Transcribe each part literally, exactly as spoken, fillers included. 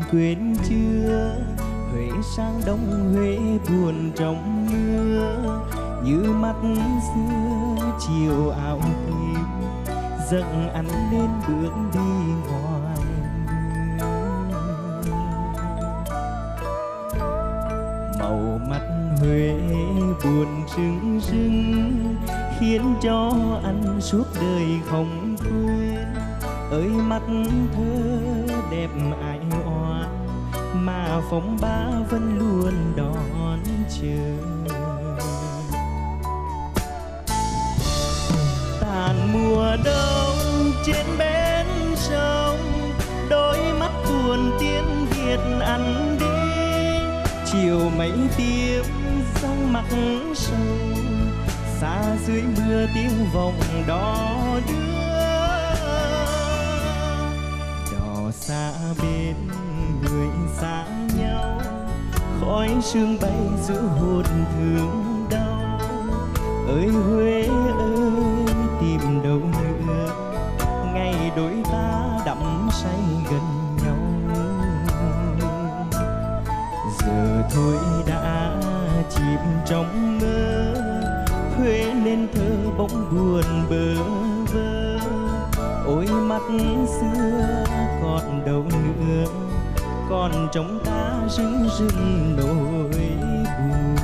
quên chưa? Huế sang đông, Huế buồn trong mưa, như mắt xưa chiều áo tím dâng anh lên bước đi ngoài mưa. Màu mắt Huế buồn rưng rưng khiến cho anh suốt đời không quên. Ơi mắt thơ đẹp ai oan mà phong ba vẫn luôn đón chờ. Tàn mùa đông trên bến sông, đôi mắt buồn tiếng Việt ăn đi. Chiều mấy tiếng sông mặc sâu, xa dưới mưa tiếng vòng đò đưa. Đò xa bên người xa nhau, khói sương bay giữa hồn thương đau. Ơi Huế ơi tìm đâu nữa, ngày đôi ta đắm say gần nhau. Giờ thôi đã chìm trong mơ, Huế nên thơ bỗng buồn bơ vơ. Ôi mắt xưa còn đâu nữa, còn trong ta rưng rưng nỗi buồn.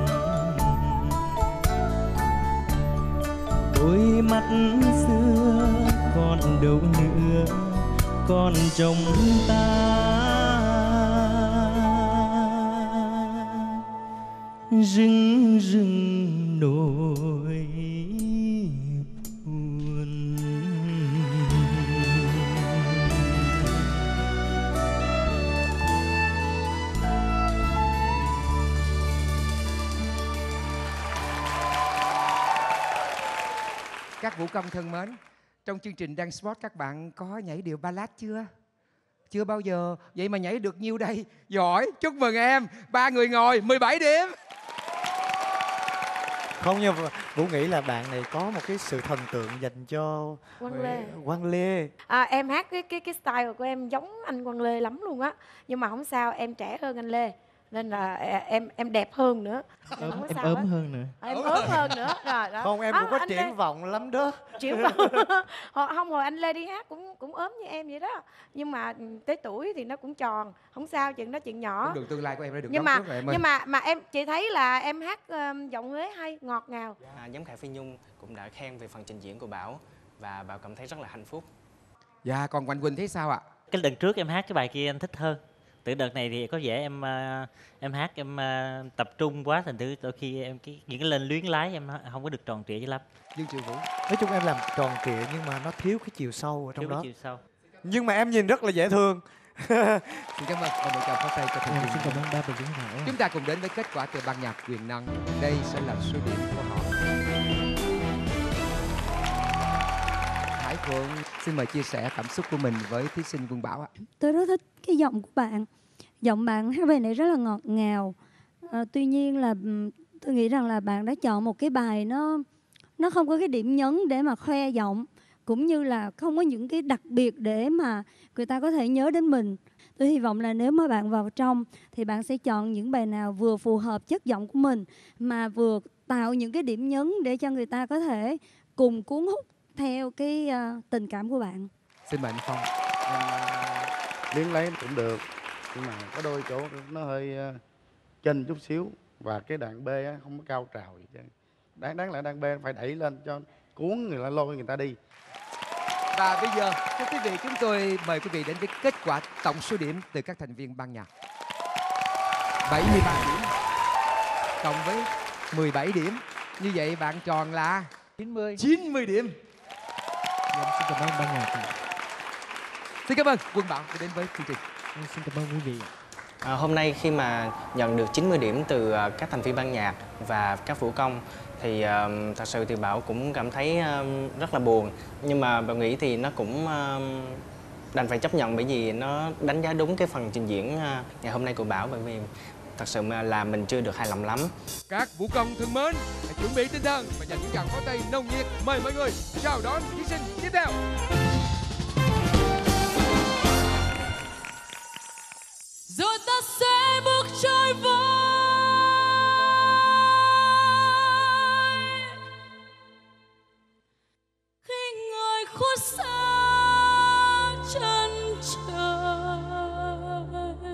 Ôi mắt xưa còn đâu nữa, còn trong ta rưng rưng nỗi buồn. Các vũ công thân mến, trong chương trình Dance Sport các bạn có nhảy điệu ballad chưa? Chưa bao giờ. Vậy mà nhảy được nhiêu đây? Giỏi, chúc mừng em. Ba người ngồi, mười bảy điểm. Không, nhưng Vũ nghĩ là bạn này có một cái sự thần tượng dành cho Quang Lê. Quang Lê. À, em hát cái cái cái style của em giống anh Quang Lê lắm luôn á. Nhưng mà không sao, em trẻ hơn anh Lê nên là em em đẹp hơn nữa. Ốm, Không có em sao ốm hết. hơn nữa. À, em ốm hơn nữa. Rồi đó. Không, em À, cũng có anh triển Lê- vọng lắm đó. Triển vọng. Hồi, không, hồi anh Lê đi hát cũng cũng ốm như em vậy đó. Nhưng mà tới tuổi thì nó cũng tròn. Không sao, chuyện đó chuyện nhỏ. Đường tương lai của em đã được Nhưng đón mà trước rồi em ơi. nhưng mà mà em chị thấy là em hát um, giọng Huế hay, ngọt ngào. À, giám khảo Phi Nhung cũng đã khen về phần trình diễn của Bảo và Bảo cảm thấy rất là hạnh phúc. Dạ, còn Quang Quỳnh thấy sao ạ? Cái lần trước em hát cái bài kia anh thích hơn. Từ đợt này thì có vẻ em uh, em hát em uh, tập trung quá, thành thử đôi khi em cái những cái lên luyến lái em không có được tròn trịa cho lắm. Dương Triệu Vũ. Nói chung em làm tròn trịa nhưng mà nó thiếu cái chiều sâu ở trong Thiếu đó. cái chiều sâu. Nhưng mà em nhìn rất là dễ thương. Xin cảm ơn và một tràng pháo tay cho thành Em viên. xin cảm ơn ba vị giám khảo. Chúng ta cùng đến với kết quả từ ban nhạc Quyền Năng. Đây sẽ là số điểm của họ. Hải Phượng xin mời chia sẻ cảm xúc của mình với thí sinh Quân Bảo ạ. Tôi rất thích cái giọng của bạn. Giọng bạn hát bài này rất là ngọt ngào. À, tuy nhiên là tôi nghĩ rằng là bạn đã chọn một cái bài nó nó không có cái điểm nhấn để mà khoe giọng, cũng như là không có những cái đặc biệt để mà người ta có thể nhớ đến mình. Tôi hy vọng là nếu mà bạn vào trong thì bạn sẽ chọn những bài nào vừa phù hợp chất giọng của mình mà vừa tạo những cái điểm nhấn để cho người ta có thể cùng cuốn hút theo cái uh, tình cảm của bạn. Xin mời anh Phong. Em liếng lấy cũng được, nhưng mà có đôi chỗ nó hơi uh, chênh chút xíu, và cái đoạn B á, không có cao trào gì chứ. Đáng đáng lẽ đoạn B phải đẩy lên cho cuốn người ta, lôi người ta đi. Và bây giờ thưa quý vị, chúng tôi mời quý vị đến với kết quả tổng số điểm từ các thành viên ban nhạc. bảy mươi ba điểm cộng với mười bảy điểm, như vậy bạn tròn là chín mươi. chín mươi điểm. Em xin cảm ơn ban nhạc. Xin cảm ơn Quân Bảo đã đến với chương trình. Em xin cảm ơn quý vị. À, hôm nay khi mà nhận được chín mươi điểm từ uh, các thành viên ban nhạc và các vũ công thì uh, thật sự thì Bảo cũng cảm thấy uh, rất là buồn. Nhưng mà Bảo nghĩ thì nó cũng uh, đành phải chấp nhận, bởi vì nó đánh giá đúng cái phần trình diễn uh, ngày hôm nay của Bảo, bởi vì thật sự là mình chưa được hài lòng lắm. Các vũ công thân mến, hãy chuẩn bị tinh thần và dành những tràng pháo tay nồng nhiệt. Mời mọi người chào đón thí sinh tiếp theo. rồi ta sẽ bước trôi vai khi người khuất xa chân trời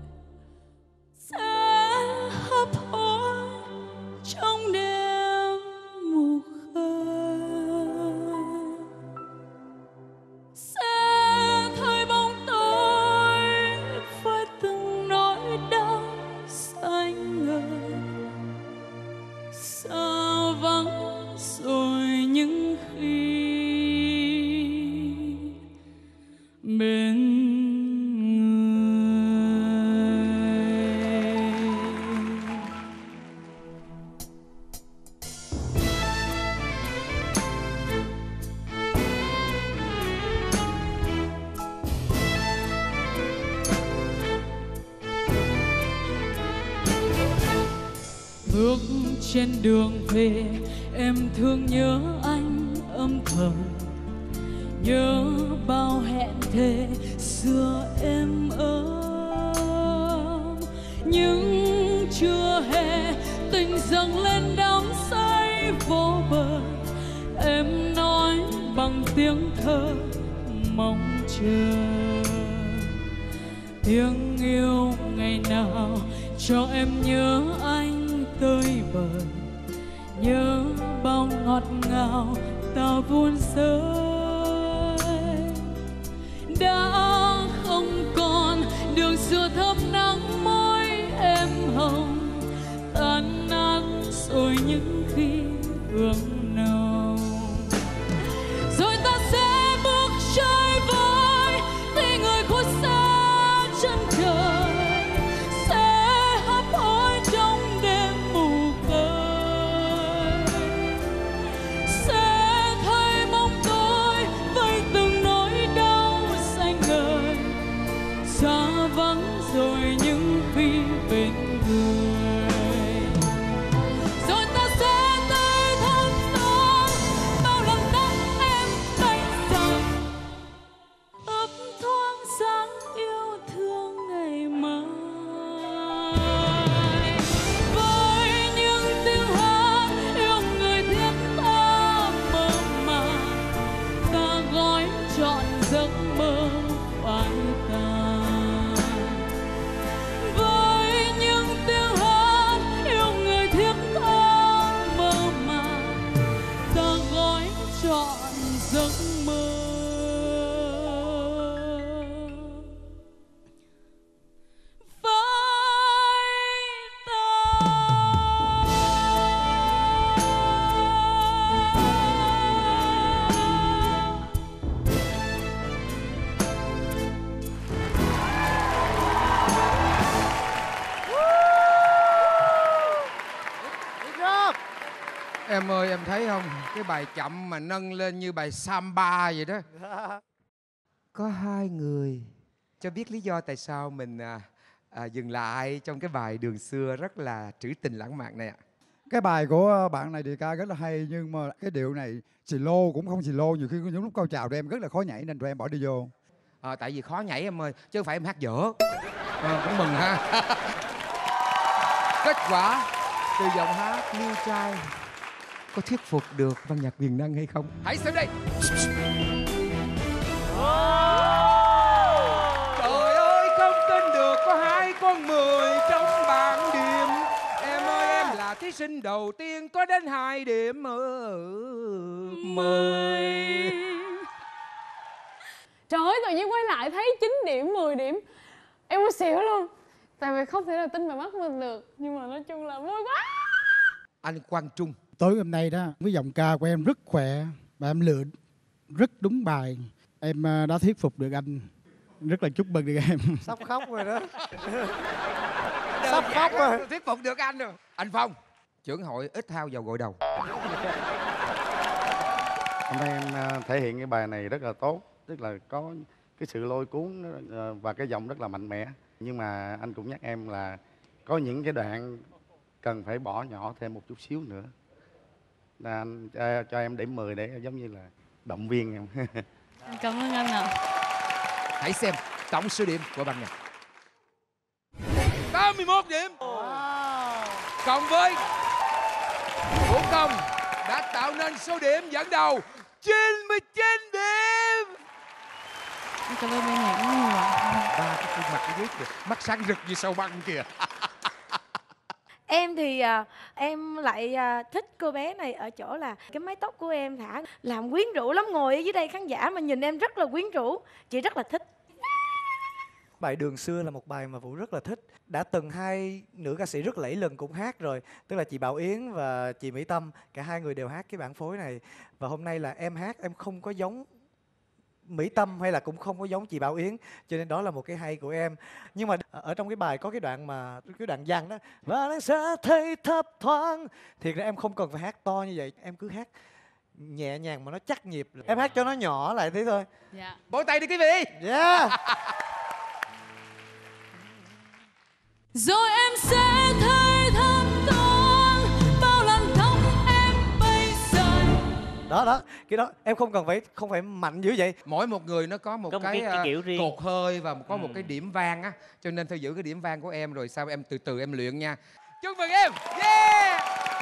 sẽ hấp hối trong đêm mù khơi, sẽ thấy bóng tối với từng nỗi đau xanh ngời, xa vắng rồi những khi bên bước trên đường về em thương nhớ anh âm thầm, nhớ bao hẹn thề xưa em ấm, nhưng chưa hề tình dâng lên đắm say vô bờ. Em nói bằng tiếng thơ mong chờ, tiếng yêu ngày nào cho em nhớ anh tơi bời, nhớ bao ngọt ngào ta vun rơi. Đã không còn đường xưa thơm nắng môi em hồng, tan nát rồi những khi hương nồng, rồi ta sẽ bước trôi vai khi người khuất xa chân trời sẽ hấp hối trong đêm mù khơi, sẽ thấy bóng tối với từng nỗi đau xanh ngời, xa vắng rồi những khi bên người, rồi ta sẽ tới thân đó bao lần nắng em bay dần, ấp thoáng dáng yêu thương ngày mai. Với những tiếng hát yêu người thiết tha mơ màng, ta gói trọn giấc mơ phai tàn. Với những tiếng hát yêu người thiết tha mơ màng, ta gói trọn giấc mơ phai Em ơi, em thấy không, cái bài chậm mà nâng lên như bài samba vậy đó. Có hai người cho biết lý do tại sao mình à, à, dừng lại trong cái bài Đường Xưa rất là trữ tình lãng mạn này ạ. Cái bài của bạn này thì ca rất là hay, nhưng mà cái điệu này xì lô cũng không xì lô, nhiều khi những lúc cao trào tụi em rất là khó nhảy nên tụi em bỏ đi vô. À, tại vì khó nhảy em ơi, chứ không phải em hát dở. À, cũng mừng ha. Kết quả từ giọng hát liêu trai có thuyết phục được ban nhạc quyền năng hay không? Hãy xem đây. Trời ơi, không tin được có hai con mười trong bảng điểm. Em ơi, em là thí sinh đầu tiên có đến hai điểm ở mười. Trời ơi, tự nhiên quay lại thấy chín điểm, mười điểm. Em muốn xỉu luôn. Tại vì không thể nào tin vào mắt mình được. Nhưng mà nói chung là vui quá. Anh Quang Trung. Tối hôm nay đó, với giọng ca của em rất khỏe và em lựa rất đúng bài. Em à, đã thuyết phục được anh. Rất là chúc mừng được em. Sắp khóc rồi đó. Sắp khóc rồi. Thuyết phục được anh rồi. Anh Phong, trưởng hội ít thao vào gội đầu. Hôm nay em à, thể hiện cái bài này rất là tốt, tức là có cái sự lôi cuốn à, và cái giọng rất là mạnh mẽ. Nhưng mà anh cũng nhắc em là có những cái đoạn cần phải bỏ nhỏ thêm một chút xíu nữa. Nên anh cho, cho em điểm mười để giống như là động viên em. Cảm ơn anh ạ. Hãy xem tổng số điểm của ban nhạc. năm mươi mốt điểm. Cộng với Vũ Công đã tạo nên số điểm dẫn đầu chín mươi chín điểm. Cảm ơn ban nhạc rất nhiều ạ. Ba cái khuôn mặt ở dưới kìa, mắt sáng rực như sao băng kìa. Em thì à, em lại à, thích cô bé này ở chỗ là cái mái tóc của em thả làm quyến rũ lắm. Ngồi ở dưới đây khán giả mà nhìn em rất là quyến rũ. Chị rất là thích. Bài Đường Xưa là một bài mà Vũ rất là thích. Đã từng hai nữ ca sĩ rất lẫy lừng cũng hát rồi. Tức là chị Bảo Yến và chị Mỹ Tâm. Cả hai người đều hát cái bản phối này. Và hôm nay là em hát, em không có giống Mỹ Tâm hay là cũng không có giống chị Bảo Yến, cho nên đó là một cái hay của em. Nhưng mà ở trong cái bài có cái đoạn mà cái đoạn văn đó, và đang sẽ thấy thấp thoáng, thiệt ra em không cần phải hát to như vậy, em cứ hát nhẹ nhàng mà nó chắc nhịp. Em hát cho nó nhỏ lại thế thôi. Dạ. Vỗ tay đi quý vị. Yeah. Rồi em sẽ thấy thấp thoáng bao lần tóc em bây giờ. Đó đó, cái đó em không cần phải không phải mạnh dữ vậy. Mỗi một người nó có một, Có một cái, cái- cái kiểu riêng. cột hơi và có một Ừ. cái điểm vang á, cho nên phải giữ cái điểm vang của em rồi sau em từ từ em luyện nha. Chúc mừng em. Yeah.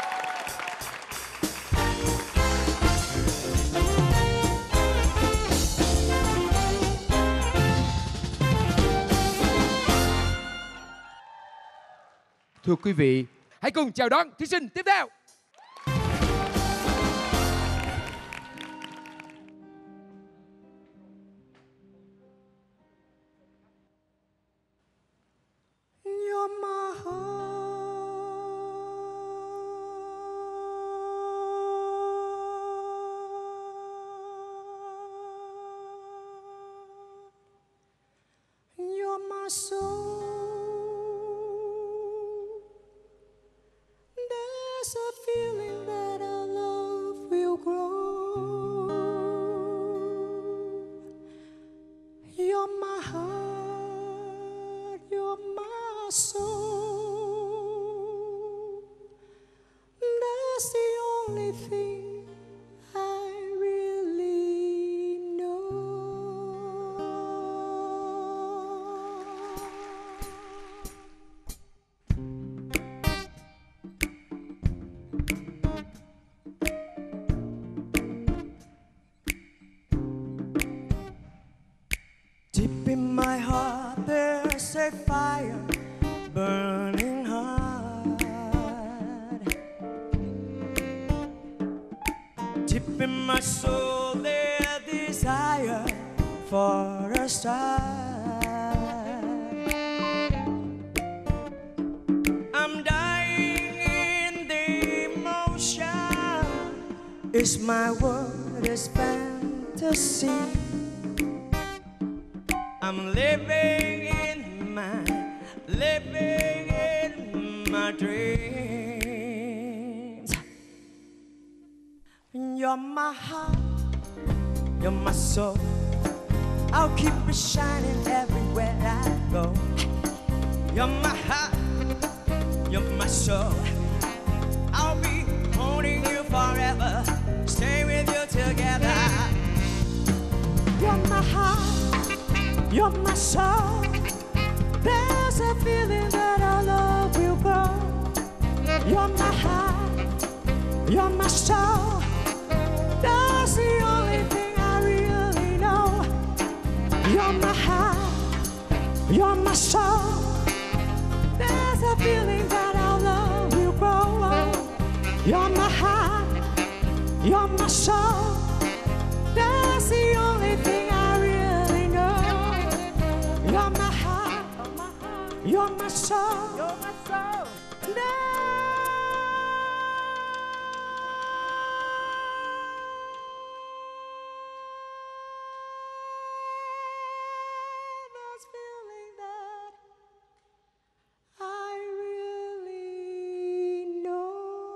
Thưa quý vị, hãy cùng chào đón thí sinh tiếp theo. You're my heart. You're my soul. There's a feeling that our love will grow. You're my heart, you're my soul. That's the only thing I really know. Deep in my heart there's a fire burning hard. Deep in my soul there's desire for a star. I'm dying in the emotion. It's my world, it's fantasy. I'm living in my, living in my dreams. You're my heart, you're my soul. I'll keep it shining everywhere I go. You're my heart, you're my soul. I'll be holding you forever, stay with you together. You're my heart, you're my soul. There's a feeling that our love will grow. You're my heart, you're my soul. That's the only thing I really know. You're my heart, you're my soul. There's a feeling that our love will grow. You're my heart, you're my soul. That's the only thing I really know. You're my heart, you're my soul. You're my soul. This feeling that I really know.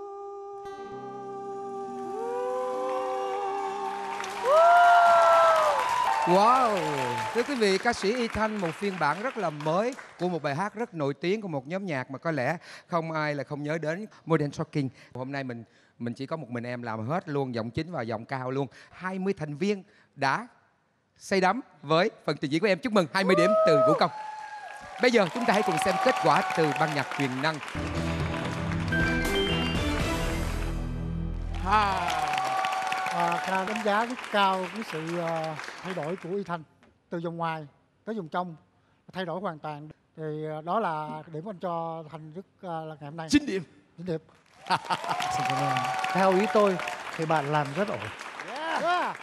Wow! Thưa quý vị, ca sĩ Y Thanh, một phiên bản rất là mới của một bài hát rất nổi tiếng của một nhóm nhạc mà có lẽ không ai là không nhớ đến, Modern Talking. Hôm nay mình mình chỉ có một mình em làm hết luôn giọng chính và giọng cao luôn. hai mươi thành viên đã say đắm với phần trình diễn của em. Chúc mừng hai mươi điểm từ Vũ Công. Bây giờ chúng ta hãy cùng xem kết quả từ ban nhạc Quyền Năng. À, à, Kha đánh giá rất cao cái sự uh, thay đổi của Y Thanh từ vòng ngoài tới vòng trong, thay đổi hoàn toàn. Thì uh, đó là điểm anh cho Thanh rất uh, là ngày hôm nay. chín điểm. chín điểm. Xin cảm ơn. Theo ý tôi thì bạn làm rất ổn. Yeah.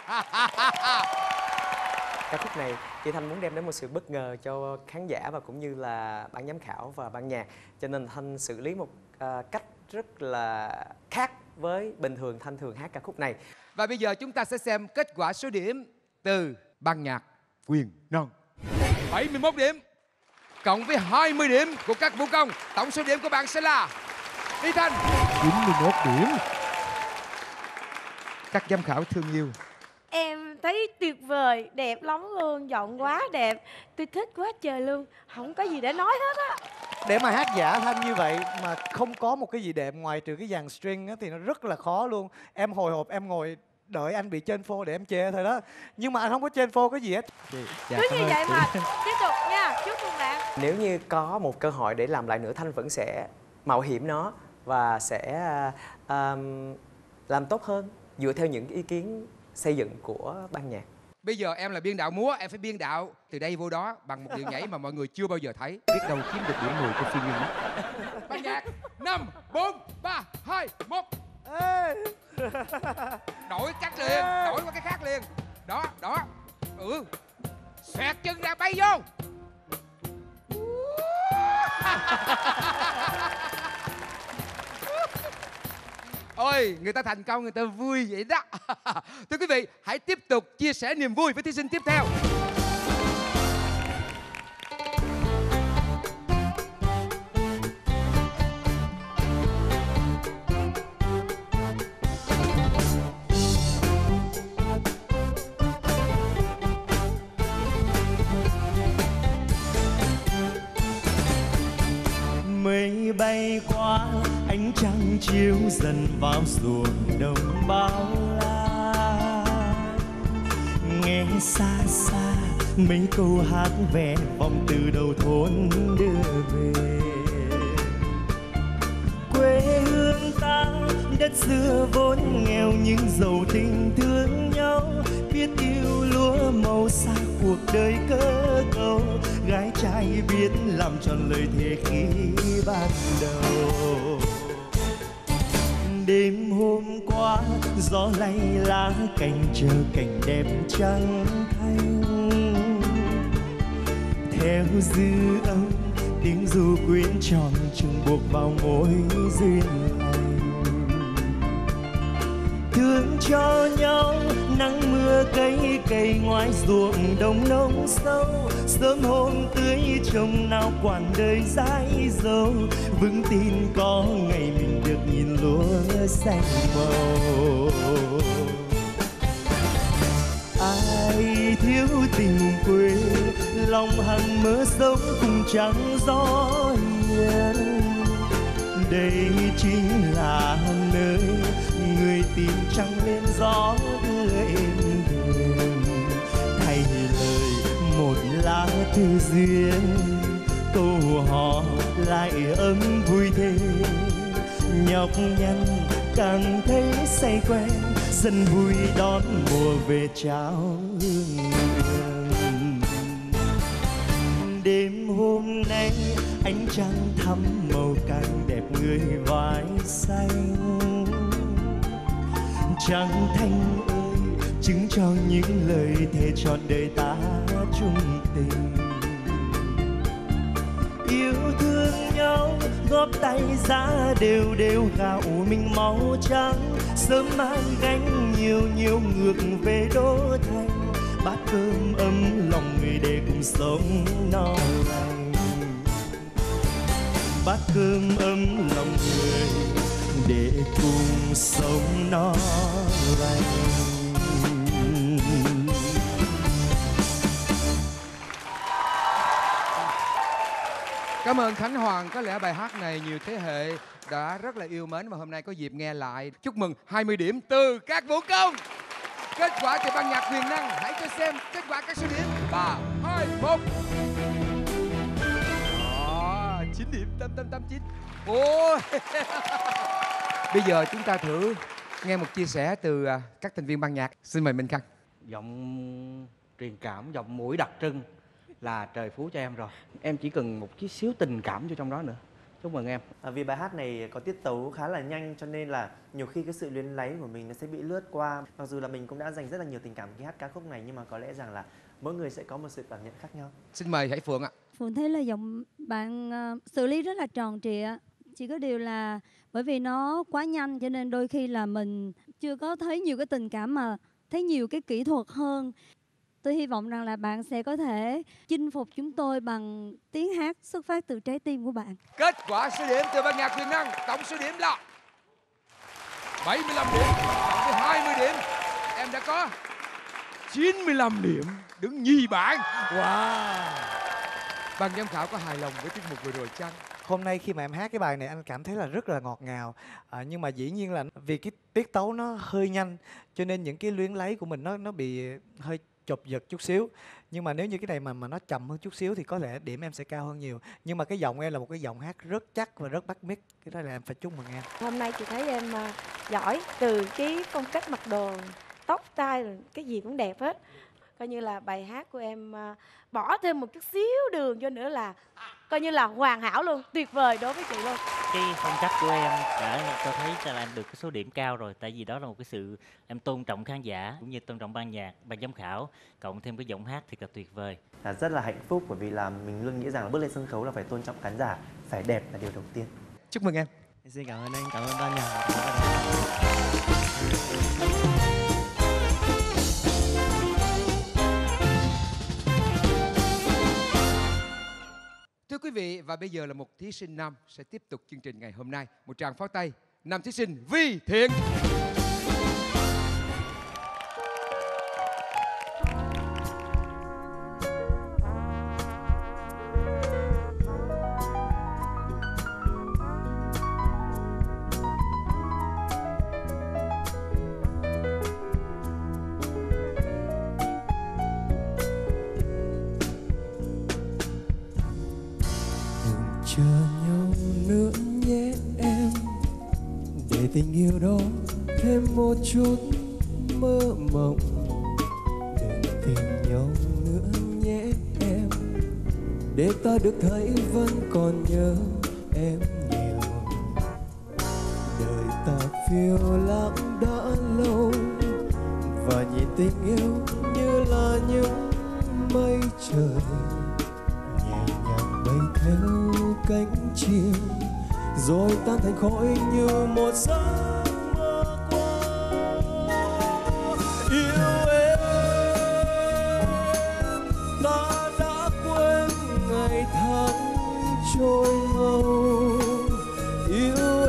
Ca khúc này chị Thanh muốn đem đến một sự bất ngờ cho khán giả và cũng như là ban giám khảo và ban nhạc, cho nên Thanh xử lý một uh, cách rất là khác với bình thường Thanh thường hát ca khúc này. Và bây giờ chúng ta sẽ xem kết quả số điểm từ ban nhạc Quyền Năng. bảy mươi mốt điểm cộng với hai mươi điểm của các vũ công, tổng số điểm của bạn sẽ là Y Thanh chín mươi mốt điểm. Các giám khảo thương yêu, Em thấy tuyệt vời, đẹp lắm luôn, giọng quá đẹp. Tôi thích quá trời luôn, không có gì để nói hết á. Để mà hát giả thanh như vậy mà không có một cái gì đẹp ngoài trừ cái dàn string á, thì nó rất là khó luôn. Em hồi hộp em ngồi đợi anh bị trên phô để em chê thôi đó. Nhưng mà anh không có trên phô cái gì hết. Dạ, Cứ như vậy mà tiếp tục nha, chúc mừng bạn. Nếu như có một cơ hội để làm lại nữa, Thanh vẫn sẽ mạo hiểm nó và sẽ uh, um, làm tốt hơn dựa theo những ý kiến xây dựng của ban nhạc. Bây giờ em là biên đạo múa, em phải biên đạo từ đây vô đó bằng một điệu nhảy mà mọi người chưa bao giờ thấy. Biết đâu kiếm được điểm mười của Phi Nhung. Ban nhạc năm, bốn, ba, hai, một. Đổi cách liền, đổi qua cái khác liền. Đó, đó. Ừ. Xoẹt chân ra bay vô. Ôi, người ta thành công, người ta vui vậy đó. Thưa quý vị, hãy tiếp tục chia sẻ niềm vui với thí sinh tiếp theo. Mây bay qua ánh trăng chiếu dần vào ruộng đồng bao la, nghe xa xa mấy câu hát về vọng từ đầu thôn đưa về. Quê hương ta đất xưa vốn nghèo nhưng giàu tình thương nhau, biết yêu lúa màu xa cuộc đời cơ cầu, gái trai biết làm tròn lời thề khi ban đầu. Đêm hôm qua gió lay lá cành chờ cảnh đẹp trắng thanh, theo dư âm tiếng ru quyến tròn trùng buộc vào mối duyên lành. Thương cho nhau nắng mưa cây cây ngoài ruộng đồng nông sâu, sớm hôm tưới trồng nào quản đời dãi dâu, vững tin có ngày mình được nhìn lúa xanh màu. Ai thiếu tình quê lòng hằng mơ sống cùng trắng gió hiền, đây chính là nơi người tìm trăng lên gió đưa êm đềm, thay lời một lá thư duyên câu hò lại ấm vui thêm, nhọc nhằn càng thấy say quen dần vui đón mùa về trao hương hương. Đêm hôm nay ánh trăng thắm màu càng đẹp người vai xanh, trăng thanh ơi chứng cho những lời thề trọn đời ta chung tình. Yêu thương nhau góp tay giá đều đều gạo mình máu trắng, sớm mang gánh nhiều nhiều ngược về đô thành, bát cơm ấm lòng người để cùng sống no lành, bát cơm ấm lòng người để cùng sống no lành. Cảm ơn Khánh Hoàng. Có lẽ bài hát này nhiều thế hệ đã rất là yêu mến và hôm nay có dịp nghe lại. Chúc mừng hai mươi điểm từ các vũ công. Kết quả từ ban nhạc Quyền Năng. Hãy cho xem kết quả các số điểm. Ba, hai, một. tám tám chín. Ôi. Bây giờ chúng ta thử nghe một chia sẻ từ à, các thành viên ban nhạc. Xin mời Minh Khang. Giọng truyền cảm, giọng mũi đặc trưng là trời phú cho em rồi. Em chỉ cần một chút xíu tình cảm cho trong đó nữa. Chúc mừng em. À, vì bài hát này có tiết tấu khá là nhanh cho nên là nhiều khi cái sự luyến láy của mình nó sẽ bị lướt qua. Mặc dù là mình cũng đã dành rất là nhiều tình cảm khi hát ca khúc này, nhưng mà có lẽ rằng là mỗi người sẽ có một sự cảm nhận khác nhau. Xin mời Hải Phượng ạ. Phượng thấy là giọng bạn uh, xử lý rất là tròn trịa. Chỉ có điều là bởi vì nó quá nhanh cho nên đôi khi là mình chưa có thấy nhiều cái tình cảm mà thấy nhiều cái kỹ thuật hơn. Tôi hy vọng rằng là bạn sẽ có thể chinh phục chúng tôi bằng tiếng hát xuất phát từ trái tim của bạn. Kết quả số điểm từ ban nhạc Quyền Năng, tổng số điểm là bảy mươi lăm điểm, cộng với hai mươi điểm. Em đã có chín mươi lăm điểm, đứng nhì bảng. Wow. Ban giám khảo có hài lòng với tiết mục vừa rồi chăng? Hôm nay khi mà em hát cái bài này anh cảm thấy là rất là ngọt ngào, à, nhưng mà dĩ nhiên là vì cái tiết tấu nó hơi nhanh cho nên những cái luyến láy của mình nó nó bị hơi chộp giật chút xíu. Nhưng mà nếu như cái này mà mà nó chậm hơn chút xíu thì có lẽ điểm em sẽ cao hơn nhiều. Nhưng mà cái giọng em là một cái giọng hát rất chắc và rất bắt mic. Cái đó là em phải chúc mừng em. Hôm nay chị thấy em uh, giỏi từ cái phong cách mặc đồ, tóc tai, cái gì cũng đẹp hết. Coi như là bài hát của em uh, bỏ thêm một chút xíu đường vô nữa là coi như là hoàn hảo luôn, tuyệt vời đối với chị luôn. Cái phong cách của em đã cho thấy là em được cái số điểm cao rồi, tại vì đó là một cái sự em tôn trọng khán giả cũng như tôn trọng ban nhạc, ban giám khảo, cộng thêm cái giọng hát thiệt là tuyệt vời. Là rất là hạnh phúc bởi vì là mình luôn nghĩ rằng là bước lên sân khấu là phải tôn trọng khán giả, phải đẹp là điều đầu tiên. Chúc mừng em. Xin cảm ơn anh, cảm ơn ban nhạc. Thưa quý vị, và bây giờ là một thí sinh nam sẽ tiếp tục chương trình ngày hôm nay. Một tràng pháo tay, nam thí sinh Vi Thiện. Chờ nhau nữa nhé em, để tình yêu đó thêm một chút mơ mộng. Đừng tìm nhau nữa nhé em, để ta được thấy vẫn còn nhớ em nhiều. Đời ta phiêu lãng đã lâu, và nhìn tình yêu như là những mây trời theo cánh chim, rồi tan thành khói như một giấc mơ qua. Yêu em, ta đã quên ngày tháng trôi mau. Yêu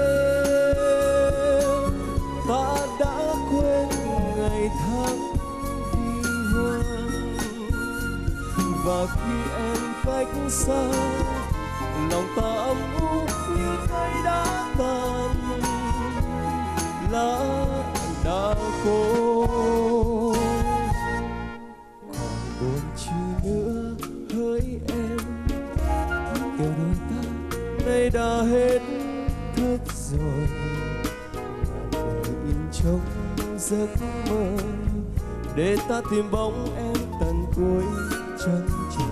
em, ta đã quên ngày tháng vi hoang. Và khi em cách xa, lòng ta âm u như cây đã tàn, lá đã khô. Còn buồn chi nữa hỡi em, yêu đôi ta nay đã hết thức rồi. Đời in trong giấc mơ, để ta tìm bóng em tận cuối chân trời.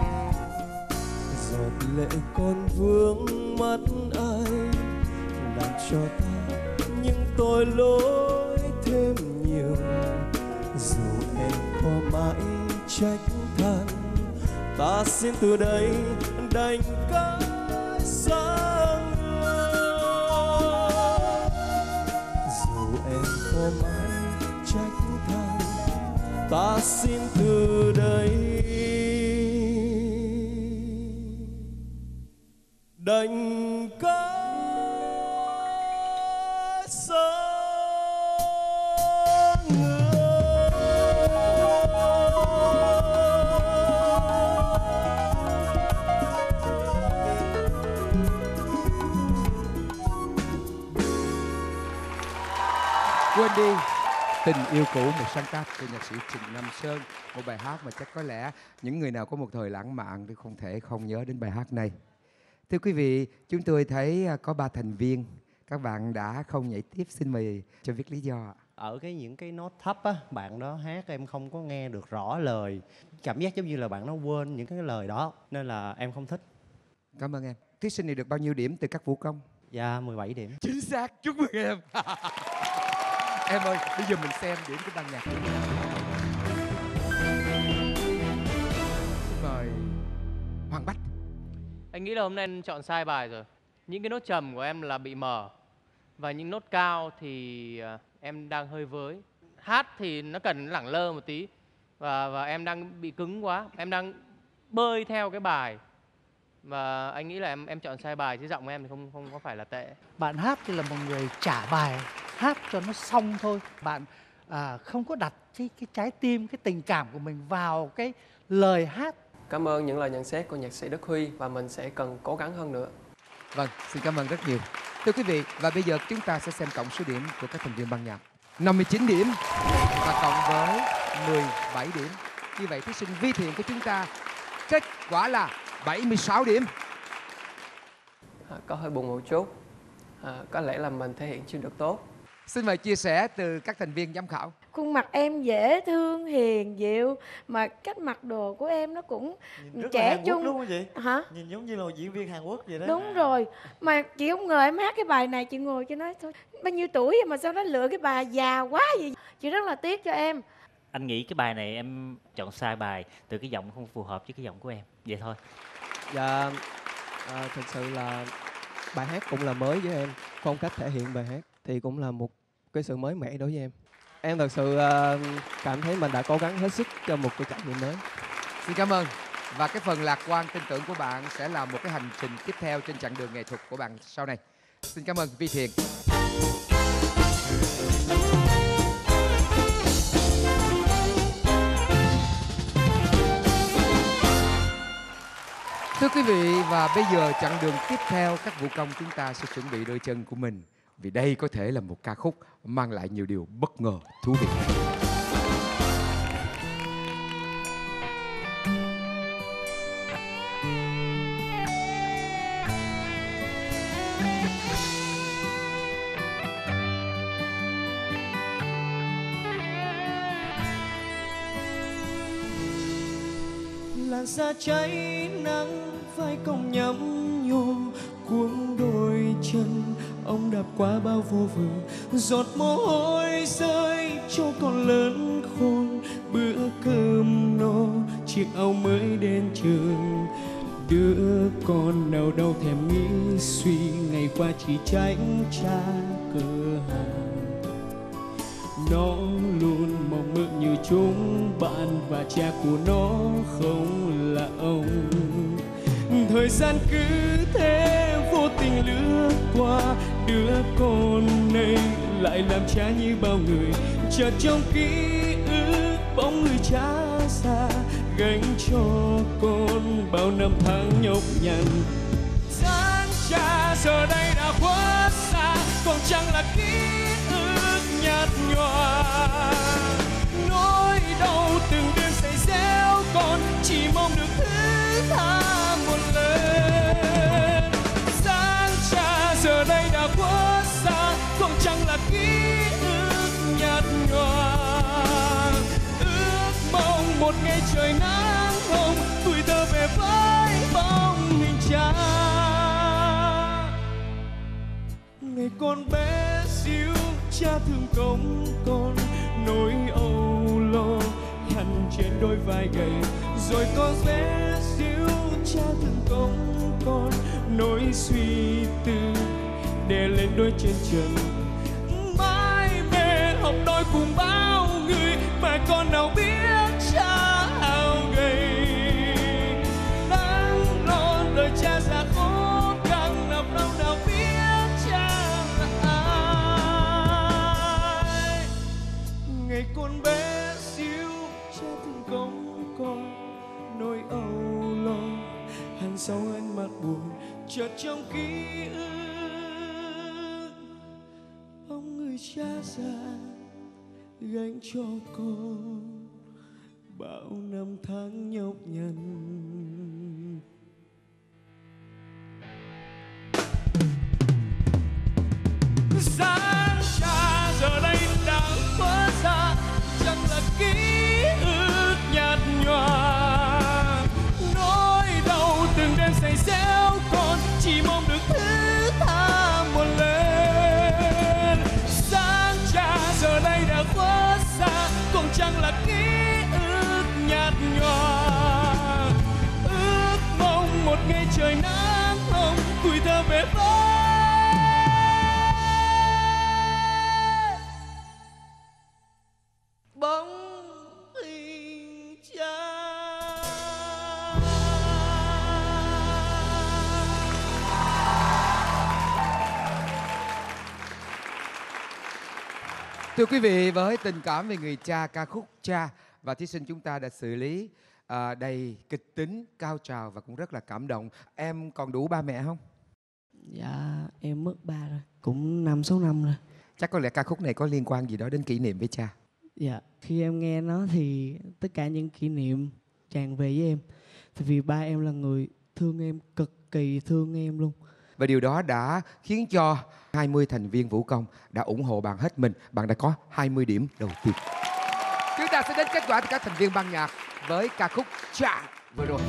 Giọt lệ còn vương mắt ai, làm cho ta những tội lỗi thêm nhiều. Dù em có mãi trách than, ta xin từ đây đành cách xa người. Dù em có mãi trách than, ta xin từ đây đành cách xa người. Quên đi tình yêu cũ, một sáng tác của nhạc sĩ Trịnh Nam Sơn, một bài hát mà chắc có lẽ những người nào có một thời lãng mạn thì không thể không nhớ đến bài hát này. Thưa quý vị, chúng tôi thấy à, có ba thành viên. Các bạn đã không nhảy tiếp, xin mời cho biết lý do. Ở cái những cái nốt thấp á, bạn đó hát em không có nghe được rõ lời. Cảm giác giống như là bạn nó quên những cái lời đó, nên là em không thích. Cảm ơn em. Thí sinh này được bao nhiêu điểm từ các vũ công? Dạ, mười bảy điểm. Chính xác, chúc mừng em. Em ơi, bây giờ mình xem điểm của ban nhạc. Xin mời Hoàng Bách. Anh nghĩ là hôm nay anh chọn sai bài rồi. Những cái nốt trầm của em là bị mở. Và những nốt cao thì à, em đang hơi với. Hát thì nó cần lẳng lơ một tí. Và, và em đang bị cứng quá. Em đang bơi theo cái bài. Và anh nghĩ là em em chọn sai bài, chứ giọng của em thì không không có phải là tệ. Bạn hát thì là một người trả bài, hát cho nó xong thôi. Bạn à, không có đặt cái, cái trái tim, cái tình cảm của mình vào cái lời hát. Cảm ơn những lời nhận xét của nhạc sĩ Đức Huy và mình sẽ cần cố gắng hơn nữa. Vâng, xin cảm ơn rất nhiều. Thưa quý vị, và bây giờ chúng ta sẽ xem tổng số điểm của các thành viên ban nhạc. năm mươi chín điểm và cộng với mười bảy điểm. Như vậy thí sinh Vi Thiện của chúng ta kết quả là bảy mươi sáu điểm. À, có hơi buồn một chút. À, có lẽ là mình thể hiện chưa được tốt. Xin mời chia sẻ từ các thành viên giám khảo. Khuôn mặt em dễ thương, hiền, dịu. Mà cách mặc đồ của em nó cũng trẻ trung. Đúng không chị? Hả? Nhìn giống như là một diễn viên Hàn Quốc vậy đó. Đúng rồi. Mà chị không ngờ em hát cái bài này. Chị ngồi cho nói thôi, bao nhiêu tuổi mà sao nó lựa cái bài già quá vậy. Chị rất là tiếc cho em. Anh nghĩ cái bài này em chọn sai bài, từ cái giọng không phù hợp với cái giọng của em. Vậy thôi. Dạ, à, thực sự là bài hát cũng là mới với em. Phong cách thể hiện bài hát thì cũng là một cái sự mới mẻ đối với em. Em thật sự uh, cảm thấy mình đã cố gắng hết sức cho một cái trải nghiệm mới. Xin cảm ơn. Và cái phần lạc quan tin tưởng của bạn sẽ là một cái hành trình tiếp theo trên chặng đường nghệ thuật của bạn sau này. Xin cảm ơn Vi Thiện. Thưa quý vị, và bây giờ chặng đường tiếp theo các vũ công chúng ta sẽ chuẩn bị đôi chân của mình. Vì đây có thể là một ca khúc mang lại nhiều điều bất ngờ, thú vị. Làn da cháy nắng vai cong nhắm nhô cuống đôi chân ông đạp qua bao vô vừng, giọt mồ hôi rơi cho con lớn khôn bữa cơm no chiếc áo mới đến trường. Đứa con nào đâu thèm nghĩ suy ngày qua chỉ tránh cha cửa hàng. Nó luôn mong mơ như chúng bạn và cha của nó không là ông. Thời gian cứ thế vô tình lướt qua, đứa con này lại làm cha như bao người. Chợt trong ký ức bóng người cha xa gánh cho con bao năm tháng nhọc nhằn. Dáng cha giờ đây đã khuất xa, còn chẳng là ký ức nhạt nhòa. Nỗi đau từng đêm say réo con chỉ mong được thứ tha một lần. Dáng cha giờ đây đã khuất xa, còn chẳng là ký ức nhạt nhòa. Ước mong một ngày trời nắng hồng tuổi thơ về với bóng hình cha. Ngày con bé xíu cha thương cống con, nỗi âu lo hằn trên đôi vai gầy. Rồi con bé xíu cha thương cống con, nỗi suy tư đè lên đôi chân trần. Mãi mê học đôi cùng bao người mà con nào biết cha áo gầy. Nắng non đời cha già khó khăn nào đâu nào biết cha là ai. Ngày con bé xíu cha thương cống con, nỗi âu lo hằn sau ánh mắt buồn. Chợt trong ký ức bóng người cha già gánh cho con bao năm tháng nhọc nhằn. Sáng trà giờ đây đã hóa ra chẳng là ký ức nhạt nhòa. Nỗi đau từng đêm say réo còn chỉ mong được thứ tha một lần. Sáng trà giờ đây đã hóa ra cũng chẳng là ký ức nhạt nhòa. Ước mong một ngày trời nắng hồng tuổi thơ về với bóng hình cha. Thưa quý vị, với tình cảm về người cha, ca khúc Cha và thí sinh chúng ta đã xử lý à, đầy kịch tính, cao trào và cũng rất là cảm động. Em còn đủ ba mẹ không? Dạ em mất ba rồi, cũng năm sáu năm rồi. Chắc có lẽ ca khúc này có liên quan gì đó đến kỷ niệm với cha. Dạ khi em nghe nó thì tất cả những kỷ niệm tràn về với em. Tại vì ba em là người thương em, cực kỳ thương em luôn. Và điều đó đã khiến cho hai mươi thành viên vũ công đã ủng hộ bạn hết mình. Bạn đã có hai mươi điểm đầu tiên. Chúng ta sẽ đến kết quả từ các thành viên ban nhạc với ca khúc Cha vừa rồi.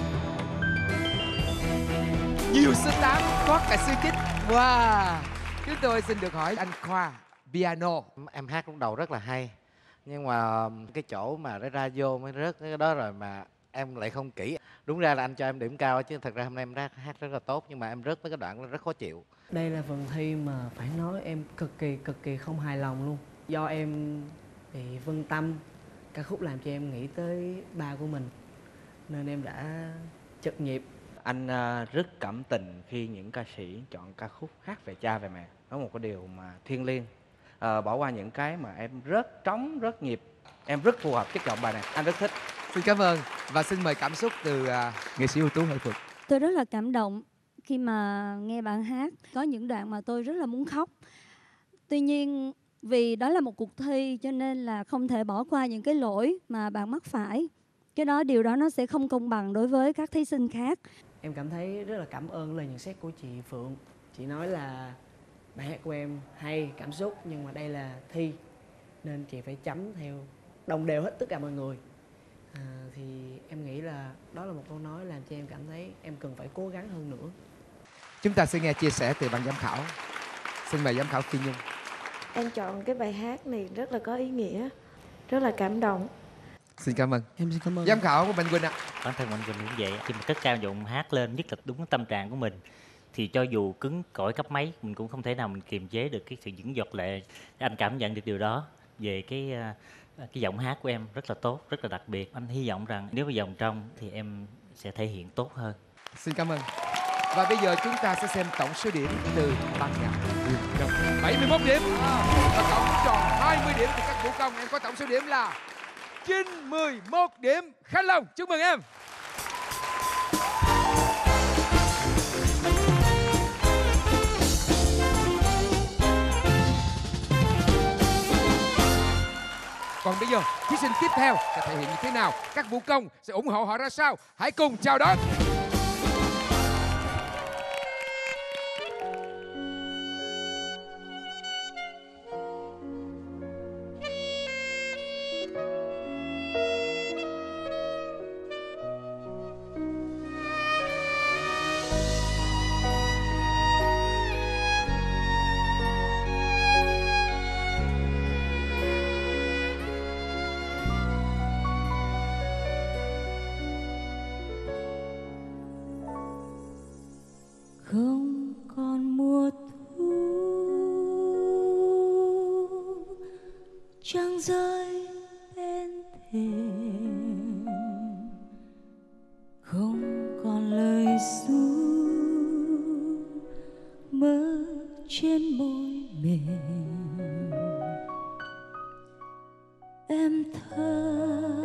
Nhiều số tám có cả sư chích. Wow. Chúng tôi xin được hỏi anh Khoa piano. Em hát lúc đầu rất là hay, nhưng mà cái chỗ mà nó ra vô mới rớt cái đó rồi mà em lại không kỹ. Đúng ra là anh cho em điểm cao chứ thật ra hôm nay em hát rất là tốt, nhưng mà em rớt mấy cái đoạn nó rất khó chịu. Đây là phần thi mà phải nói em cực kỳ cực kỳ không hài lòng luôn. Do em bị phân tâm, ca khúc làm cho em nghĩ tới ba của mình nên em đã chật nhịp. Anh uh, rất cảm tình khi những ca sĩ chọn ca khúc hát về cha về mẹ. Đó là một cái điều mà thiêng liêng. Uh, bỏ qua những cái mà em rất trống, rất nhịp. Em rất phù hợp chất giọng bài này, anh rất thích. Xin cảm ơn và xin mời cảm xúc từ uh, nghệ sĩ ưu tú Hải Phượng. Tôi rất là cảm động khi mà nghe bạn hát. Có những đoạn mà tôi rất là muốn khóc. Tuy nhiên vì đó là một cuộc thi cho nên là không thể bỏ qua những cái lỗi mà bạn mắc phải. Cái đó điều đó nó sẽ không công bằng đối với các thí sinh khác. Em cảm thấy rất là cảm ơn lời nhận xét của chị Phượng. Chị nói là bài hát của em hay, cảm xúc, nhưng mà đây là thi nên chị phải chấm theo đồng đều hết tất cả mọi người. À, thì em nghĩ là đó là một câu nói làm cho em cảm thấy em cần phải cố gắng hơn nữa. Chúng ta sẽ nghe chia sẻ từ ban giám khảo. Xin mời giám khảo Phi Nhung. Em chọn cái bài hát này rất là có ý nghĩa, rất là cảm động. Xin cảm ơn. Em xin cảm ơn. Giám khảo của Mạnh Quỳnh ạ. Bản thân Mạnh Quỳnh cũng vậy. Khi mà cất cao giọng hát lên, nhất là đúng tâm trạng của mình, thì cho dù cứng cỏi cấp mấy, mình cũng không thể nào mình kiềm chế được cái sự vững giọt lệ. Anh cảm nhận được điều đó về cái cái giọng hát của em rất là tốt, rất là đặc biệt. Anh hy vọng rằng nếu mà vòng trong thì em sẽ thể hiện tốt hơn. Xin cảm ơn. Và bây giờ chúng ta sẽ xem tổng số điểm từ ban nhạc bảy mươi mốt điểm. Và tổng tròn hai mươi điểm từ các vũ công. Em có tổng số điểm là chín mươi mốt điểm. Khánh Long, chúc mừng em. Còn bây giờ, thí sinh tiếp theo sẽ thể hiện như thế nào? Các vũ công sẽ ủng hộ họ ra sao? Hãy cùng chào đón. Không còn mùa thu trăng rơi bên thềm, không còn lời ru mơ trên môi mềm. Em thơ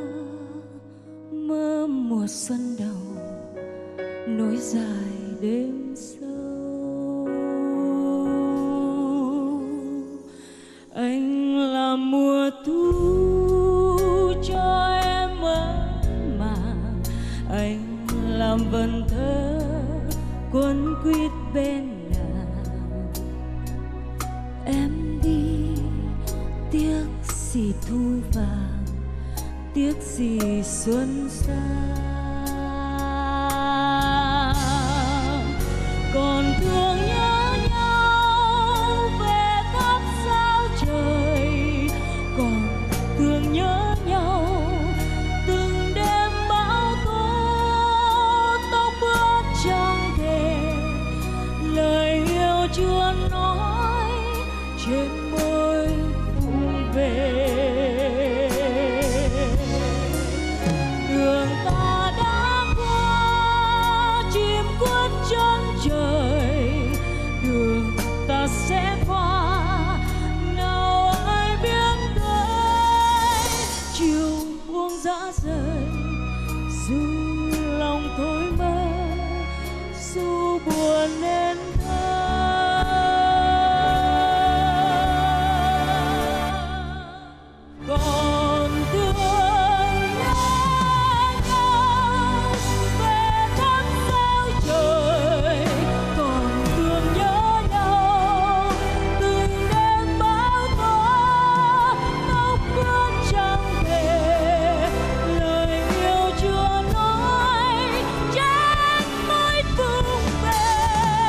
mơ mùa xuân đầu nối dài đêm sâu. Anh là mùa thu cho em mơ màng, anh làm vần thơ quấn quýt bên nàng. Em gì thu vàng, tiếc gì xuân xa. Còn thương nhớ nhau về thắp sao trời, còn thương nhớ nhau từng đêm bão tố, tóc bước chẳng thể lời yêu chưa nói trên môi vụng về. Đường ta đã qua chim khuất chân trời, đường ta sẽ qua nào ai biết tới. Chiều buông dã rời dù lòng thôi mơ, dù buồn nên thơ. Còn thương nhớ nhau về thắp sao trời, còn thương nhớ nhau từng đêm bão tố, tóc bước chẳng thể lời yêu chưa nói trên môi vụng về.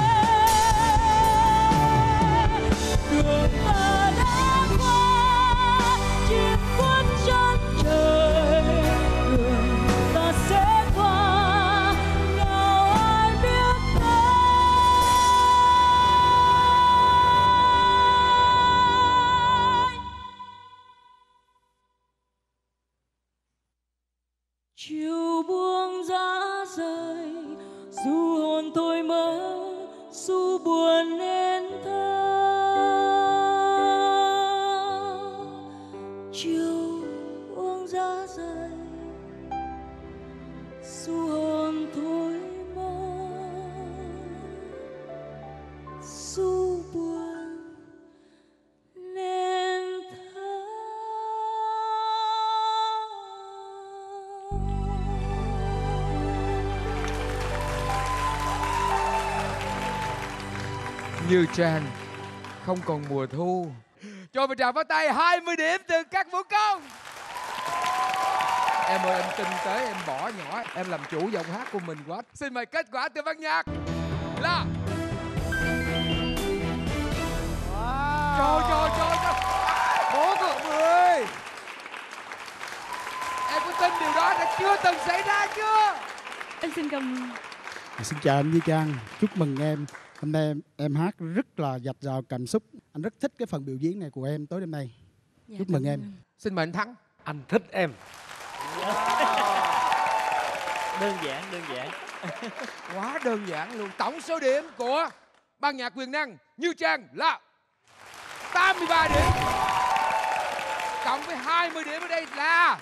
Đường ta đã qua chim khuất chân trời, đường ta sẽ qua nào ai biết tới. Chiều buông dã rời dù hồn tôi mơ, dù buồn nên thơ. Chiều buông dã rời dù hồn thôi mơ, dù buồn nên thơ. Như Trang không còn mùa thu. Cho một tràng pháo tay hai mươi điểm từ các vũ công. Em ơi, em tin tới em bỏ nhỏ, em làm chủ giọng hát của mình quá. Xin mời kết quả từ ban nhạc là Trời trời trời trời Bố của mười. Em có tin điều đó đã chưa từng xảy ra chưa? Em xin cảm Xin chào anh Như Trang, chúc mừng em. Hôm nay em, em hát rất là dạt dào cảm xúc. Anh rất thích cái phần biểu diễn này của em tối đêm nay. Dạ, Chúc mừng em. Xin mời anh Thắng. Anh thích em. Đơn giản, đơn giản. Quá đơn giản luôn. Tổng số điểm của ban nhạc quyền năng Như Trang là tám mươi ba điểm. Cộng với hai mươi điểm ở đây là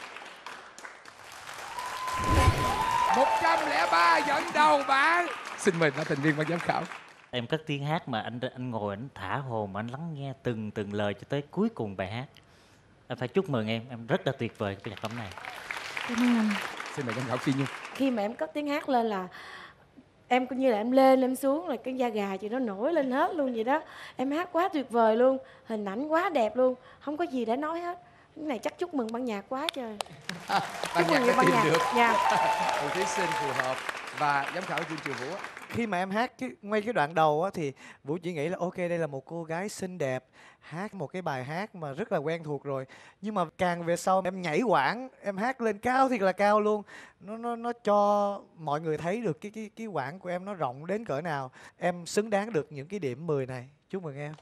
một trăm lẻ ba, dẫn đầu bạn. Xin mời các thành viên ban giám khảo. Em cất tiếng hát mà anh anh ngồi anh thả hồn mà anh lắng nghe từng từng lời cho tới cuối cùng bài hát. Em phải chúc mừng em, em rất là tuyệt vời cái nhạc phẩm này. Cảm ơn anh. Xin mời giám khảo Phi Nhung. Khi mà em cất tiếng hát lên là em coi như là em lên em xuống là cái da gà chị nó nổi lên hết luôn vậy đó. Em hát quá tuyệt vời luôn, hình ảnh quá đẹp luôn, không có gì để nói hết. Cái này chắc chúc mừng ban nhạc quá trời. Ban nhạc đã tìm được Dạ. một thí sinh phù hợp. Và giám khảo Dương Triều Vũ. Khi mà em hát cái ngay cái đoạn đầu á, thì Vũ chỉ nghĩ là ok đây là một cô gái xinh đẹp hát một cái bài hát mà rất là quen thuộc rồi, nhưng mà càng về sau em nhảy quãng, em hát lên cao thiệt là cao luôn, nó nó nó cho mọi người thấy được cái cái cái quãng của em nó rộng đến cỡ nào. Em xứng đáng được những cái điểm mười này. Chúc mừng em.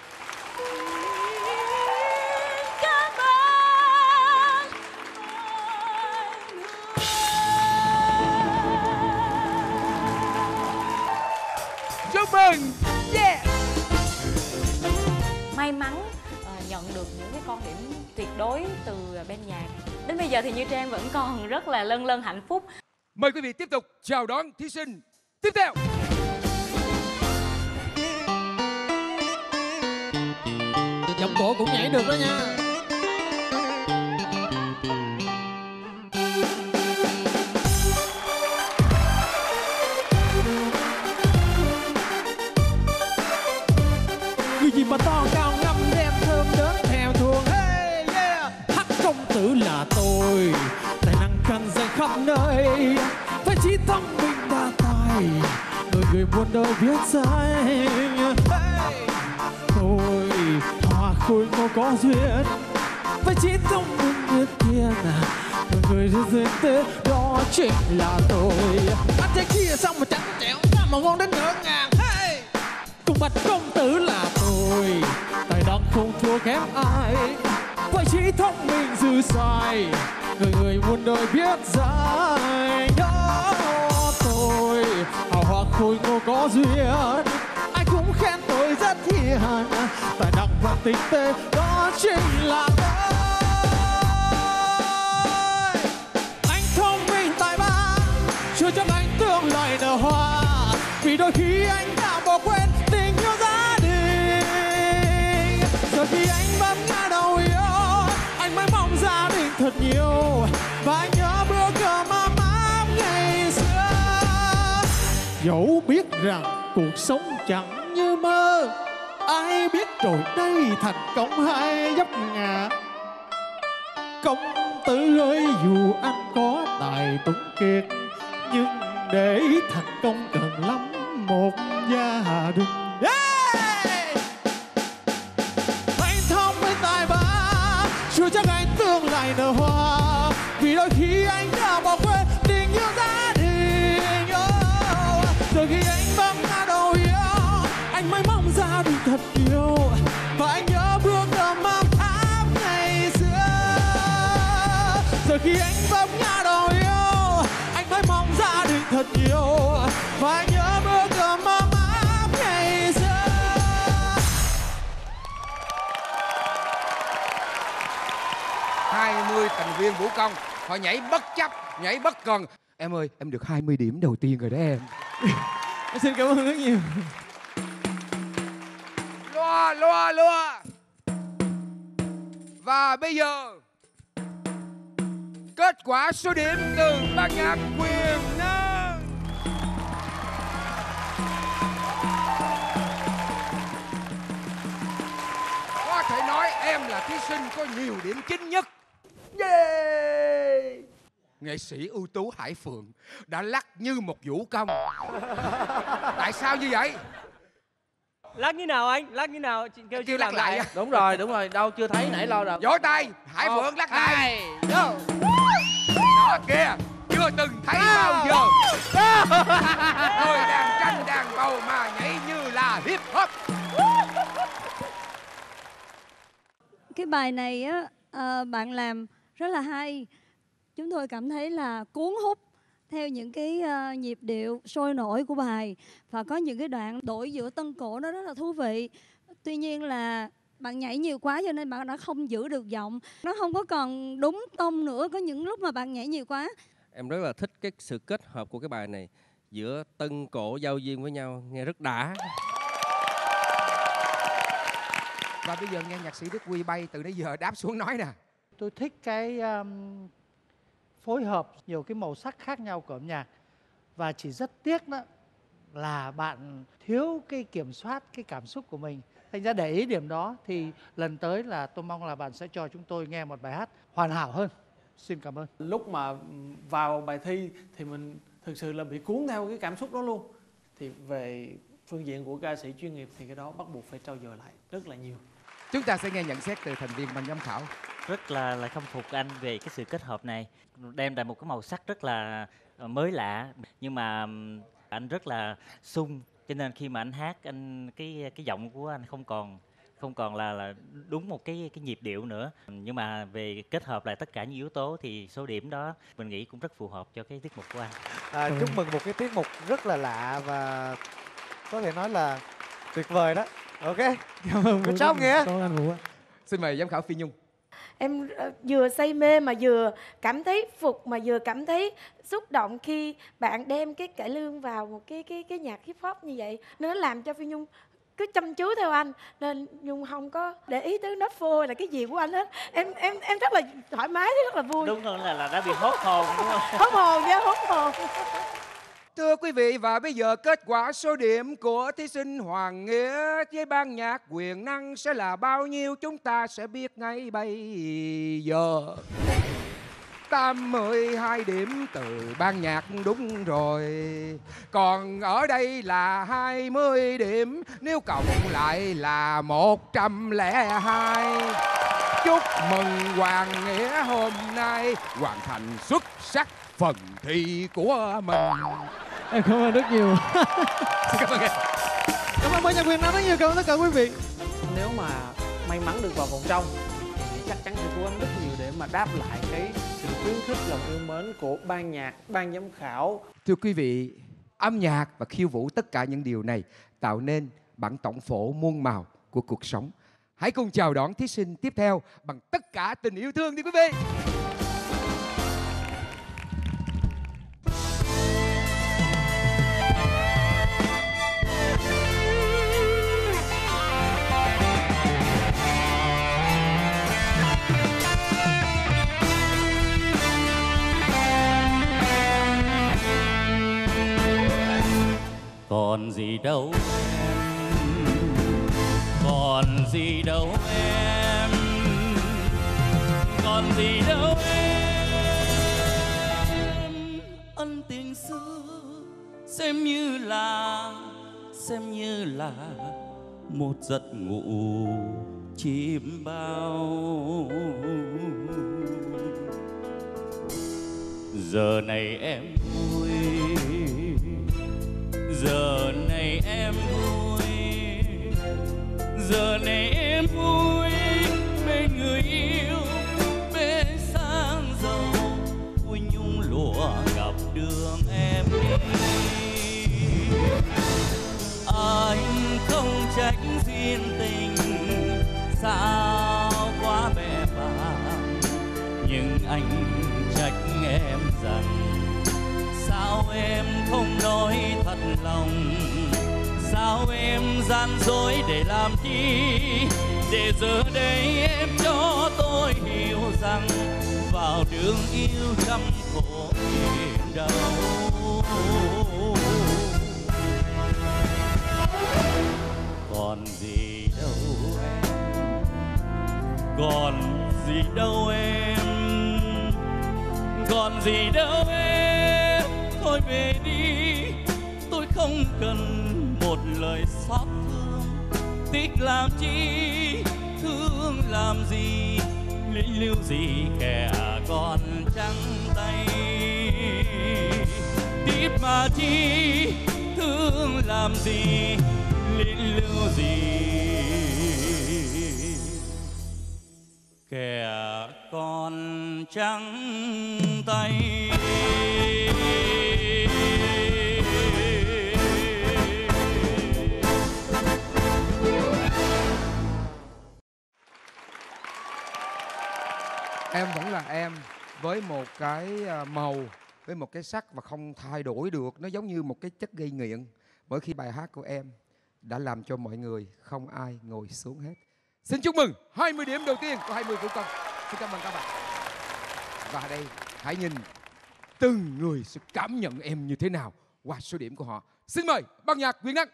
Chúc mừng. Yeah. May mắn uh, nhận được những cái con điểm tuyệt đối từ bên nhạc. Đến bây giờ thì Như Trang vẫn còn rất là lân lân hạnh phúc. Mời quý vị tiếp tục chào đón thí sinh tiếp theo. Giọng cổ cũng nhảy được đó nha. Người gì mà to cao ngâm đem thơm đến theo thuồng. Hey yeah. là tôi, tài năng cần dành khắp nơi, phải trí thông minh đa tài, người người muôn đời biết danh. Hey! Tôi hoa khôi ngô có duyên, phải trí thông minh biết tiền, người người rất duyên thế đó chính là tôi. Ăn trái kia xong mà chẳng có chẻo, mà ngon đến ngỡ ngàng. Hey! Cùng bạch công tử là tôi, tài năng không thua kém ai, phải trí thông minh dư sai, người người muôn đời biết danh. Đó tôi hào hoa khôi ngô có duyên, ai cũng khen tôi rất hiền, tài năng và tinh tế đó chính là tôi. Anh thông minh tài ba, chưa chắc anh tương lai nở hoa, vì đôi khi anh đã bỏ quên tình yêu gia đình. Giờ khi anh bấm ngã đầu yêu, anh mới mong gia đình thật nhiều, và anh nhớ bữa cơm ấm áp ngày xưa. Dẫu biết rằng cuộc sống chẳng như mơ, ai biết rồi đây thành công hay vấp ngã. Công tử ơi, dù anh có tài tuấn kiệt, nhưng để thành công cần lắm một gia đình. Yeah! Anh thông minh tài ba, chưa chắc anh tương lai nở hoa, vì đôi khi anh đã bỏ quên tình yêu gia đình. Oh, rồi khi anh bấm ngã đầu yêu, anh mới mong gia đình thật nhiều, và anh nhớ bữa cơm ấm áp ngày xưa. Rồi khi anh bấm ngã đầu yêu, anh mới mong gia đình thật nhiều, và anh nhớ bữa cơm ấm áp ngày xưa. hai mươi thành viên vũ công, họ nhảy bất chấp, nhảy bất cần. Em ơi, em được hai mươi điểm đầu tiên rồi đó em. Em xin cảm ơn rất nhiều. Loa, loa, loa. Và bây giờ kết quả số điểm từ ban nhạc Quyền Năng. Có thể nói em là thí sinh có nhiều điểm chính nhất. Yeah! Nghệ sĩ ưu tú Hải Phượng đã lắc như một vũ công. Tại sao như vậy? Lắc như nào anh? Lắc như nào? Chị kêu chị làm lại. Đúng rồi, đúng rồi. Đâu chưa thấy nãy lâu rồi. Vỗ tay, Hải Một, Phượng lắc lại. hai. Đó kìa, chưa từng thấy bao giờ. Người đàn tranh đàn bầu mà nhảy như là hip hop. Cái bài này á, à, bạn làm rất là hay. Chúng tôi cảm thấy là cuốn hút theo những cái uh, nhịp điệu sôi nổi của bài, và có những cái đoạn đổi giữa tân cổ nó rất là thú vị. Tuy nhiên là bạn nhảy nhiều quá cho nên bạn đã không giữ được giọng, nó không có còn đúng tông nữa. Có những lúc mà bạn nhảy nhiều quá. Em rất là thích cái sự kết hợp của cái bài này giữa tân cổ giao duyên với nhau, nghe rất đã. Và bây giờ nghe nhạc sĩ Đức Huy bay từ nãy giờ đáp xuống nói nè. Tôi thích cái um, phối hợp nhiều cái màu sắc khác nhau của âm nhạc, và chỉ rất tiếc đó là bạn thiếu cái kiểm soát cái cảm xúc của mình. Thành ra để ý điểm đó thì lần tới là tôi mong là bạn sẽ cho chúng tôi nghe một bài hát hoàn hảo hơn. Xin cảm ơn. Lúc mà vào bài thi thì mình thực sự là bị cuốn theo cái cảm xúc đó luôn. Thì về phương diện của ca sĩ chuyên nghiệp thì cái đó bắt buộc phải trau dồi lại rất là nhiều. Chúng ta sẽ nghe nhận xét từ thành viên ban giám khảo. Rất là là khâm phục anh về cái sự kết hợp này, đem lại một cái màu sắc rất là mới lạ, nhưng mà anh rất là sung, cho nên khi mà anh hát, anh cái cái giọng của anh không còn không còn là là đúng một cái cái nhịp điệu nữa. Nhưng mà về kết hợp lại tất cả những yếu tố thì số điểm đó mình nghĩ cũng rất phù hợp cho cái tiết mục của anh. À, chúc mừng một cái tiết mục rất là lạ và có thể nói là tuyệt vời đó. Ok, cảm ơn. Good job Nghĩa. Cảm ơn anh Vũ. Xin mời giám khảo Phi Nhung. Em uh, vừa say mê mà vừa cảm thấy phục, mà vừa cảm thấy xúc động khi bạn đem cái cải lương vào một cái cái cái nhạc hip hop như vậy. Nó làm cho Phi Nhung cứ chăm chú theo anh, nên Nhung không có để ý tới nốt phô là cái gì của anh hết. Em em em rất là thoải mái, rất là vui. Đúng hơn là là đã bị hốt hồn đúng không? Hốt hồn nha, hốt hồn. thưa quý vị, và bây giờ kết quả số điểm của thí sinh Hoàng Nghĩa với ban nhạc Quyền Năng sẽ là bao nhiêu chúng ta sẽ biết ngay bây giờ. tám mươi hai điểm từ ban nhạc đúng rồi. Còn ở đây là hai mươi điểm, nếu cộng lại là một trăm lẻ hai. Chúc mừng Hoàng Nghĩa hôm nay hoàn thành xuất sắc phần thi của mình. Em cảm ơn rất nhiều. Xin cảm ơn em. Cảm ơn ban nhạc Quyền Năng rất nhiều, cảm ơn tất cả quý vị. Nếu mà may mắn được vào vòng trong thì chắc chắn sẽ cố gắng rất nhiều để mà đáp lại cái sự khuyến khích, lòng yêu mến của ban nhạc, ban giám khảo. Thưa quý vị, âm nhạc và khiêu vũ, tất cả những điều này tạo nên bản tổng phổ muôn màu của cuộc sống. Hãy cùng chào đón thí sinh tiếp theo bằng tất cả tình yêu thương đi quý vị. Còn gì đâu em, còn gì đâu em, còn gì đâu em. Ân tình xưa xem như là, xem như là một giấc ngủ chim bao. Giờ này em vui, giờ này em vui, giờ này em vui bên người yêu, bên sang giàu vui nhung lụa gặp đường em đi. Anh không trách duyên tình sao quá bè bàng, nhưng anh trách em rằng sao em không nói thật lòng, sao em gian dối để làm chi, để giờ đây em cho tôi hiểu rằng vào đường yêu trăm khổ niềm đau. Còn gì đâu em, còn gì đâu em, còn gì đâu em, thôi về đi, tôi không cần một lời xót thương. Tiếc làm chi, thương làm gì, linh lưu gì kẻ còn trắng tay. Tiếc mà chi, thương làm gì, linh lưu gì, kẻ còn trắng tay. Em vẫn là em với một cái màu, với một cái sắc và không thay đổi được. Nó giống như một cái chất gây nghiện. Mỗi khi bài hát của em đã làm cho mọi người không ai ngồi xuống hết. Xin chúc mừng hai mươi điểm đầu tiên của hai mươi Vũ Công. Xin cảm ơn các bạn. Và đây, hãy nhìn từng người sẽ cảm nhận em như thế nào qua số điểm của họ. Xin mời ban nhạc Quyền Năng.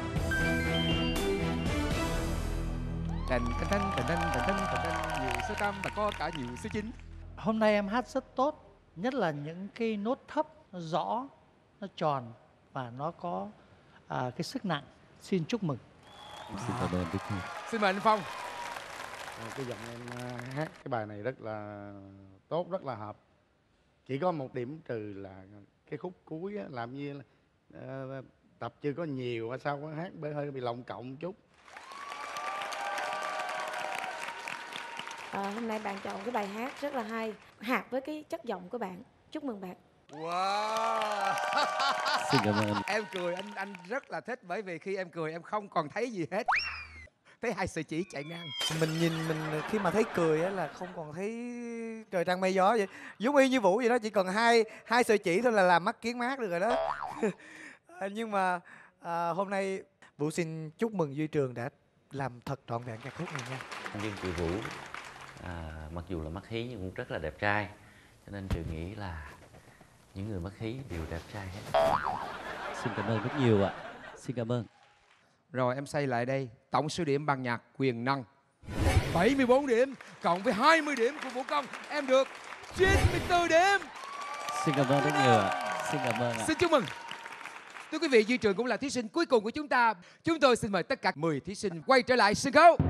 Đành đành đành đành đành đành đành nhiều số tam và có cả nhiều số chín. Hôm nay em hát rất tốt, nhất là những cái nốt thấp nó rõ, nó tròn và nó có à, cái sức nặng. Xin chúc mừng. Xin cảm ơn Đức Huy. Xin mời anh Phong. À, cái giọng em uh, hát cái bài này rất là tốt, rất là hợp. Chỉ có một điểm trừ là cái khúc cuối á, làm như uh, tập chưa có nhiều, sao có hát hơi bị lộng cộng chút. À, hôm nay bạn chọn cái bài hát rất là hay, hợp với cái chất giọng của bạn. Chúc mừng bạn. Wow. Xin cảm ơn. Em cười anh anh rất là thích, bởi vì khi em cười em không còn thấy gì hết. Thấy hai sợi chỉ chạy ngang. Mình nhìn mình khi mà thấy cười á là không còn thấy trời trăng mây gió vậy. Giống y như Vũ vậy đó, chỉ cần hai hai sợi chỉ thôi là làm mắt kiến mát được rồi đó. À, nhưng mà à, hôm nay Vũ xin chúc mừng Duy Trường đã làm thật trọn vẹn ca khúc này nha. Riêng chị Vũ à, mặc dù là mắt hí nhưng cũng rất là đẹp trai, cho nên Trường nghĩ là những người mất khí đều đẹp trai hết. Xin cảm ơn rất nhiều ạ. Xin cảm ơn. Rồi em xây lại đây. Tổng số điểm ban nhạc Quyền Năng bảy mươi bốn điểm, cộng với hai mươi điểm của Vũ Công, em được chín mươi tư điểm. Xin cảm ơn rất nhiều ạ. Xin cảm ơn ạ. Xin chúc mừng. Thưa quý vị, Duy Trường cũng là thí sinh cuối cùng của chúng ta. Chúng tôi xin mời tất cả mười thí sinh quay trở lại sân khấu.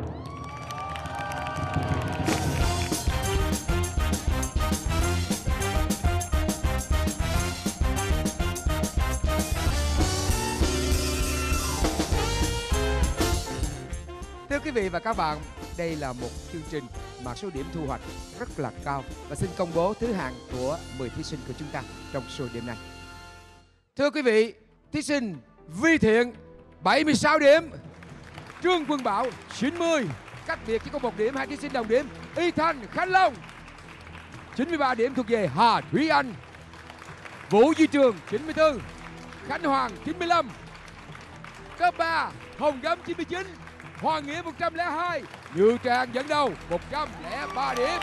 Thưa quý vị và các bạn, đây là một chương trình mà số điểm thu hoạch rất là cao. Và xin công bố thứ hạng của mười thí sinh của chúng ta trong số điểm này. Thưa quý vị, thí sinh Vi Thiện bảy mươi sáu điểm, Trương Quân Bảo chín mươi, cách biệt chỉ có một điểm, hai thí sinh đồng điểm. Y Thanh, Khánh Long chín mươi ba điểm thuộc về Hà Thúy Anh. Vũ Duy Trường chín mươi tư, Khánh Hoàng chín mươi lăm. Cấp ba Hồng Gấm chín mươi chín, Hoàng Nghĩa một trăm lẻ hai, Như Trang dẫn đầu một trăm lẻ ba điểm.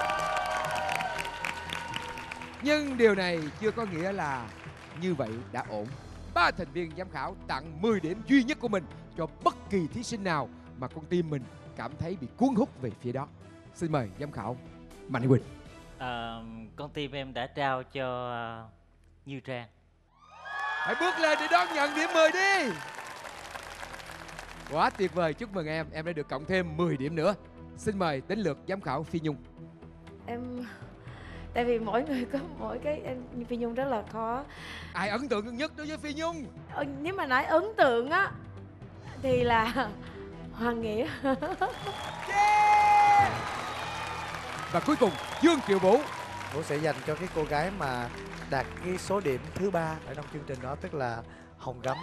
Nhưng điều này chưa có nghĩa là như vậy đã ổn. Ba thành viên giám khảo tặng mười điểm duy nhất của mình cho bất kỳ thí sinh nào mà con tim mình cảm thấy bị cuốn hút về phía đó. Xin mời giám khảo Mạnh Quỳnh. À, con tim em đã trao cho uh, Như Trang. Hãy bước lên để đón nhận điểm mười đi. Quá tuyệt vời, chúc mừng em, em đã được cộng thêm mười điểm nữa. Xin mời đến lượt giám khảo Phi Nhung. Em tại vì mỗi người có mỗi cái em, Phi Nhung rất là khó. Ai ấn tượng nhất đối với Phi Nhung? Ờ, nếu mà nói ấn tượng á thì là Hoàng Nghĩa. Yeah! Và cuối cùng Dương Kiều Vũ. Vũ sẽ dành cho cái cô gái mà đạt cái số điểm thứ ba ở trong chương trình đó, tức là Hồng Gấm.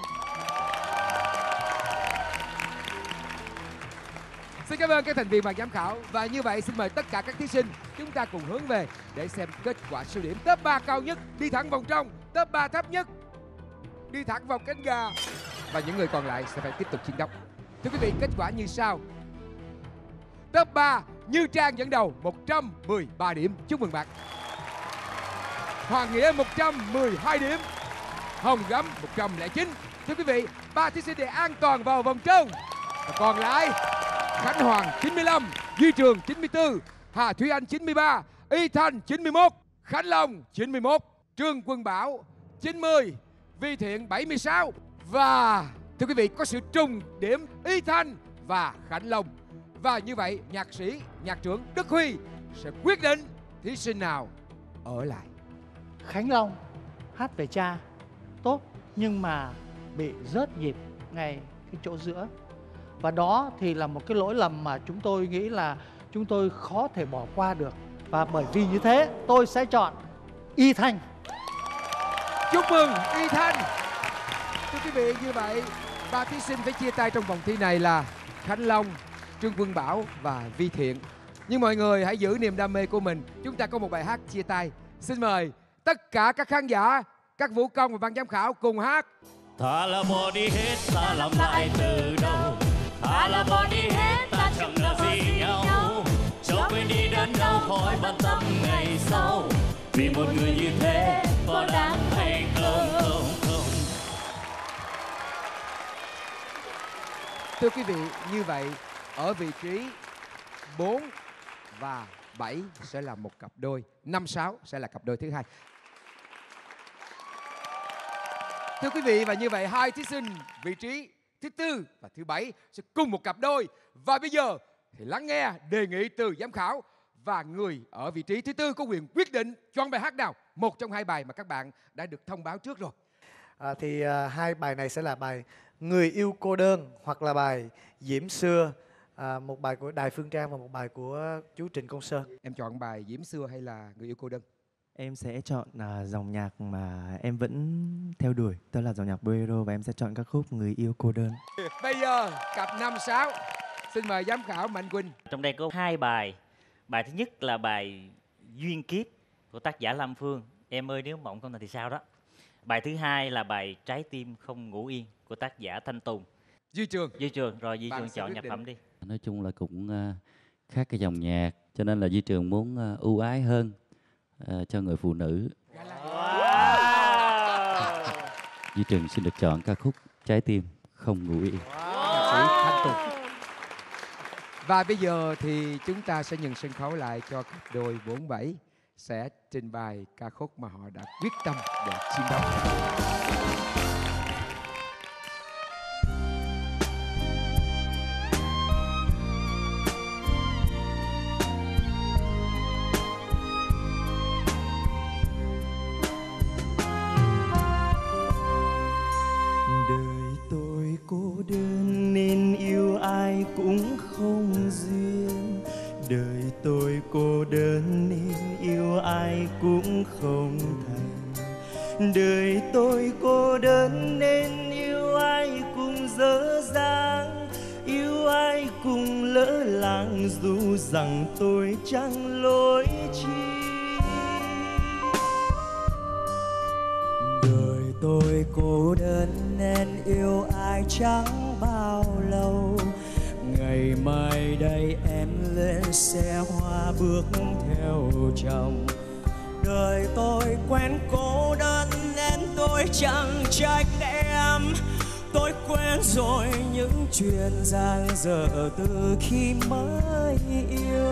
Xin cảm ơn các thành viên ban giám khảo. Và như vậy xin mời tất cả các thí sinh chúng ta cùng hướng về để xem kết quả số điểm. Top ba cao nhất đi thẳng vòng trong, top ba thấp nhất đi thẳng vào cánh gà, và những người còn lại sẽ phải tiếp tục chiến đấu. Thưa quý vị, kết quả như sau. Top ba Như Trang dẫn đầu một trăm mười ba điểm, chúc mừng bạn. Hoàng Nghĩa một trăm mười hai điểm, Hồng Gấm một trăm lẻ chín. Thưa quý vị, ba thí sinh để an toàn vào vòng trong. Và còn lại Khánh Hoàng chín mươi lăm, Duy Trường chín mươi tư, Hà Thúy Anh chín mươi ba, Y Thanh chín mươi mốt, Khánh Long chín mươi mốt, Trương Quân Bảo chín mươi, Vi Thiện bảy mươi sáu. Và thưa quý vị, có sự trùng điểm Y Thanh và Khánh Long. Và như vậy nhạc sĩ, nhạc trưởng Đức Huy sẽ quyết định thí sinh nào ở lại. Khánh Long hát về cha tốt nhưng mà bị rớt nhịp ngay cái chỗ giữa. Và đó thì là một cái lỗi lầm mà chúng tôi nghĩ là chúng tôi khó thể bỏ qua được. Và bởi vì như thế tôi sẽ chọn Y Thanh. Chúc mừng Y Thanh. Thưa quý vị, như vậy ba thí sinh phải chia tay trong vòng thi này là Khánh Long, Trương Quân Bảo và Vi Thiện. Nhưng mọi người hãy giữ niềm đam mê của mình. Chúng ta có một bài hát chia tay. Xin mời tất cả các khán giả, các vũ công và ban giám khảo cùng hát. Ta là bỏ đi hết, ta làm lại từ đầu. Ta là bỏ đi hết, ta chẳng là gì nhau. Cho quên đi đớn đau khỏi bận tâm ngày sau. Vì một người như thế có đáng hay không, không, không. Thưa quý vị, như vậy ở vị trí bốn và bảy sẽ là một cặp đôi, năm, sáu sẽ là cặp đôi thứ hai. Thưa quý vị, và như vậy hai thí sinh vị trí thứ tư và thứ bảy sẽ cùng một cặp đôi. Và bây giờ thì lắng nghe đề nghị từ giám khảo, và người ở vị trí thứ tư có quyền quyết định chọn bài hát nào, một trong hai bài mà các bạn đã được thông báo trước rồi. À, thì à, hai bài này sẽ là bài Người Yêu Cô Đơn hoặc là bài Diễm Xưa, à, một bài của Đài Phương Trang và một bài của chú Trịnh Công Sơn. Em chọn bài Diễm Xưa hay là Người Yêu Cô Đơn? Em sẽ chọn uh, dòng nhạc mà em vẫn theo đuổi, đó là dòng nhạc bolero, và em sẽ chọn các khúc Người Yêu Cô Đơn. Bây giờ cặp năm sáu, xin mời giám khảo Mạnh Quỳnh. Trong đây có hai bài. Bài thứ nhất là bài Duyên Kiếp của tác giả Lâm Phương, Em ơi nếu mộng không thành thì sao đó. Bài thứ hai là bài Trái Tim Không Ngủ Yên của tác giả Thanh Tùng. Duy Trường. Duy Trường, rồi Duy Bạn Trường sẽ chọn quyết nhạc định. phẩm đi. Nói chung là cũng uh, khác cái dòng nhạc, cho nên là Duy Trường muốn uh, ưu ái hơn uh, cho người phụ nữ. Wow. Duy Trần xin được chọn ca khúc Trái tim không ngủ yên. Nhạc sĩ Thanh Tùng. Và bây giờ thì chúng ta sẽ nhận sân khấu lại cho cặp đôi bốn bảy sẽ trình bày ca khúc mà họ đã quyết tâm để chiến đấu. Cô đơn nên yêu ai cũng không duyên. Đời tôi cô đơn nên yêu ai cũng không thành. Đời tôi cô đơn nên yêu ai cũng dở dang. Yêu ai cũng lỡ làng dù rằng tôi chẳng lỗi chi. Tôi cô đơn nên yêu ai chẳng bao lâu. Ngày mai đây em lên xe hoa bước theo chồng. Đời tôi quen cô đơn nên tôi chẳng trách em. Tôi quen rồi những chuyện dang dở từ khi mới yêu.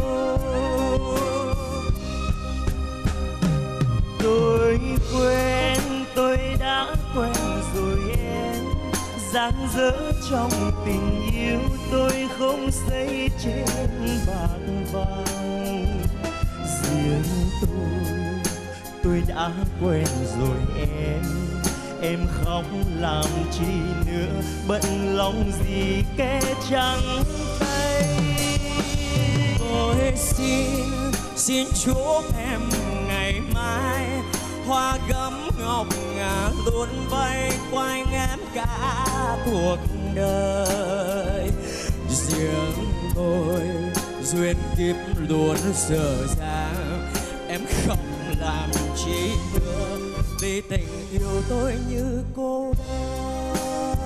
Tôi quen, tôi đã quen rồi em. Dang dở trong tình yêu tôi không xây trên bạc vàng. Riêng tôi, tôi đã quen rồi em. Em khóc làm chi nữa, bận lòng gì kẻ trắng tay. Tôi xin, xin chúc em ngày mai hoa gấm ngọc ngà luôn vây quanh em cả cuộc đời. Riêng tôi duyên kiếp luôn dở dang. Em không làm chi nữa vì tình yêu tôi như cô đơn.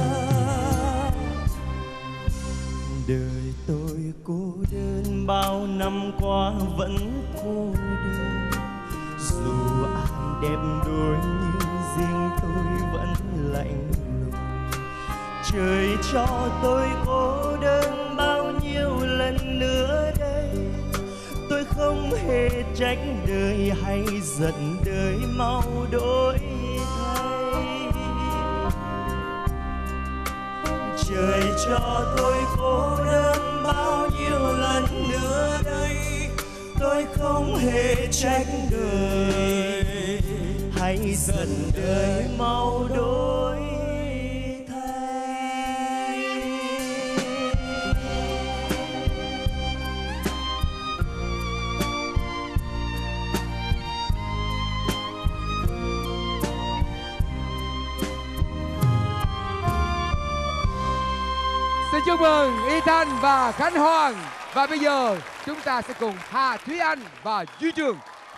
Đời tôi cô đơn bao năm qua vẫn cô đơn. Dù ai đẹp đôi nhưng riêng tôi vẫn lạnh lùng. Trời cho tôi cô đơn bao nhiêu lần nữa đây. Tôi không hề trách đời hay giận đời mau đổi thay. Trời cho tôi cô đơn bao nhiêu lần nữa đây. Tôi không hề trách đời hay giận đời mau đổi thay. Xin chúc mừng Ethan và Khánh Hoàng. Và bây giờ chúng ta sẽ cùng Hà Thúy Anh và Duy Trường.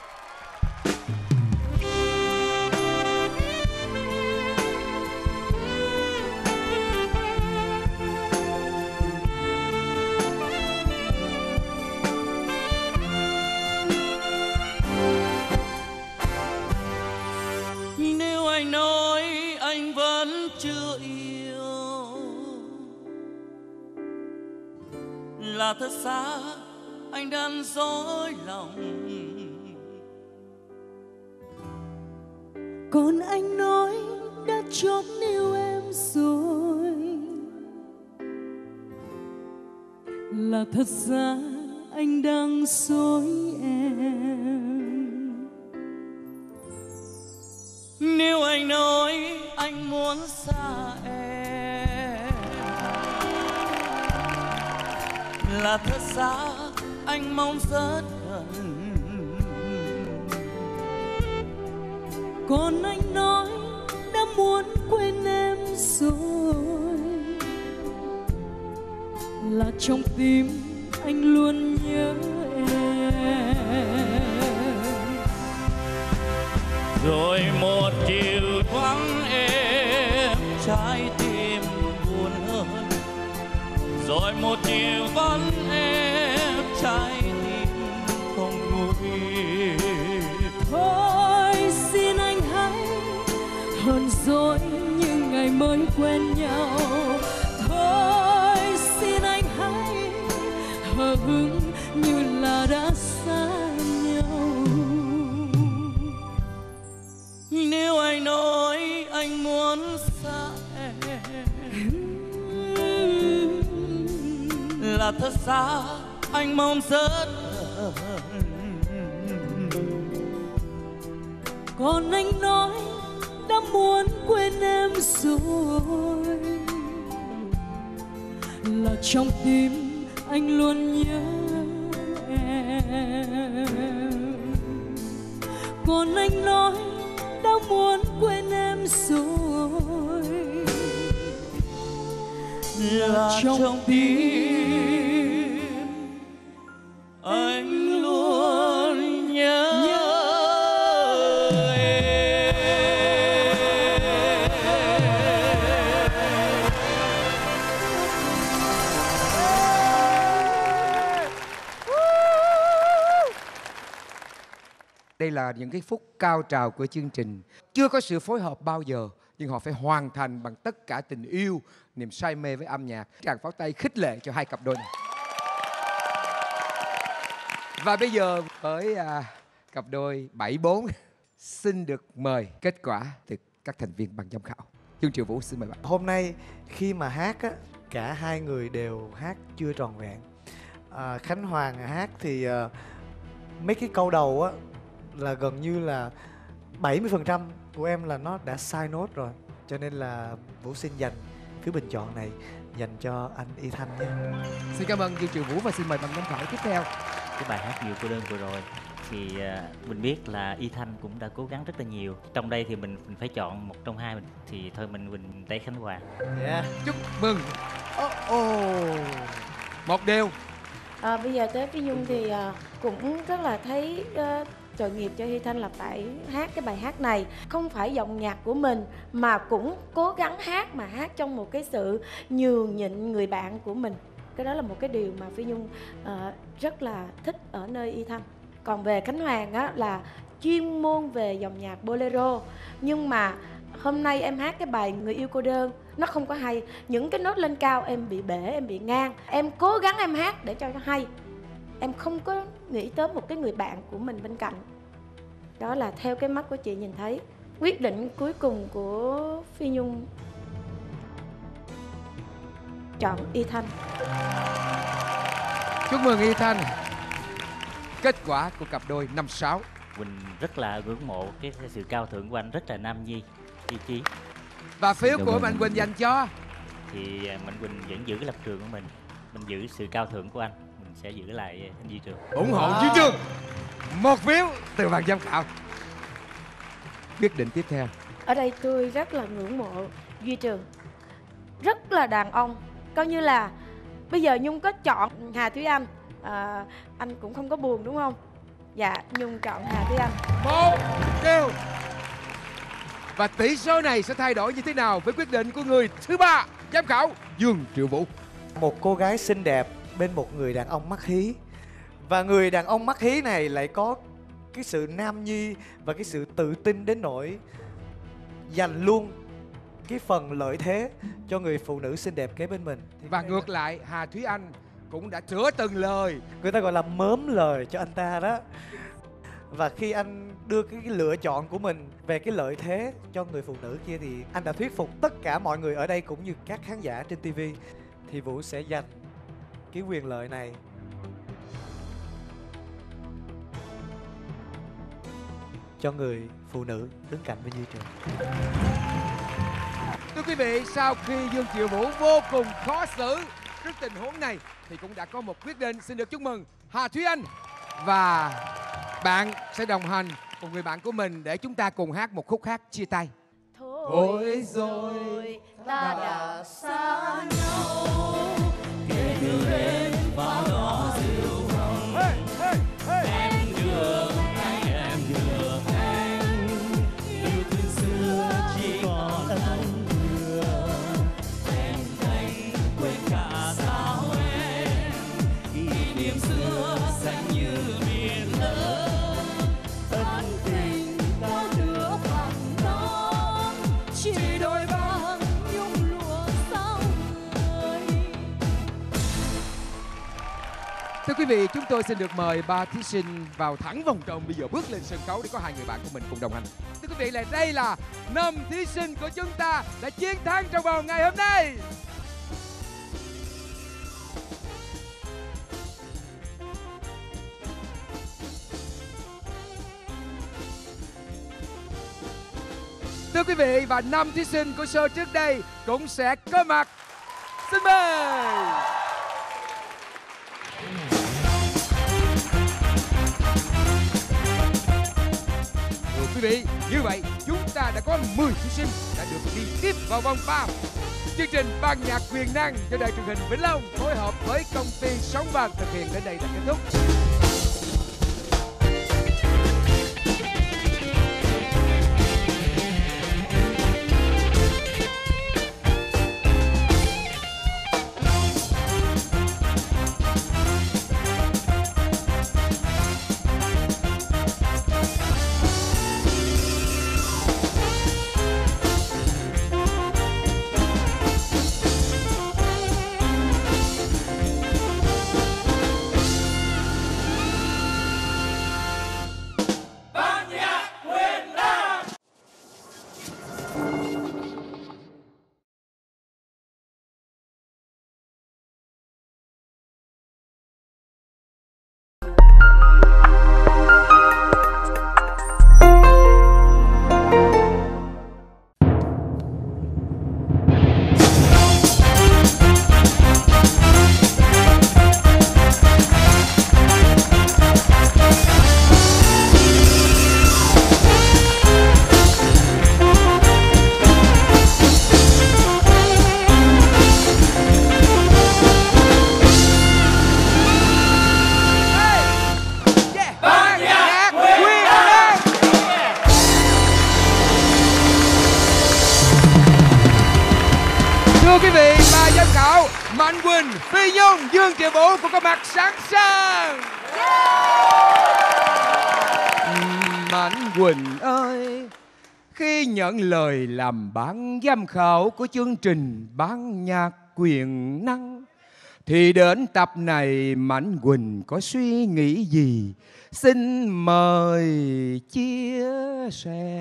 Nếu anh nói anh vẫn chưa yêu là thật xa anh đang dối lòng. Còn anh nói đã chót yêu em rồi là thật ra anh đang dối em. Nếu anh nói anh muốn xa em là thật xa anh mong rất gần. Còn anh nói đã muốn quên em rồi là trong tim anh luôn nhớ em. Rồi một chiều thoáng em trái tim buồn hơn. Rồi một chiều vắng em trái tim không nguôi. Thôi xin anh hãy hơn rồi như ngày mới quen nhau. Thôi xin anh hãy hờ hững như là đã xa nhau. Nếu anh nói anh muốn xa em là thật xa, anh mong rất còn anh nói đã muốn quên em rồi, là trong tim anh luôn nhớ em. Còn anh nói đã muốn quên em rồi, là trong tim anh luôn nhớ. Đây là những cái phút cao trào của chương trình. Chưa có sự phối hợp bao giờ, nhưng họ phải hoàn thành bằng tất cả tình yêu, niềm say mê với âm nhạc. Tràng pháo tay khích lệ cho hai cặp đôi này. Và bây giờ với à, cặp đôi bảy bốn xin được mời kết quả từ các thành viên ban giám khảo. Dương Triệu Vũ xin mời bạn. Hôm nay khi mà hát á, cả hai người đều hát chưa tròn vẹn. à, Khánh Hoàng hát thì uh, mấy cái câu đầu á là gần như là bảy mươi phần trăm của em là nó đã sai nốt rồi. Cho nên là Vũ xin dành phiếu bình chọn này dành cho anh Y Thanh nhé. Xin cảm ơn Dương Triệu Vũ và xin mời ban giám khảo tiếp theo. Cái bài hát Nhiều Cô Đơn vừa rồi thì uh, mình biết là Y Thanh cũng đã cố gắng rất là nhiều. Trong đây thì mình mình phải chọn một trong hai, mình thì thôi mình mình lấy Khánh Hoàng. Yeah. Chúc mừng. Oh, oh. Một điều. À, bây giờ tới Phi Nhung thì à, cũng rất là thấy à, tội nghiệp cho Hy Thanh là phải hát cái bài hát này. Không phải giọng nhạc của mình mà cũng cố gắng hát, mà hát trong một cái sự nhường nhịn người bạn của mình. Cái đó là một cái điều mà Phi Nhung à, rất là thích ở nơi Y Thanh. Còn về Khánh Hoàng á, là chuyên môn về dòng nhạc bolero. Nhưng mà hôm nay em hát cái bài Người Yêu Cô Đơn nó không có hay. Những cái nốt lên cao em bị bể, em bị ngang. Em cố gắng em hát để cho nó hay. Em không có nghĩ tới một cái người bạn của mình bên cạnh. Đó là theo cái mắt của chị nhìn thấy. Quyết định cuối cùng của Phi Nhung chọn Y Thanh. Chúc mừng Y Thanh. Kết quả của cặp đôi năm sáu. Quỳnh rất là ngưỡng mộ cái sự cao thượng của anh, rất là nam nhi, ý chí. Và phiếu của Mạnh Quỳnh dành cho thì Mạnh Quỳnh vẫn giữ cái lập trường của mình, mình giữ sự cao thượng của anh, mình sẽ giữ lại anh Duy Trường. ủng hộ Duy Trường. Một phiếu từ ban giám khảo. Quyết định tiếp theo. Ở đây tôi rất là ngưỡng mộ Duy Trường, rất là đàn ông. Coi như là bây giờ Nhung có chọn Hà Thúy Anh, à, anh cũng không có buồn đúng không? Dạ, Nhung chọn Hà Thúy Anh. Một điều. Và tỷ số này sẽ thay đổi như thế nào với quyết định của người thứ ba, giám khảo Dương Triệu Vũ. Một cô gái xinh đẹp bên một người đàn ông mắc hí. Và người đàn ông mắc hí này lại có cái sự nam nhi và cái sự tự tin đến nỗi dành luôn cái phần lợi thế cho người phụ nữ xinh đẹp kế bên mình. Và ngược lại, Hà Thúy Anh cũng đã chữa từng lời. Người ta gọi là mớm lời cho anh ta đó. Và khi anh đưa cái, cái lựa chọn của mình về cái lợi thế cho người phụ nữ kia thì anh đã thuyết phục tất cả mọi người ở đây cũng như các khán giả trên ti vi. Thì Vũ sẽ dành cái quyền lợi này cho người phụ nữ đứng cạnh với Duy Trường. Thưa quý vị, sau khi Dương Triệu Vũ vô cùng khó xử trước tình huống này thì cũng đã có một quyết định. Xin được chúc mừng Hà Thúy Anh. Và bạn sẽ đồng hành cùng người bạn của mình để chúng ta cùng hát một khúc hát chia tay. Thôi rồi ta đã xa nhau, kể từ đêm vào đó dịu hồng. Em được anh, em được anh, yêu thương xưa chỉ còn thân thương. Em đành quên cả sao em, kỷ niệm xưa xanh như biển lớn. Ân tình ta đưa bằng non, chỉ quý vị, chúng tôi xin được mời ba thí sinh vào thẳng vòng trong, bây giờ bước lên sân khấu để có hai người bạn của mình cùng đồng hành. Thưa quý vị, là đây là năm thí sinh của chúng ta đã chiến thắng trong vòng ngày hôm nay. Thưa quý vị, và năm thí sinh của show trước đây cũng sẽ có mặt. Xin mời. Thưa quý vị, như vậy chúng ta đã có mười thí sinh đã được đi tiếp vào vòng ba. Chương trình ban nhạc quyền năng do đài truyền hình Vĩnh Long phối hợp với công ty Sóng Vàng thực hiện đến đây là kết thúc. Thưa quý vị, ba giám khảo Mạnh Quỳnh, Phi Nhung, Dương Triệu Vũ cũng có mặt sẵn sàng. Mạnh Quỳnh ơi, khi nhận lời làm ban giám khảo của chương trình ban nhạc quyền năng thì đến tập này Mạnh Quỳnh có suy nghĩ gì? Xin mời chia sẻ.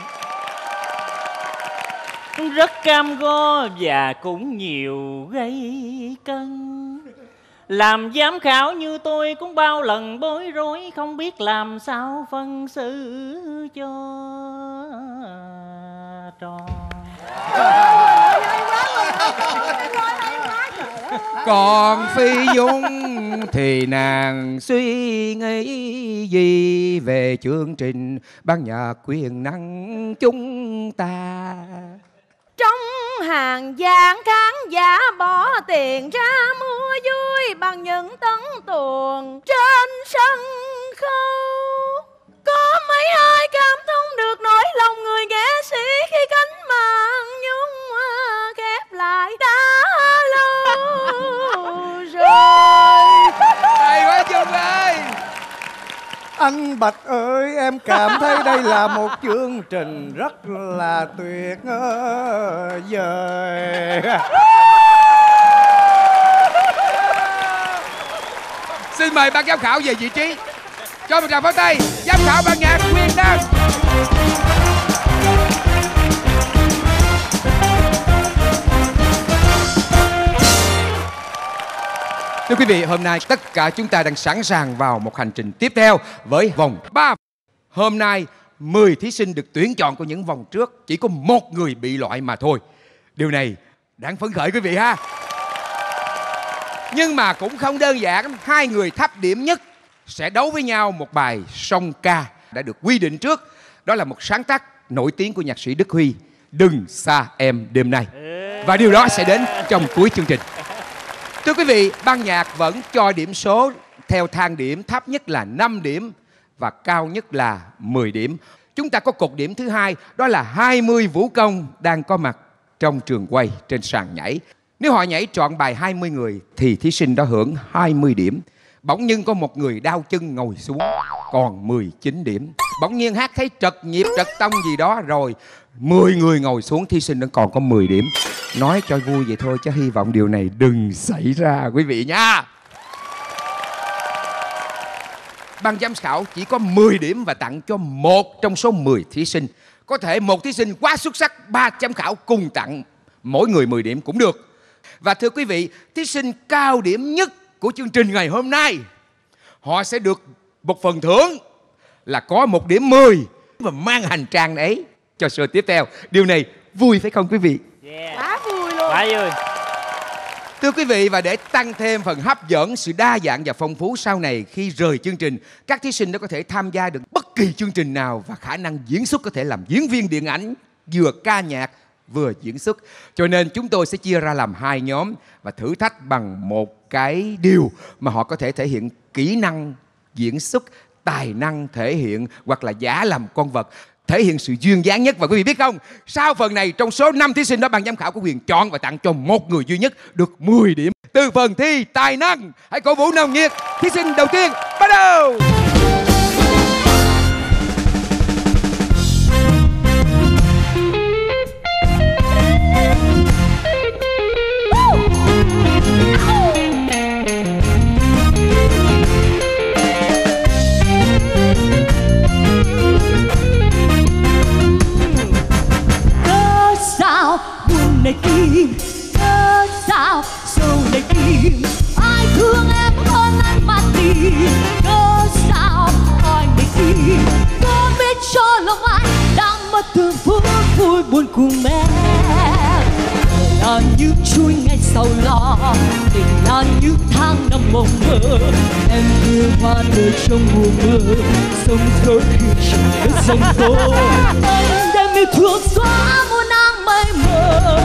Rất cam go và cũng nhiều gây cân. Làm giám khảo như tôi cũng bao lần bối rối, không biết làm sao phân xử cho tròn. Còn Phi Nhung thì nàng suy nghĩ gì về chương trình ban nhạc quyền năng chúng ta? Trong hàng vạn khán giả bỏ tiền ra mua vui bằng những tấn tuồng trên sân khấu, có mấy ai cảm thông được nỗi lòng người nghệ sĩ khi cánh màn nhung khép lại đã lâu rồi. Hay quá Dung ơi. Anh Bạch ơi, em cảm thấy đây là một chương trình rất là tuyệt vời. Xin mời ban giám khảo về vị trí. Cho một tràng pháo tay, giám khảo ban nhạc quyền năng. Thưa quý vị, hôm nay tất cả chúng ta đang sẵn sàng vào một hành trình tiếp theo với vòng ba. Hôm nay mười thí sinh được tuyển chọn của những vòng trước, chỉ có một người bị loại mà thôi. Điều này đáng phấn khởi quý vị ha. Nhưng mà cũng không đơn giản, hai người thấp điểm nhất sẽ đấu với nhau một bài song ca đã được quy định trước. Đó là một sáng tác nổi tiếng của nhạc sĩ Đức Huy, Đừng Xa Em Đêm Nay. Và điều đó sẽ đến trong cuối chương trình. Thưa quý vị, ban nhạc vẫn cho điểm số theo thang điểm, thấp nhất là năm điểm và cao nhất là mười điểm. Chúng ta có cột điểm thứ hai, đó là hai mươi vũ công đang có mặt trong trường quay trên sàn nhảy. Nếu họ nhảy trọn bài hai mươi người thì thí sinh đó hưởng hai mươi điểm. Bỗng nhiên có một người đau chân ngồi xuống, còn mười chín điểm. Bỗng nhiên hát thấy trật nhịp trật tông gì đó rồi mười người ngồi xuống, thí sinh nó còn có mười điểm. Nói cho vui vậy thôi chứ hy vọng điều này đừng xảy ra quý vị nha. ban giám khảo chỉ có mười điểm và tặng cho một trong số mười thí sinh. Có thể một thí sinh quá xuất sắc, ba giám khảo cùng tặng mỗi người mười điểm cũng được. Và thưa quý vị, thí sinh cao điểm nhất của chương trình ngày hôm nay, họ sẽ được một phần thưởng là có một điểm mười và mang hành trang ấy cho show tiếp theo. Điều này vui phải không quý vị? Quá vui luôn. Quá vui. Thưa quý vị, và để tăng thêm phần hấp dẫn, sự đa dạng và phong phú sau này khi rời chương trình, các thí sinh đã có thể tham gia được bất kỳ chương trình nào và khả năng diễn xuất có thể làm diễn viên điện ảnh, vừa ca nhạc vừa diễn xuất. Cho nên chúng tôi sẽ chia ra làm hai nhóm và thử thách bằng một cái điều mà họ có thể thể hiện kỹ năng diễn xuất, tài năng thể hiện hoặc là giả làm con vật, thể hiện sự duyên dáng nhất. Và quý vị biết không, sau phần này trong số năm thí sinh đó, ban giám khảo có quyền chọn và tặng cho một người duy nhất được mười điểm từ phần thi tài năng. Hãy cổ vũ nồng nhiệt thí sinh đầu tiên, bắt đầu. Này tim, cớ sao sâu này tim, ai thương em hơn anh mà tìm, cớ sao anh này tim, có biết cho lòng anh đang mất từng phút vui buồn cùng em. Là như chui ngay sau lo, tình là như tháng năm mộng mơ, em như hoa nở trong mùa mưa, sông rơi khi trời đất sông tố, anh đem yêu thương xóa muôn áng mây mờ.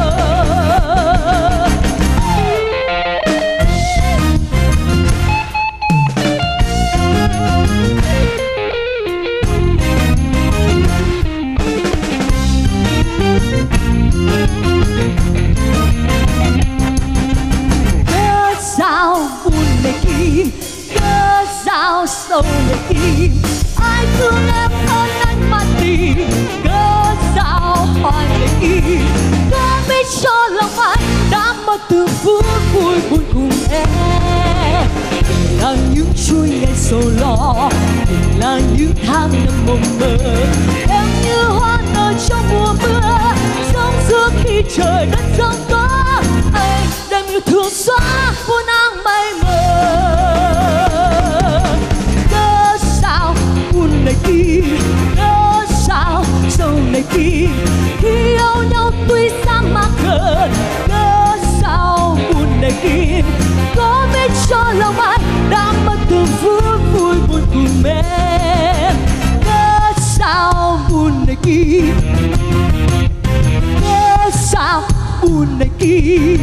Cớ sao buồn này tim, cớ sao sâu này tim, ai thương em hơn anh mà tìm, cớ sao hoài này tim, có biết cho lòng anh đã mất từng phút vui buồn cùng em. Là những chuỗi ngày sầu lo, tình là những tháng năm mộng mơ, em như hoa nở trong mùa mưa, sống giữa khi trời đất giông tố, anh đem yêu thương xóa muôn áng mây mờ. Cớ sao buồn này tim, cớ sao sâu này tim, khi yêu nhau tuy sáng mà khờ, cớ sao buồn này tim, có biết cho lòng anh đã mất từng phút vui buồn cùng em. Cớ sao buồn này tim, cớ sao buồn này tim,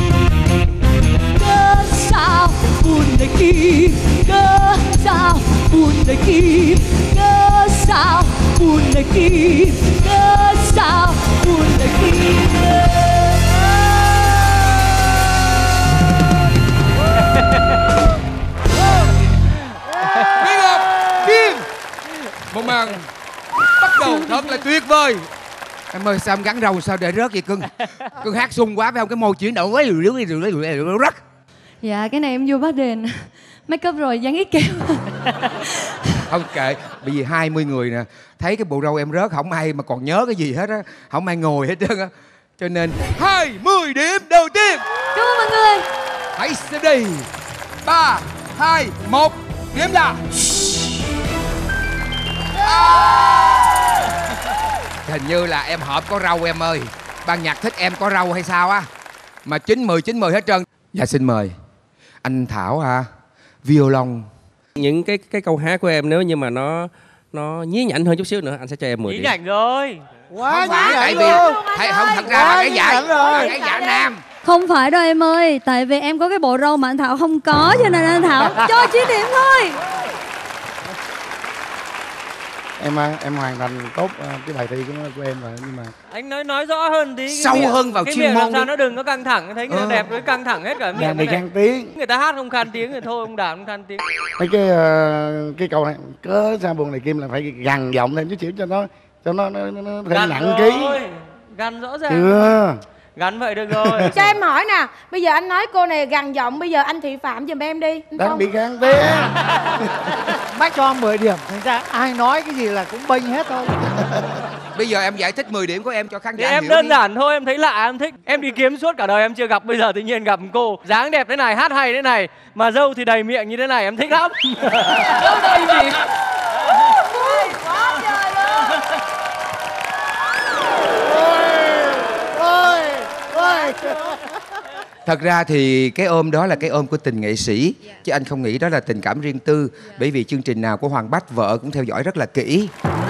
cớ sao buồn này tim, cớ sao buồn này tim, cớ sao buồn này tim, cớ sao buồn này tim. Mỹ Ngọc, Kim, một màn bắt đầu thật là tuyệt vời. Em ơi, sao em gắn râu sao để rớt vậy cưng? Cưng hát sung quá phải không? Cái môi chuyển động ấy rồi rồi rớt. Dạ, cái này em vô bắt đền make up rồi dán ít keo. Không kệ, bởi vì hai mươi người nè, thấy cái bộ râu em rớt không ai mà còn nhớ cái gì hết á, không ai ngồi hết trơn á. Cho nên hai mươi điểm đầu tiên. Cảm ơn mọi người. Hãy xem đi. Ba, hai, một, điểm là à! Hình như là em hợp có râu em ơi. Ban nhạc thích em có râu hay sao á? Mà chín mười chín mười hết trơn. Dạ xin mời anh Thảo à, violon. Những cái cái câu hát của em nếu như mà nó nó nhí nhảnh hơn chút xíu nữa anh sẽ cho em mười Nhí điểm. nhảnh rồi. Quá nhí nhảnh luôn. Thầy không, thật ra là cái giải là cái giải nam. Không phải đâu em ơi, tại vì em có cái bộ râu mà anh Thảo không có, cho nên anh Thảo cho chín điểm thôi. Em em hoàn thành tốt cái bài thi của, của em rồi, nhưng mà Anh nói nói rõ hơn tí. Sâu hơn vào cái chuyên miệng môn làm sao đi. nó đừng có căng thẳng, thấy người ta Ừ. đẹp với căng thẳng hết cả miệng. Đang bị này. khan tiếng. Người ta hát không khan tiếng thì thôi, ông đàn không khan tiếng. mấy cái ờ, cái câu này cớ sao buồn này Kim là phải gằn giọng thêm chút xíu cho nó cho nó, nó, nó thêm Gắn nặng ký. rồi. Gắn rõ ràng. Chưa. Gắn vậy được rồi. Cho em hỏi nè, bây giờ anh nói cô này gằn giọng, bây giờ anh thị phạm giùm em đi. Anh Đang Phong. bị khan tiếng. bác cho mười điểm, thành ra ai nói cái gì là cũng bênh hết thôi. Bây giờ em giải thích mười điểm của em cho khán Thì giả em hiểu đơn đi. giản thôi, em thấy lạ, em thích. Em đi kiếm suốt cả đời em chưa gặp, bây giờ tự nhiên gặp một cô dáng đẹp thế này, hát hay thế này, mà râu thì đầy miệng như thế này, em thích lắm. Râu đầy miệng. Quá trời luôn. Ôi, ôi, ôi. Thật ra thì cái ôm đó là cái ôm của tình nghệ sĩ, chứ anh không nghĩ đó là tình cảm riêng tư. Bởi vì chương trình nào của Hoàng Bách vợ cũng theo dõi rất là kỹ.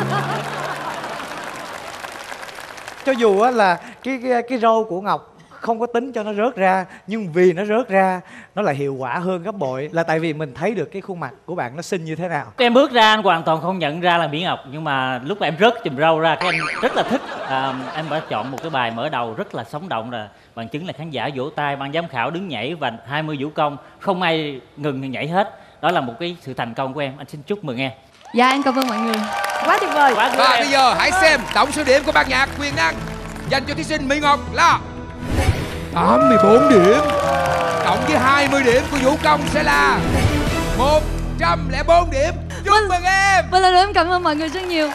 Cho dù á là cái, cái cái râu của Ngọc không có tính cho nó rớt ra, nhưng vì nó rớt ra nó lại hiệu quả hơn gấp bội, là tại vì mình thấy được cái khuôn mặt của bạn nó xinh như thế nào. Em bước ra anh hoàn toàn không nhận ra là Mỹ Ngọc, nhưng mà lúc mà em rớt chùm râu ra cái em rất là thích. À, em đã chọn một cái bài mở đầu rất là sống động, là bằng chứng là khán giả vỗ tay, ban giám khảo đứng nhảy và hai mươi vũ công không ai ngừng nhảy hết. Đó là một cái sự thành công của em. Anh xin chúc mừng em. Dạ em cảm ơn mọi người. Quá tuyệt vời. Và bây giờ hãy xem tổng số điểm của ban nhạc quyền năng dành cho thí sinh Mỹ Ngọc là tám mươi bốn điểm. Cộng với hai mươi điểm của vũ công sẽ là một trăm lẻ bốn điểm. Chúc mừng em. Một lần nữa em cảm ơn mọi người rất nhiều.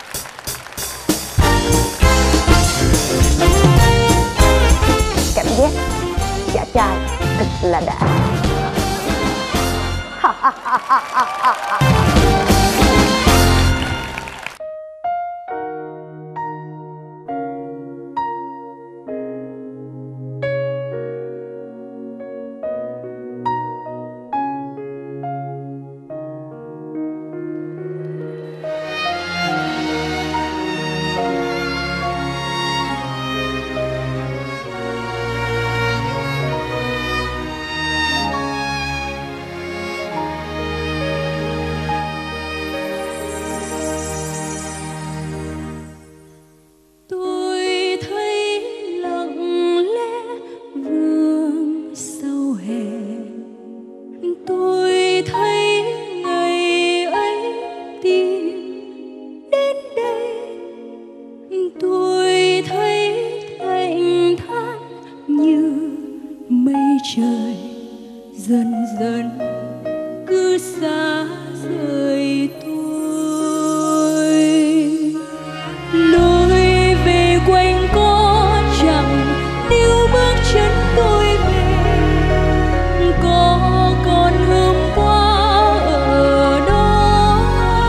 Cảm giác giả trai thật là đã. Tôi thấy lặng lẽ vương sau hè, tôi thấy ngày ấy tìm đến đây, tôi thấy thanh thản như mây trời dần dần cứ xa rời tôi. Lối về quanh có chẳng níu bước chân tôi về, có còn hôm qua ở đó.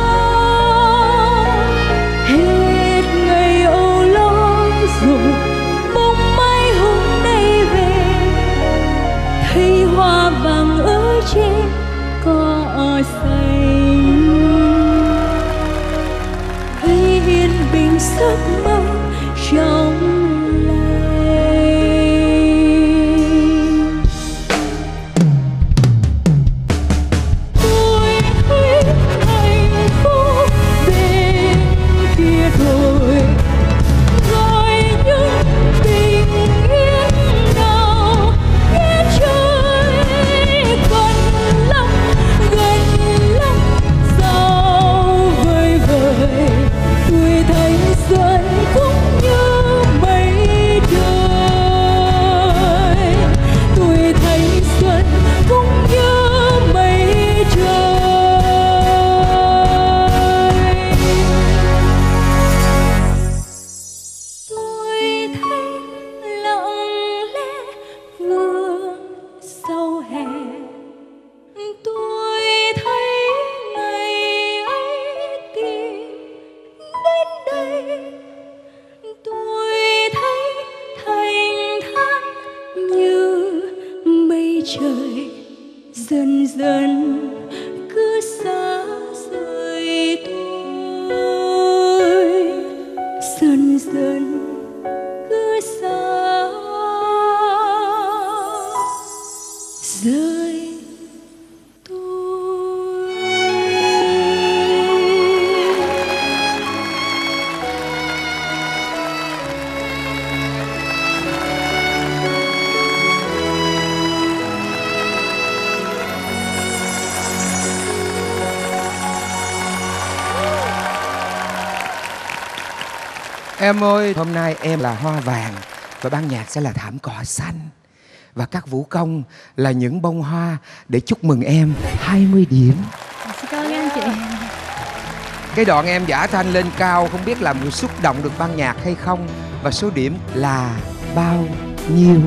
Hết ngày âu lo rồi bóng mai hôm nay về, thấy hoa vàng ở trên cỏ xanh, thấy yên bình giấc mơ trong lành. Tôi thấy hạnh phúc bên kia rồi, gọi những tình yên nào nghe trời gần lắm, gần lắm sao vơi vợi. Tuổi thanh xuân cũng như mây trời, tuổi thanh xuân cũng như mây trời. Tôi thấy lặng lẽ vương sau hè, tôi thấy ngày ấy tìm đến đây, tôi thấy thanh thản như mây trời dần dần cứ xa rời tôi, dần dần cứ xa rời Em ơi, hôm nay em là hoa vàng và ban nhạc sẽ là thảm cỏ xanh. Và các vũ công là những bông hoa để chúc mừng em hai mươi điểm. Xin cảm ơn anh chị. Cái đoạn em giả thanh lên cao không biết làm người xúc động được ban nhạc hay không. Và số điểm là bao nhiêu?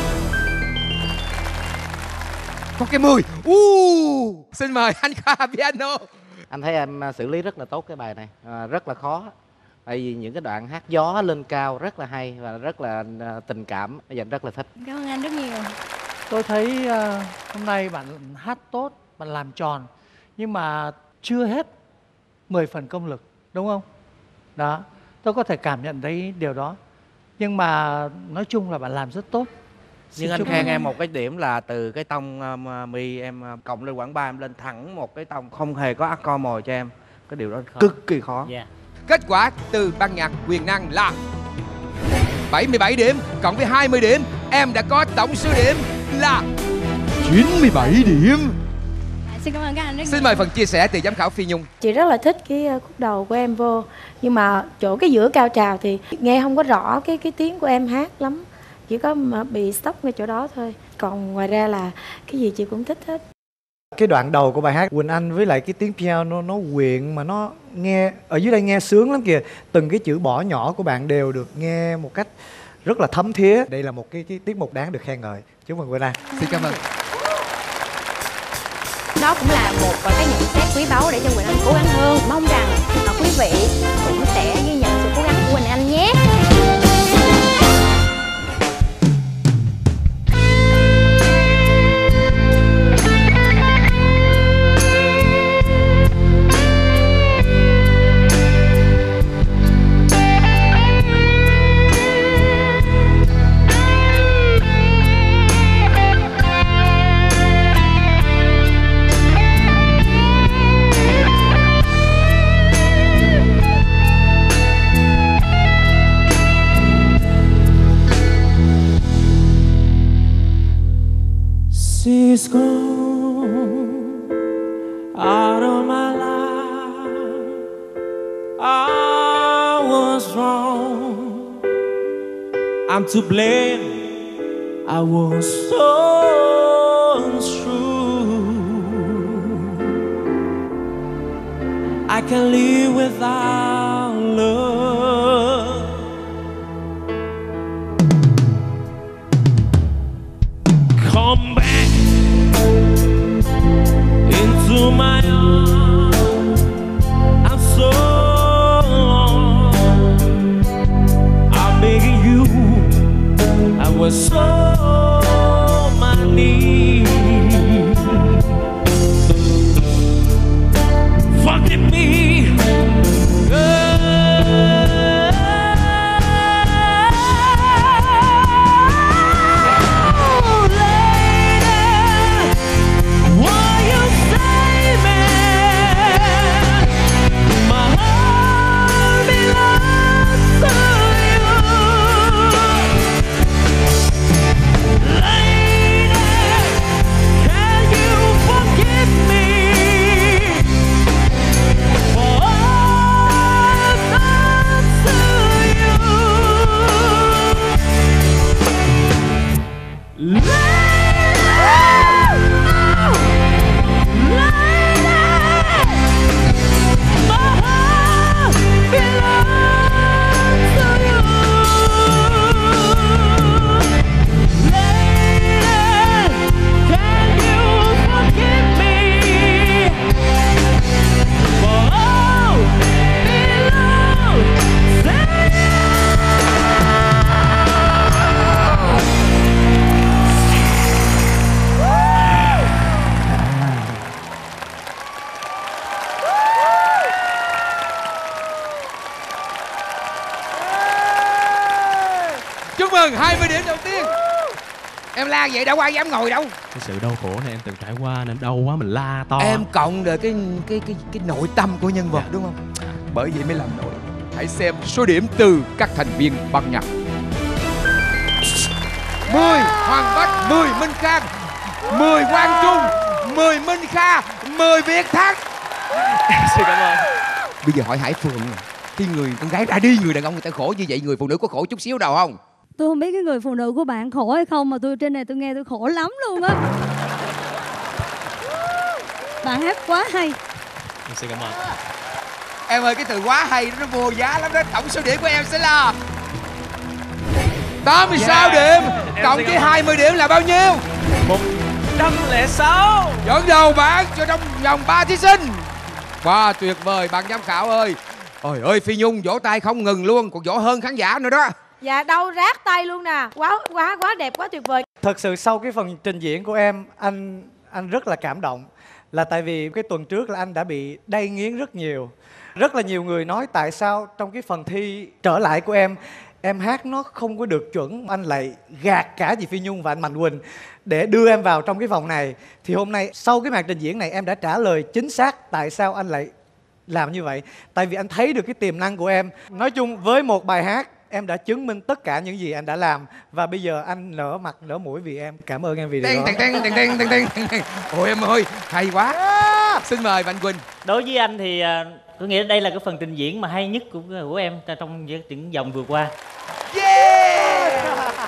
Có cái mười. uh, Xin mời anh Khoa piano. Anh thấy em xử lý rất là tốt cái bài này, à, rất là khó. Tại vì những cái đoạn hát gió lên cao rất là hay và rất là tình cảm. Bây giờ rất là thích. Cảm ơn anh rất nhiều. Tôi thấy uh, hôm nay bạn hát tốt, bạn làm tròn. Nhưng mà chưa hết mười phần công lực, đúng không? Đó, tôi có thể cảm nhận thấy điều đó. Nhưng mà nói chung là bạn làm rất tốt. Xin Nhưng anh chúc khen mừng. em một cái điểm là từ cái tông um, mi em uh, cộng lên quãng ba em lên thẳng một cái tông, không hề có accord mồi cho em. Cái điều đó cực kỳ khó. Yeah. Kết quả từ ban nhạc quyền năng là bảy mươi bảy điểm cộng với hai mươi điểm. Em đã có tổng số điểm là chín mươi bảy điểm. Xin cảm ơn các anh rất nhiều. Xin mời phần chia sẻ từ giám khảo Phi Nhung. Chị rất là thích cái uh, khúc đầu của em vô. Nhưng mà chỗ cái giữa cao trào thì nghe không có rõ cái cái tiếng của em hát lắm. Chỉ có mà bị stop ngay chỗ đó thôi. Còn ngoài ra là cái gì chị cũng thích hết. Cái đoạn đầu của bài hát Quỳnh Anh với lại cái tiếng piano nó quyện mà nó nghe ở dưới đây nghe sướng lắm kìa. Từng cái chữ bỏ nhỏ của bạn đều được nghe một cách rất là thấm thía. Đây là một cái, cái tiết mục đáng được khen ngợi. Chúc mừng Quỳnh Anh. Xin cảm ơn. Đó cũng là một cái nhận xét quý báu để cho Quỳnh Anh cố gắng hơn. Mong rằng à, quý vị cũng sẽ ghi nhận sự cố gắng của Quỳnh Anh nhé. She's gone out of my life. I was wrong. I'm to blame. I was so untrue. I can't live without love. Come back into my arms. I'm so long. I'm begging you. I was so on my knees. Forgive me, Chúc mừng hai mươi điểm đầu tiên. Em la vậy đâu ai dám ngồi đâu. Cái sự đau khổ này em từng trải qua nên đau quá mình la to. Em cộng được cái cái cái cái nội tâm của nhân vật, đúng không? Bởi vậy mới làm nổi. Hãy xem số điểm từ các thành viên ban nhạc. mười Hoàng Bách, mười Minh Khang, mười Quang Trung, mười Minh Kha, mười Việt Thắng. Xin cảm ơn. Bây giờ hỏi Hải Phượng, khi người con gái ra đi, người đàn ông người ta khổ như vậy, người phụ nữ có khổ chút xíu đâu không? Tôi không biết cái người phụ nữ của bạn khổ hay không, mà tôi trên này tôi nghe tôi khổ lắm luôn á. Bạn hát quá hay. Xin cảm ơn. Em ơi, cái từ quá hay nó vô giá lắm đó. Tổng số điểm của em sẽ là tám mươi sáu điểm. Cộng với hai mươi điểm là bao nhiêu? một trăm lẻ sáu. Dẫn đầu bảng cho trong vòng ba thí sinh. Wow, tuyệt vời ban giám khảo ơi. Ôi ơi, Phi Nhung vỗ tay không ngừng luôn, còn vỗ hơn khán giả nữa đó. Dạ đâu rát tay luôn nè. Quá quá quá đẹp, quá tuyệt vời. Thật sự sau cái phần trình diễn của em, anh anh rất là cảm động. Là tại vì cái tuần trước là anh đã bị đay nghiến rất nhiều. Rất là nhiều người nói tại sao trong cái phần thi trở lại của em, em hát nó không có được chuẩn. Anh lại gạt cả dì Phi Nhung và anh Mạnh Quỳnh để đưa em vào trong cái vòng này. Thì hôm nay sau cái màn trình diễn này em đã trả lời chính xác tại sao anh lại làm như vậy. Tại vì anh thấy được cái tiềm năng của em. Nói chung với một bài hát em đã chứng minh tất cả những gì anh đã làm. Và bây giờ anh nở mặt nở mũi vì em. Cảm ơn em vì điều đó. Teng teng teng teng teng teng. Ôi em ơi, hay quá. Xin mời Mạnh Quỳnh. Đối với anh thì tôi nghĩ đây là cái phần trình diễn mà hay nhất của của em trong những vòng vừa qua. Yeah!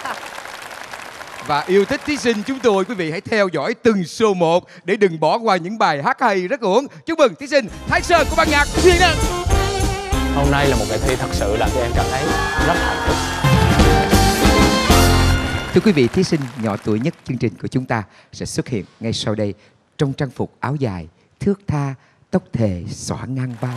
Và yêu thích thí sinh chúng tôi, quý vị hãy theo dõi từng show một để đừng bỏ qua những bài hát hay rất uổng. Chúc mừng thí sinh Thái Sơn của ban nhạc Thiên Năng. Hôm nay là một ngày thi thật sự làm cho em cảm thấy rất hạnh phúc. Thưa quý vị, thí sinh nhỏ tuổi nhất chương trình của chúng ta sẽ xuất hiện ngay sau đây trong trang phục áo dài, thướt tha, tóc thề xõa ngang vai.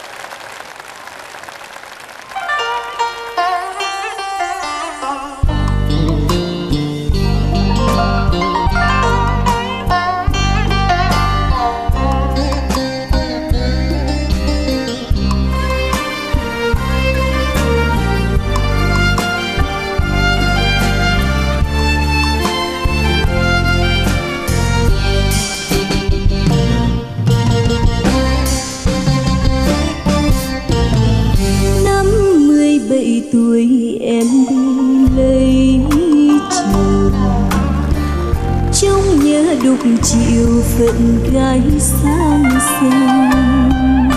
Tuổi em đi lấy chồng, trong nhớ đục chịu phận gái sang sông.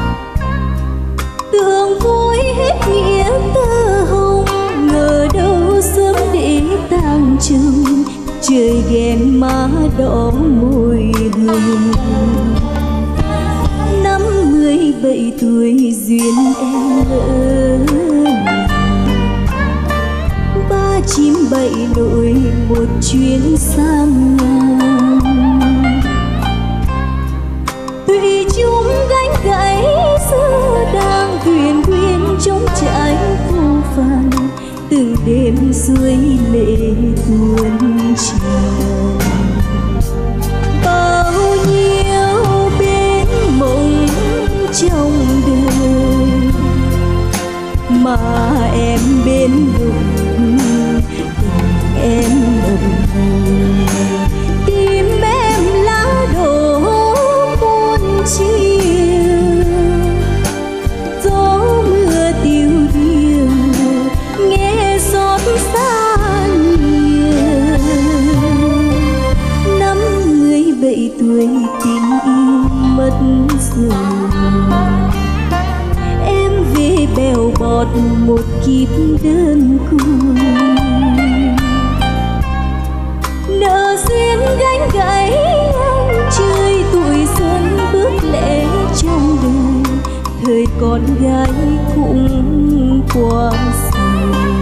Tưởng vui hết nghĩa tơ hồng, ngờ đâu sớm để tang chồng. Trời ghen má đỏ môi hồng. Năm mươi bảy tuổi duyên em lỡ, ba chim bảy nỗi một chuyến sang ngang. Tùy chúng gánh gãy xưa đang thuyền quyên trong trái vô vàn. Từng đêm suối lệ tuôn tràn, bao nhiêu bên mộng trong đời mà em bên vùng em mộng. Tim em lá đổ muôn chiều, gió mưa tiêu điều nghe xót xa nhiều. Năm mươi bảy tuổi tình yêu mất rồi, em về bèo bọt một kiếp đơn côi. Nợ duyên gánh gãy ngang trời, tuổi xuân bước lẽ trong đời. Thời con gái cũng qua rồi,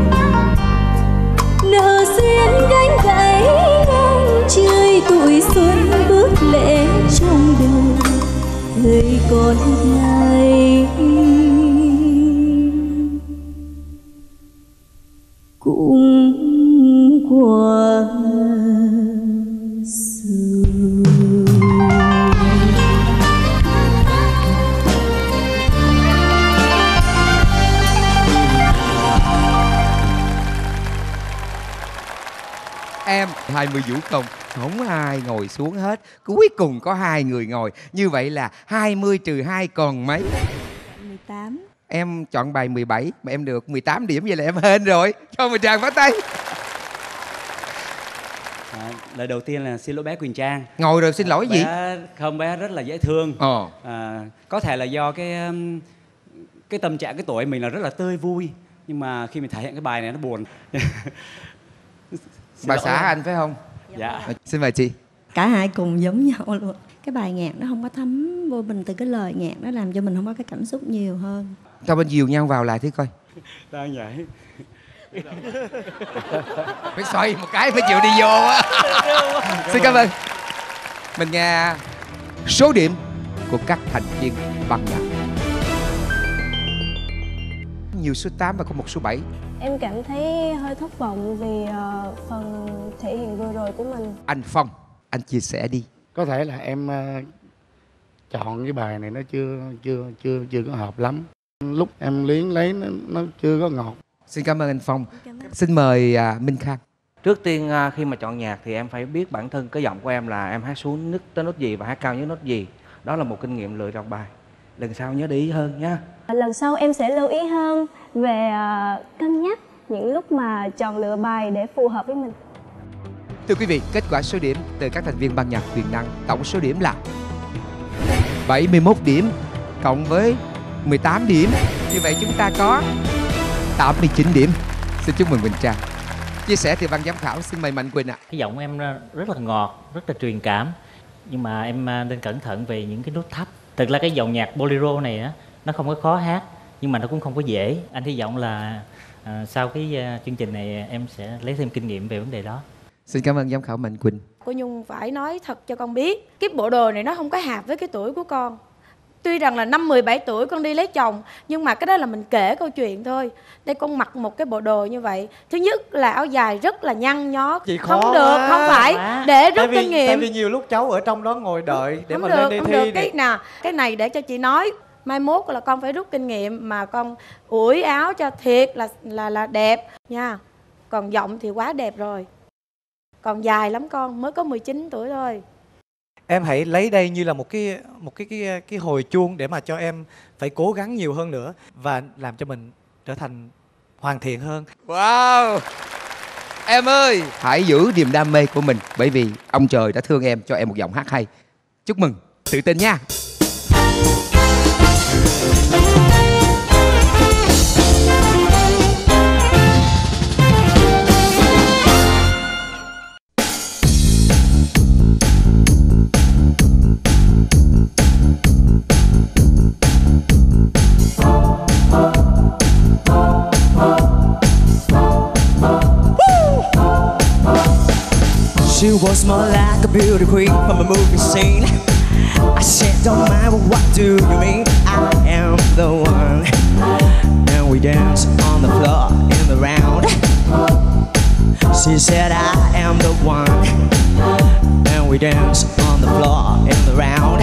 nợ duyên gánh gãy ngang trời. Tuổi xuân bước lẽ trong đời. Thời con gái cũng qua rồi. Em hai mươi vũ công, không ai ngồi xuống hết, cuối cùng có hai người ngồi. Như vậy là hai mươi trừ hai còn mấy? mười tám. Em chọn bài mười bảy mà em được mười tám điểm, vậy là em hên rồi. Cho một tràng pháo tay. À, lời đầu tiên là xin lỗi bé Quỳnh Trang. Ngồi rồi xin lỗi bé, gì? Không, bé rất là dễ thương. Ờ. À, có thể là do cái um, cái tâm trạng cái tuổi mình là rất là tươi vui, nhưng mà khi mình thể hiện cái bài này nó buồn. Bà xã anh phải không? Dạ. Xin mời chị. Cả hai cùng giống nhau luôn. cái bài nhạc nó không có thấm vô mình từ cái lời nhạc, nó làm cho mình không có cái cảm xúc nhiều hơn. Tao bên dìu nhau vào lại thử coi. Đang nhảy. Phải xoay một cái mới chịu đi vô á. Xin cảm ơn. Mình nghe số điểm của các thành viên ban nhạc. Nhiều số tám và có một số bảy. Em cảm thấy hơi thất vọng vì uh, phần thể hiện vừa rồi của mình. Anh Phong, anh chia sẻ đi. Có thể là em uh, chọn cái bài này nó chưa chưa chưa chưa có hợp lắm. Lúc em luyến lấy nó, nó chưa có ngọt. Xin cảm ơn anh Phong. Xin mời uh, Minh Khang. Trước tiên à, khi mà chọn nhạc thì em phải biết bản thân cái giọng của em là em hát xuống nức tới nốt gì và hát cao nhất nốt gì. Đó là một kinh nghiệm lựa chọn bài. Lần sau nhớ để ý hơn nha. Lần sau em sẽ lưu ý hơn về uh, cân nhắc những lúc mà chọn lựa bài để phù hợp với mình. Thưa quý vị, kết quả số điểm từ các thành viên ban nhạc Quyền Năng, tổng số điểm là bảy mươi mốt điểm cộng với mười tám điểm. Như vậy chúng ta có tám mươi chín điểm. Xin chúc mừng Quỳnh Trang. Chia sẻ từ ban giám khảo, xin mời Mạnh Quỳnh ạ. Cái giọng em rất là ngọt, rất là truyền cảm. Nhưng mà em nên cẩn thận về những cái nốt thấp. Thực ra cái dòng nhạc bolero này á, nó không có khó hát, nhưng mà nó cũng không có dễ. Anh hy vọng là à, sau cái uh, chương trình này em sẽ lấy thêm kinh nghiệm về vấn đề đó. Xin cảm ơn giám khảo Mạnh Quỳnh. Cô Nhung phải nói thật cho con biết, cái bộ đồ này nó không có hợp với cái tuổi của con. Tuy rằng là năm mười bảy tuổi con đi lấy chồng, nhưng mà cái đó là mình kể câu chuyện thôi. Đây con mặc một cái bộ đồ như vậy, thứ nhất là áo dài rất là nhăn nhó. Chị khó không được, quá. không phải À. để rút Tại vì, kinh nghiệm. tại vì nhiều lúc cháu ở trong đó ngồi đợi để Không mà được, lên đây không thi được. này. Cái nè, cái này để cho chị nói, mai mốt là con phải rút kinh nghiệm mà con ủi áo cho thiệt là là là đẹp nha. Còn giọng thì quá đẹp rồi. Còn dài lắm con, mới có mười chín tuổi thôi. Em hãy lấy đây như là một cái một cái cái cái hồi chuông để mà cho em phải cố gắng nhiều hơn nữa và làm cho mình trở thành hoàn thiện hơn. Wow. Em ơi, hãy giữ niềm đam mê của mình, bởi vì ông trời đã thương em, cho em một giọng hát hay. Chúc mừng, tự tin nha. She was more like a beauty queen from a movie scene. I said, don't mind, what do you mean? I am the one. And we danced on the floor in the round. She said, I am the one. And we danced on the floor in the round.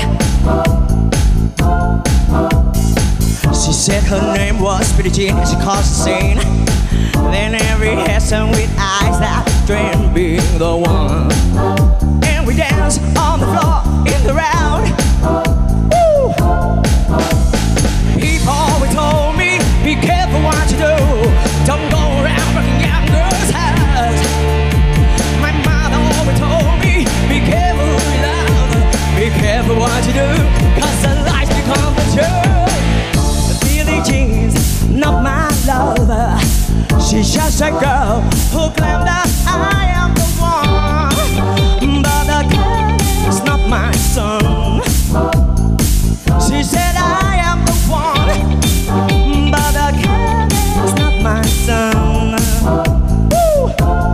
She said her name was Billie Jean. She caused a scene. Then every person with eyes that dream being the one. And we dance on the floor in the round. Woo! People always told me, be careful what you do. Don't go around breaking young girls' hearts. My mother always told me, be careful who you love. Be careful what you do, cause the lies become the truth. The Billie Jean's not my lover. She's just a girl who claimed that I am the one. But the cat is not my son. She said I am the one. But the cat is not my son. Woo!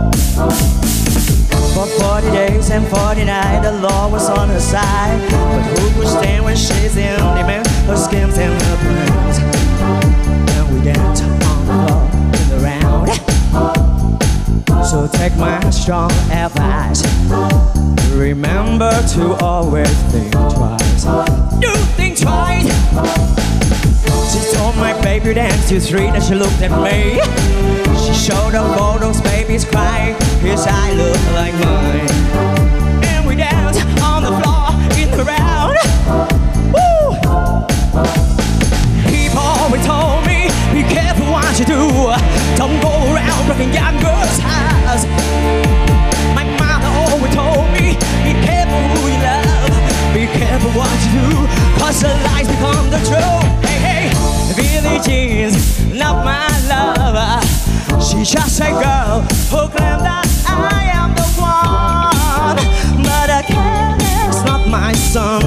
For forty days and forty nights the law was on her side. But who could stand when she's in demand? Her schemes and her plans. And we dance on the floor around. So take my strong advice. Remember to always think twice. Do think twice. She told my baby dance to three, then she looked at me. She showed her photos, baby's crying. His eye looked like mine. And we danced on the floor in the round. Woo! People always told me, be careful what you do. Don't go around breaking young girls' hearts. My mother always told me, be careful who you love. Be careful what you do, cause the lies become the truth. Hey, hey, Billie Jean's not my lover. She's just a girl who claimed that I am the one. But a cat is not my son.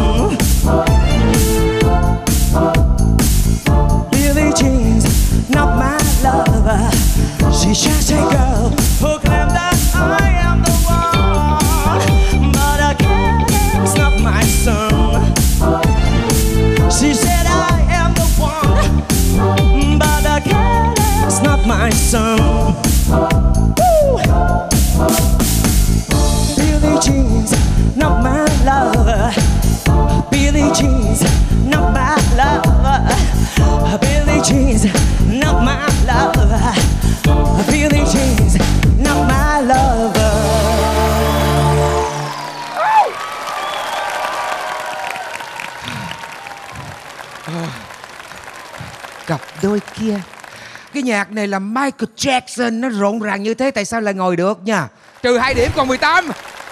cặp đôi kia. Cái nhạc này là Michael Jackson, nó rộn ràng như thế tại sao lại ngồi được nha. Trừ hai điểm còn mười tám.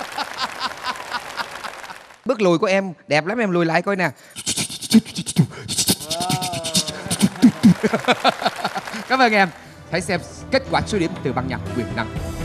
Bước lùi của em đẹp lắm, em lùi lại coi nè. Cảm ơn em. Hãy xem kết quả số điểm từ ban nhạc quyền năng.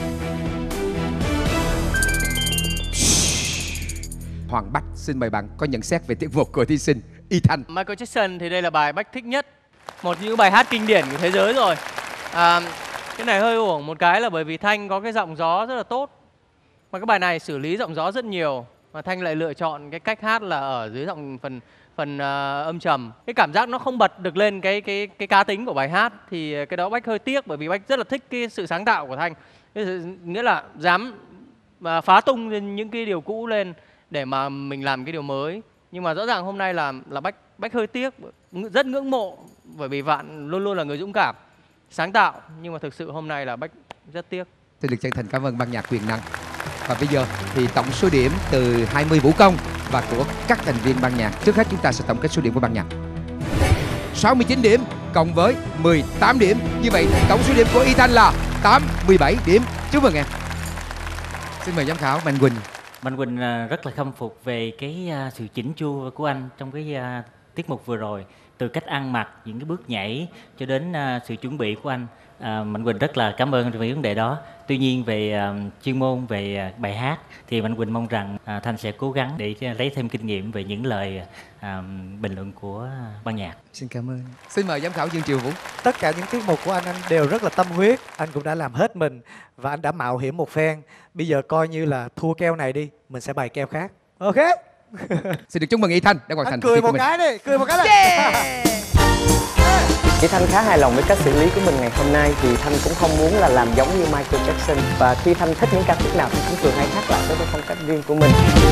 Hoàng Bách, xin mời bạn có nhận xét về tiết mục của thí sinh Y Thanh. Michael Jackson thì đây là bài Bách thích nhất, một trong những bài hát kinh điển của thế giới rồi. À, cái này hơi uổng một cái là bởi vì Thanh có cái giọng gió rất là tốt, mà cái bài này xử lý giọng gió rất nhiều, mà Thanh lại lựa chọn cái cách hát là ở dưới giọng phần phần uh, âm trầm. Cái cảm giác nó không bật được lên cái cái cái cá tính của bài hát, thì cái đó Bách hơi tiếc, bởi vì Bách rất là thích cái sự sáng tạo của Thanh. Nghĩa là dám mà phá tung những cái điều cũ lên để mà mình làm cái điều mới. Nhưng mà rõ ràng hôm nay là là Bách Bách hơi tiếc, rất ngưỡng mộ bởi vì bạn luôn luôn là người dũng cảm, sáng tạo, nhưng mà thực sự hôm nay là Bách rất tiếc. Xin được chân thành cảm ơn ban nhạc quyền năng. Và bây giờ thì tổng số điểm từ hai mươi vũ công và của các thành viên ban nhạc. Trước hết chúng ta sẽ tổng kết số điểm của ban nhạc. sáu mươi chín điểm cộng với mười tám điểm. Như vậy tổng số điểm của Y Thanh là tám mươi bảy điểm. Chúc mừng em. Xin mời giám khảo Mạnh Quỳnh. Mạnh Quỳnh rất là khâm phục về cái sự chỉnh chu của anh trong cái tiết mục vừa rồi. Từ cách ăn mặc, những cái bước nhảy cho đến sự chuẩn bị của anh. À, Mạnh Quỳnh rất là cảm ơn về vấn đề đó. Tuy nhiên về uh, chuyên môn, về uh, bài hát thì Mạnh Quỳnh mong rằng uh, Thanh sẽ cố gắng để uh, lấy thêm kinh nghiệm về những lời uh, bình luận của uh, ban nhạc. Xin cảm ơn. Xin mời giám khảo Dương Triều Vũ. Tất cả những tiết mục của anh anh đều rất là tâm huyết, anh cũng đã làm hết mình và anh đã mạo hiểm một phen. Bây giờ coi như là thua keo này đi, mình sẽ bày keo khác. Ok. Xin được chúc mừng Y Thanh đã hoàn thành. Anh cười một cái đi, cười một cái đi. Yeah. Thì Thanh khá hài lòng với cách xử lý của mình ngày hôm nay. Thì Thanh cũng không muốn là làm giống như Michael Jackson. Và khi Thanh thích những ca khúc nào thì Thanh thường hay hát lại với phong cách riêng của mình.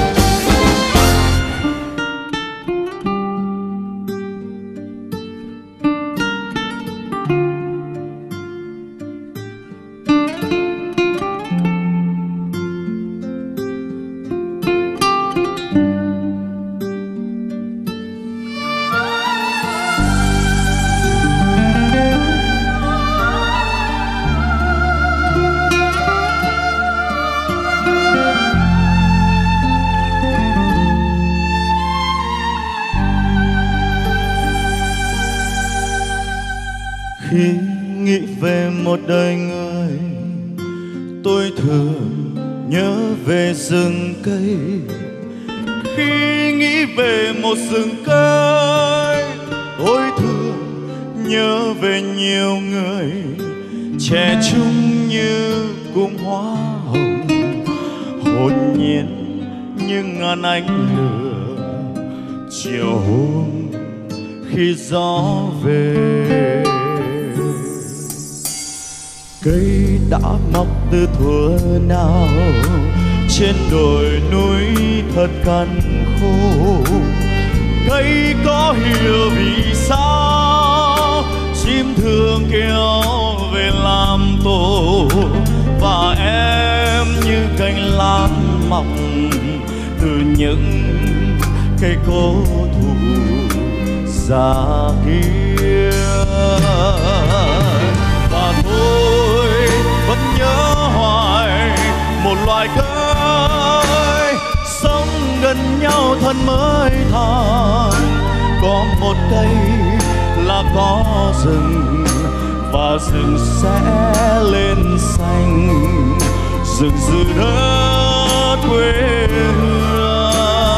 Khi nghĩ về một đời người, tôi thường nhớ về rừng cây. Khi nghĩ về một rừng cây, tôi thường nhớ về nhiều người trẻ trung như cụm hoa hồng, hồn nhiên như ngàn ánh lửa chiều hôm khi gió về. Cây đã mọc từ thuở nào trên đồi núi thật cằn khô. Cây có hiểu vì sao chim thường kéo về làm tổ, và em như cành lá mọc từ những cây cổ thụ già kia. Và tôi vẫn nhớ hoài một loài cây sống gần nhau thân mới than. Có một cây là có rừng, và rừng sẽ lên xanh, rừng giữ đất quê hương.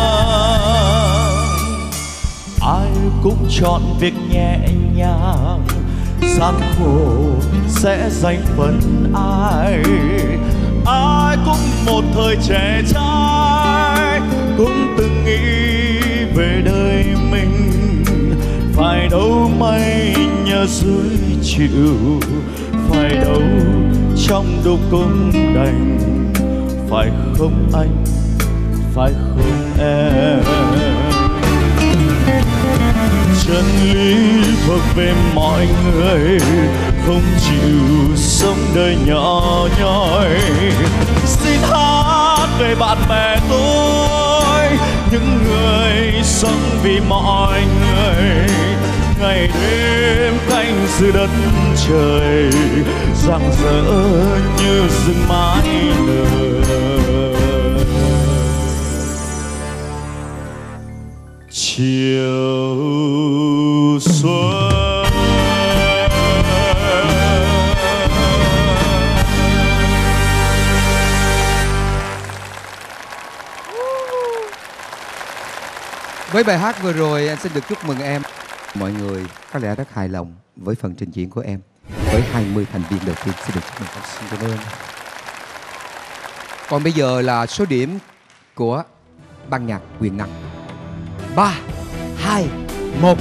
Ai cũng chọn việc nhẹ nhàng, gian khổ sẽ dành phần ai. Ai cũng một thời trẻ trai, cũng từng nghĩ về đời mình. Phải đâu mây nhờ dưới chịu, phải đâu trong đục cũng đành. Phải không anh, phải không em. Chân lý thuộc về mọi người, không chịu sống đời nhỏ nhoi. Xin hát về bạn bè tôi, những người sống vì mọi người. Ngày đêm viễn canh giữa đất trời rạng rỡ như rừng mãi nở. Chiều xuân với bài hát vừa rồi, anh xin được chúc mừng em. Mọi người có lẽ rất hài lòng với phần trình diễn của em. Với hai mươi thành viên đầu tiên, xin được chúc mừng. Xin cảm ơn. Còn bây giờ là số điểm của ban nhạc Quyền Năng. Ba, hai, một.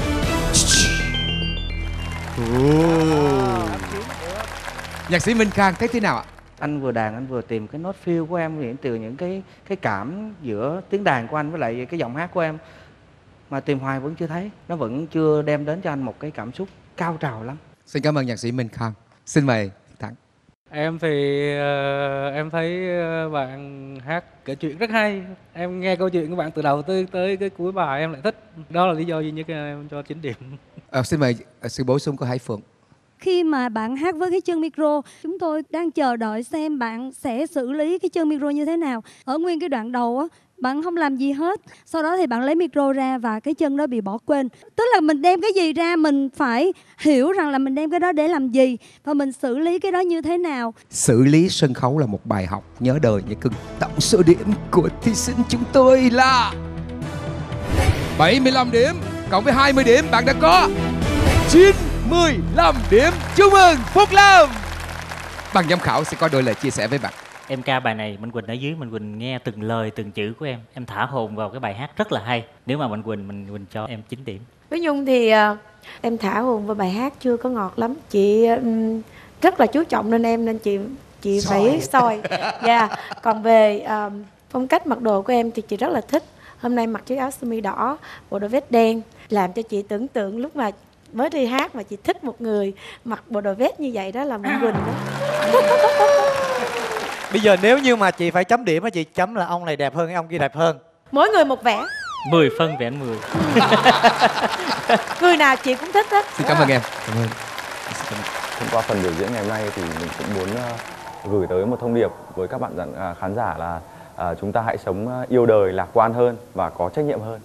Nhạc sĩ Minh Khang thấy thế nào ạ? Anh vừa đàn anh vừa tìm cái nốt feel của em, những từ những cái cái cảm giữa tiếng đàn của anh với lại cái giọng hát của em, mà tìm hoài vẫn chưa thấy, nó vẫn chưa đem đến cho anh một cái cảm xúc cao trào lắm. Xin cảm ơn nhạc sĩ Minh Khang. Xin mời Thắng. Em thì uh, em thấy bạn hát kể chuyện rất hay. Em nghe câu chuyện của bạn từ đầu tới tới cái cuối bài em lại thích. Đó là lý do duy nhất em cho chín điểm. À, xin mời sự bổ sung của Hải Phượng. Khi mà bạn hát với cái chân micro, chúng tôi đang chờ đợi xem bạn sẽ xử lý cái chân micro như thế nào. Ở nguyên cái đoạn đầu á, bạn không làm gì hết. Sau đó thì bạn lấy micro ra và cái chân đó bị bỏ quên. Tức là mình đem cái gì ra, mình phải hiểu rằng là mình đem cái đó để làm gì và mình xử lý cái đó như thế nào. Xử lý sân khấu là một bài học nhớ đời nha cưng. Tổng số điểm của thí sinh chúng tôi là bảy mươi lăm điểm. Cộng với hai mươi điểm, bạn đã có chín mươi lăm điểm. Chúc mừng Phúc Lâm. Ban giám khảo sẽ có đôi lời chia sẻ với bạn. Em ca bài này Mạnh Quỳnh ở dưới, Mạnh Quỳnh nghe từng lời từng chữ của em, em thả hồn vào cái bài hát rất là hay. Nếu mà Mạnh Quỳnh, Mạnh Quỳnh cho em chín điểm. Với Nhung thì uh, em thả hồn vào bài hát chưa có ngọt lắm. Chị um, rất là chú trọng nên em nên chị chị soi. Phải soi. Dạ. Yeah. Còn về uh, phong cách mặc đồ của em thì chị rất là thích. Hôm nay mặc chiếc áo sơ mi đỏ, bộ đồ vest đen làm cho chị tưởng tượng lúc mà mới đi hát mà chị thích một người mặc bộ đồ vest như vậy đó là Mạnh Quỳnh đó. Bây giờ nếu như mà chị phải chấm điểm á, chị chấm là ông này đẹp hơn, ông kia đẹp hơn. Mỗi người một vẻ. mười phân vẹn mười. Người nào chị cũng thích hết. Xin cảm ơn em. Cảm ơn. Thông qua phần biểu diễn ngày hôm nay thì mình cũng muốn uh, gửi tới một thông điệp với các bạn uh, khán giả là uh, chúng ta hãy sống uh, yêu đời, lạc quan hơn và có trách nhiệm hơn.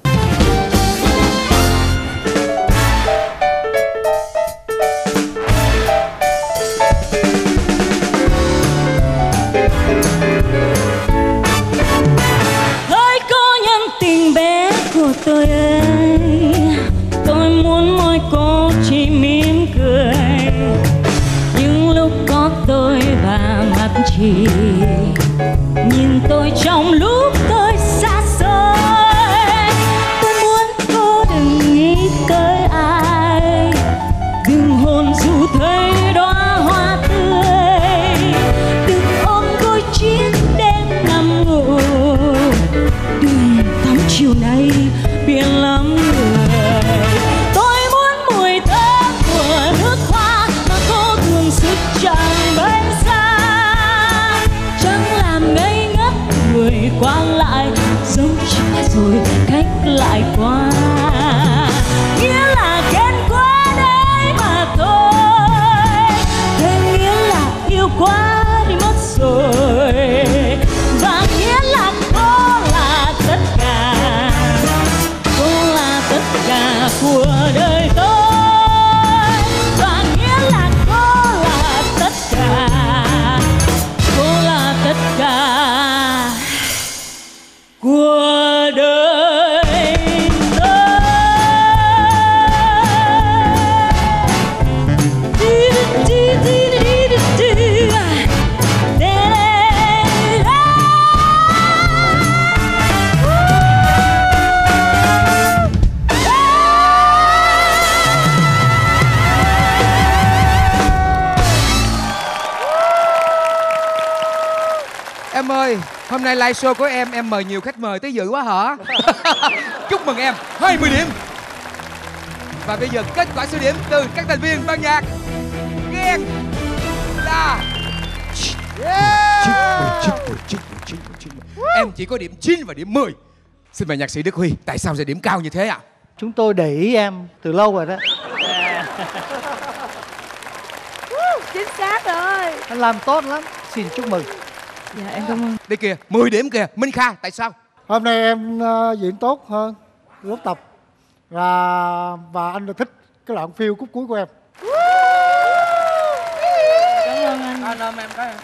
Hỡi cô nhân tình bé của tôi ơi, tôi muốn môi cô chỉ mỉm cười những lúc có tôi và mặt chị nhìn tôi trong lúc tôi xa xôi. Tôi muốn cô đừng nghĩ tới ai, đừng hôn dù thấy đóa hoa tươi, đừng ôm đôi chiếc đêm nằm ngủ. Đường tắm chiều nay biển lắm người, tôi muốn mùi thơm của nước hoa mà cô thường sức chẳng bên xa, chẳng làm ngây ngất người quang lại, dấu chưa rồi cách lại qua, nghĩa là ghen quá đấy mà thôi, thế nghĩa là yêu quá đi mất rồi, và nghĩa là cô là tất cả, cô là tất cả của đời tôi, và nghĩa là cô là tất cả, cô là tất cả của đời tôi. Em ơi, hôm nay live show của em, em mời nhiều khách mời tới dự quá hả? Chúc mừng em, hai mươi điểm. Và bây giờ kết quả số điểm từ các thành viên ban nhạc Ghen là yeah. Em chỉ có điểm chín và điểm mười. Xin mời nhạc sĩ Đức Huy, tại sao sẽ điểm cao như thế ạ? À? Chúng tôi để ý em từ lâu rồi đó. Chính xác rồi. Anh làm tốt lắm, xin chúc mừng. Dạ em cảm ơn. Đây kìa, mười điểm kìa. Minh Kha, tại sao? Hôm nay em uh, diễn tốt hơn lúc tập và và anh thích cái đoạn phiêu khúc cuối của em. Cảm ơn anh. Anh ôm em cái.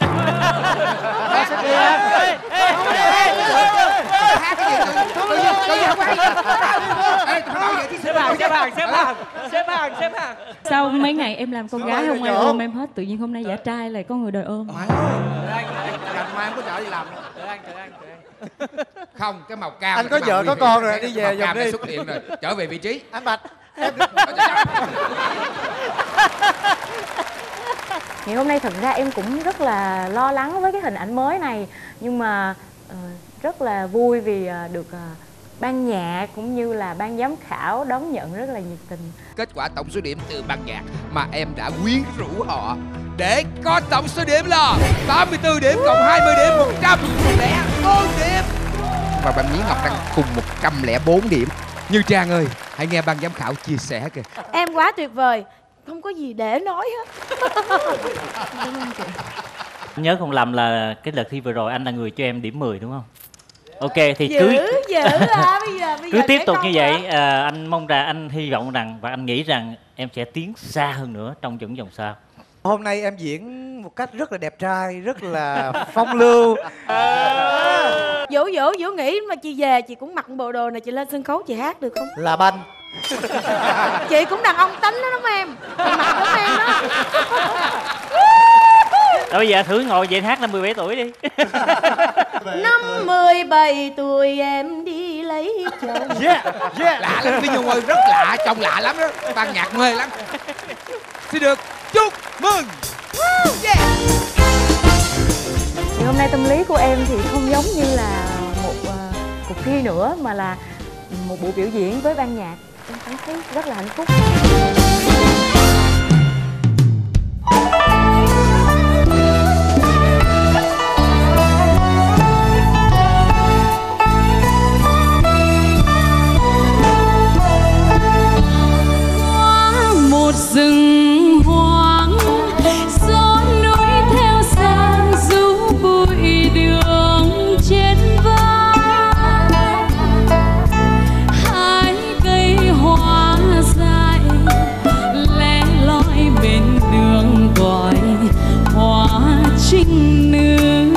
Xếp hàng, xếp hàng, xếp hàng, xếp hàng, xếp hàng. Sau mấy ngày em làm con gái không ai ôm em hết, tự nhiên hôm nay giả trai lại có người đòi ôm. Ngày mai em có chở đi làm. Đợi anh, đợi anh, đợi anh. Không, cái màu cam. Anh có vợ có con rồi, đi về màu giùm cam đi. đã xuất hiện rồi, trở về vị trí. Anh Bạch. Ngày hôm nay thật ra em cũng rất là lo lắng với cái hình ảnh mới này, nhưng mà uh, rất là vui vì uh, được uh, ban nhạc cũng như là ban giám khảo đón nhận rất là nhiệt tình. Kết quả tổng số điểm từ ban nhạc mà em đã quyến rũ họ để có tổng số điểm là tám mươi tư điểm cộng hai mươi điểm, một trăm lẻ bốn điểm. Và bạn Mỹ Ngọc đang cùng một trăm lẻ bốn điểm. Như Trang ơi, hãy nghe ban giám khảo chia sẻ kìa. Em quá tuyệt vời, không có gì để nói hết. Nhớ không lầm là cái đợt thi vừa rồi anh là người cho em điểm mười đúng không? Ok thì dữ, cứ dữ à, bây giờ, bây cứ giờ tiếp tục con như vậy. À, anh mong rằng, anh hy vọng rằng và anh nghĩ rằng em sẽ tiến xa hơn nữa trong những vòng sau. Hôm nay em diễn một cách rất là đẹp trai, rất là phong lưu. Vũ, Vũ, Vũ nghĩ mà chị về chị cũng mặc bộ đồ này chị lên sân khấu chị hát được không? Là banh. Chị cũng đàn ông tính đó đúng em. Chị mặc giống em đó. Rồi bây giờ thử ngồi vậy hát năm mười bảy tuổi đi. Năm mười bảy tuổi em đi lấy chồng. Yeah, yeah. Lạ lắm Phi Nhung ơi, rất lạ, chồng lạ lắm đó. Ban nhạc mê lắm. Xin được chúc mừng. Yeah. Thì hôm nay tâm lý của em thì không giống như là một uh, cuộc thi nữa, mà là một buổi biểu diễn với ban nhạc. Em cảm thấy rất là hạnh phúc. Một rừng hoang, gió núi theo sang rú bụi đường trên vai. Hai cây hoa dại lẻ loi bên đường gọi hoa trinh nữ.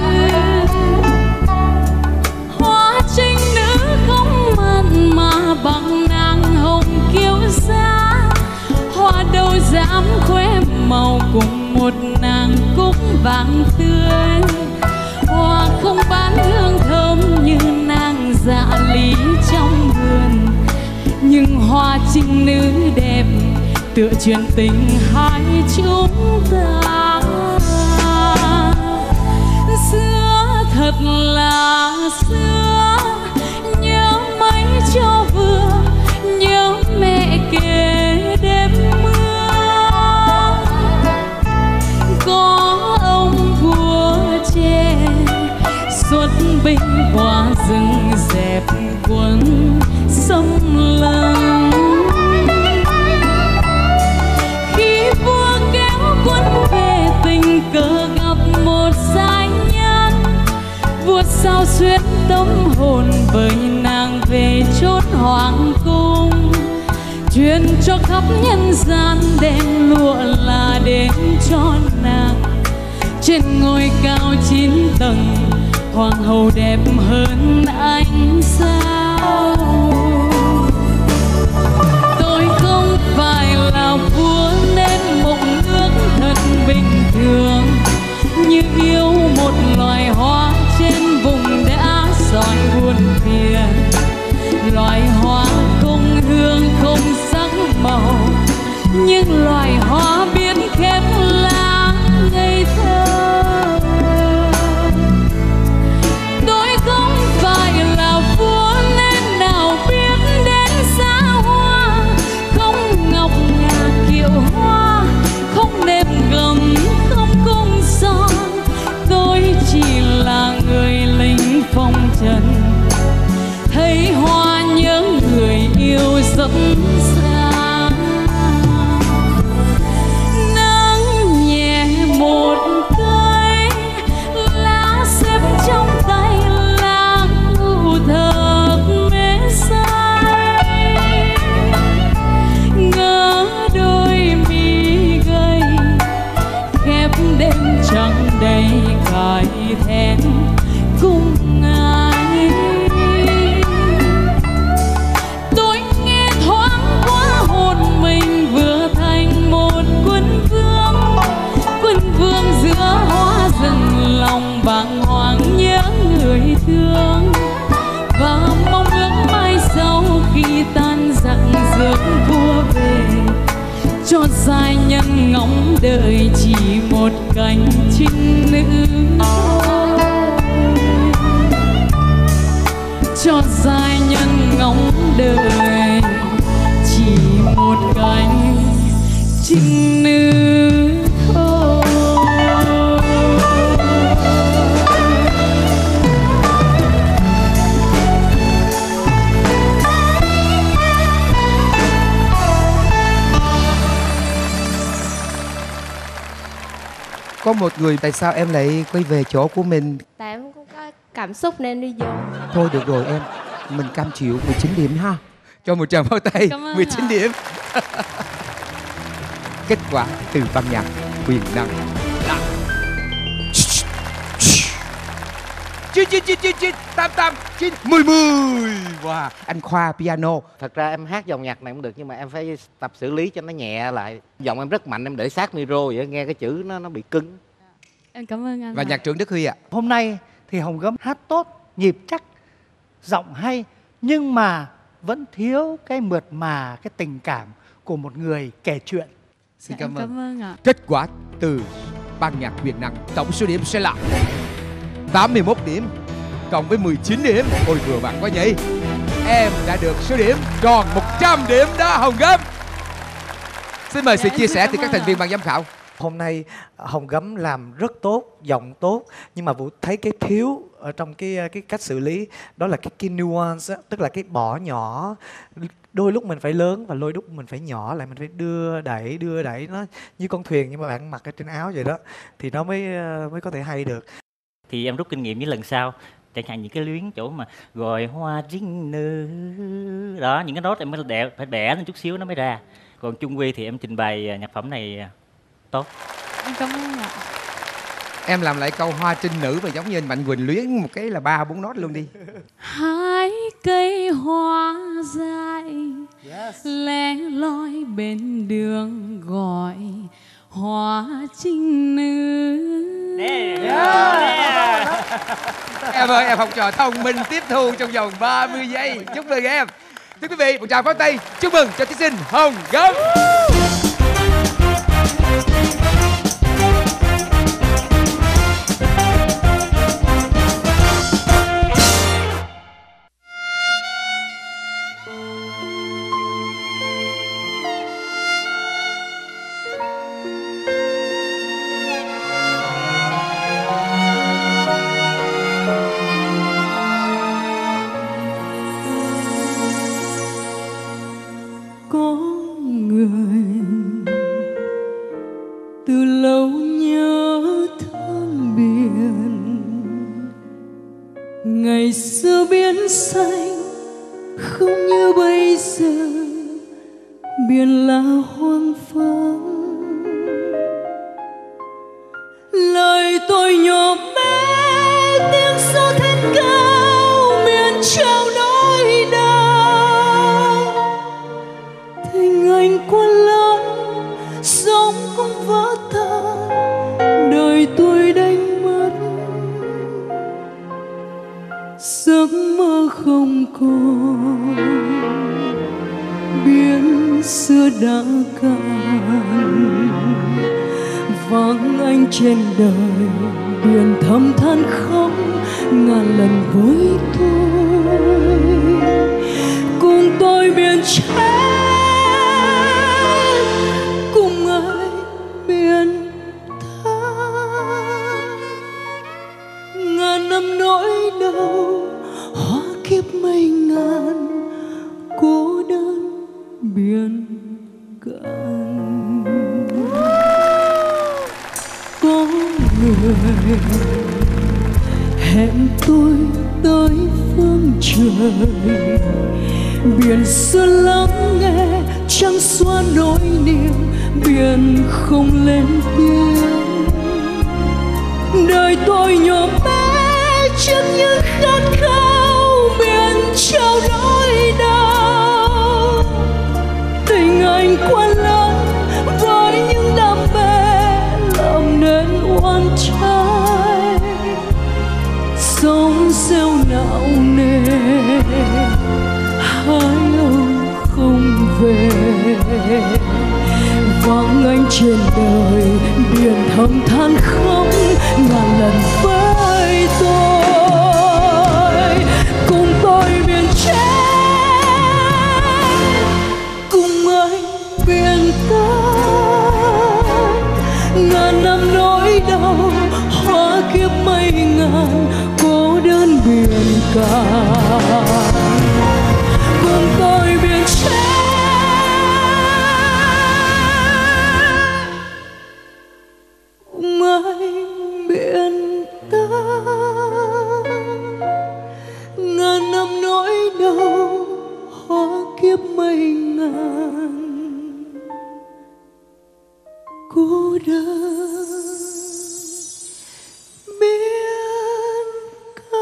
Hoa trinh nữ không mặn mà bằng nàng hồng kiêu sa. Hoa đâu dám khoe màu cùng một nàng cúc vàng tươi. Hoa không bán hương thơm như nàng dạ lý trong vườn, nhưng hoa trinh nữ đẹp tựa chuyện tình hai chúng ta. Xưa thật là xưa, nhớ mấy cho vừa, nhớ mẹ kể đêm mưa. Có ông vua trẻ xuất binh qua rừng dẹp quân xâm lăng. Khi vua kéo quân về tình cờ gặp một giai nhân, vua sao xuyến tâm hồn với nàng về chốn hoàng cung. Truyền cho khắp nhân gian đem lụa là đến cho nàng. Trên ngôi cao chín tầng, hoàng hậu đẹp hơn ánh sao. Tôi không phải là vua nên mộng ước thật bình thường, như yêu một loài hoa trên vùng đã soi buồn phiền. Loài hoa không hương không sắc màu, nhưng loài hoa biết khép lá ngây thơ. Tôi không phải là vua nên nào biết đến xa hoa, không ngọc ngà kiệu hoa, không nếp gấm, không cung son. Tôi chỉ là người lính phong trần, thấy hoa nhớ người yêu dẫn xa. giai nhân ngóng đợi chỉ một cánh chinh nữ thôi. Cho giai nhân ngóng đợi chỉ một cánh chinh nữ thôi. Có một người, tại sao em lại quay về chỗ của mình? Tại em cũng có cảm xúc nên đi vô. Thôi được rồi em, mình cam chịu mười chín điểm ha. Cho một tràng pháo tay. mười chín điểm. Kết quả từ ban nhạc Quyền Năng là chín chín chín chín chín tám tám chín mười mười. Wow, anh Khoa piano. Thật ra em hát dòng nhạc này cũng được, nhưng mà em phải tập xử lý cho nó nhẹ lại. Giọng em rất mạnh, em để sát micro vậy nghe cái chữ nó nó bị cứng. Em cảm ơn anh. Và nhạc trưởng Đức Huy ạ. Hôm nay thì Hồng Gấm hát tốt, nhịp chắc, giọng hay, nhưng mà vẫn thiếu cái mượt mà, cái tình cảm của một người kể chuyện. Xin Dạ, cảm em ơn. cảm ơn ạ. Kết quả từ ban nhạc Quyền Năng, tổng số điểm sẽ là tám mươi mốt điểm cộng với mười chín điểm. Ôi vừa vặn quá nhỉ. Em đã được số điểm tròn một trăm điểm đó Hồng Gấm. Xin mời sự chia sẻ từ các thành viên ban giám khảo. Hôm nay Hồng Gấm làm rất tốt, giọng tốt, nhưng mà Vũ thấy cái thiếu ở trong cái cái cách xử lý, đó là cái, cái nuance á, tức là cái bỏ nhỏ. Đôi lúc mình phải lớn và đôi lúc mình phải nhỏ lại, mình phải đưa đẩy đưa đẩy nó như con thuyền nhưng mà bạn mặc ở trên áo vậy đó thì nó mới mới có thể hay được. Thì em rút kinh nghiệm với lần sau, chẳng hạn những cái luyến chỗ mà gọi hoa trinh nữ đó, những cái nốt em mới đẻ, phải bẻ lên chút xíu nó mới ra. Còn chung quy thì em trình bày nhạc phẩm này tốt. Em cảm ơn ạ. Em làm lại câu hoa trinh nữ và giống như anh Mạnh Quỳnh luyến một cái là ba bốn nốt luôn đi. Hai cây hoa dại lẻ loi bên đường gọi hoa trinh nữ. Yeah. Em ơi, em học trò thông minh tiếp thu trong vòng ba mươi giây. Chúc mừng em. Thưa quý vị, một tràng pháo tay chúc mừng cho thí sinh Hồng Gấm. Ngày xưa biển xanh không như bây giờ, biển là hoang vắng. Lời tôi nhỏ bé tiếng gió thét cao miền trao nỗi đau. Tình anh quá lớn sống cũng vỡ tan, đời tôi đánh mất giấc mơ không còn. Biển xưa đã cạn vắng anh trên đời, biển thầm than khóc ngàn lần với tôi. Cùng tôi biển chết, cùng ai biển tha. Ngàn năm nỗi đau hóa kiếp mây ngàn, cô đơn biển cạn. Có người hẹn tôi tới phương trời, biển xưa lắng nghe trăng xóa nỗi niềm, biển không lên tiếng. Đời tôi nhỏ bé trước những khát khao, biển trao nỗi đau. Tình anh quá lớn với những đam mê làm nên oan trái. Sống gieo não nề hai âu không về, vắng anh trên đời, biển thầm than khóc ngàn lần với tôi. Cùng tôi biển chết, cùng anh biển tan, ngàn năm nỗi đau hóa kiếp mây ngàn cô đơn biển cả. Cùng tôi biển chết, cùng anh biển tan, ngàn năm nỗi đau hóa kiếp mây ngàn cô đơn biển cả.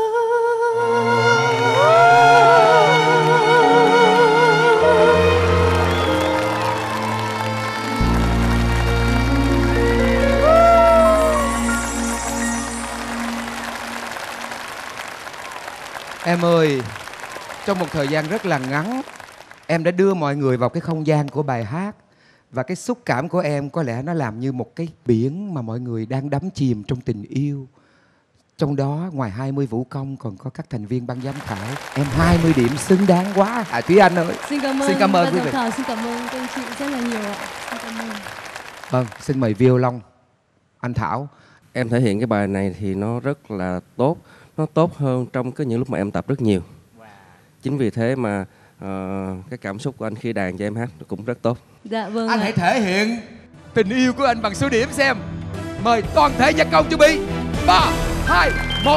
Em ơi, trong một thời gian rất là ngắn, em đã đưa mọi người vào cái không gian của bài hát. Và cái xúc cảm của em có lẽ nó làm như một cái biển mà mọi người đang đắm chìm trong tình yêu. Trong đó ngoài hai mươi vũ công còn có các thành viên ban giám khảo. Em hai mươi điểm xứng đáng quá Hà Thúy Anh ơi. Xin cảm ơn. Xin cảm ơn ban quý giám vị. khảo, xin cảm ơn các anh chị rất là nhiều ạ. Xin cảm ơn. Vâng, xin mời Violon, anh Thảo. Em thể hiện cái bài này thì nó rất là tốt. Nó tốt hơn trong cái những lúc mà em tập rất nhiều. Chính vì thế mà uh, cái cảm xúc của anh khi đàn cho em hát cũng rất tốt. Dạ vâng. Anh ạ. hãy thể hiện tình yêu của anh bằng số điểm xem. Mời toàn thể nhạc công chuẩn bị. Ba, hai, một.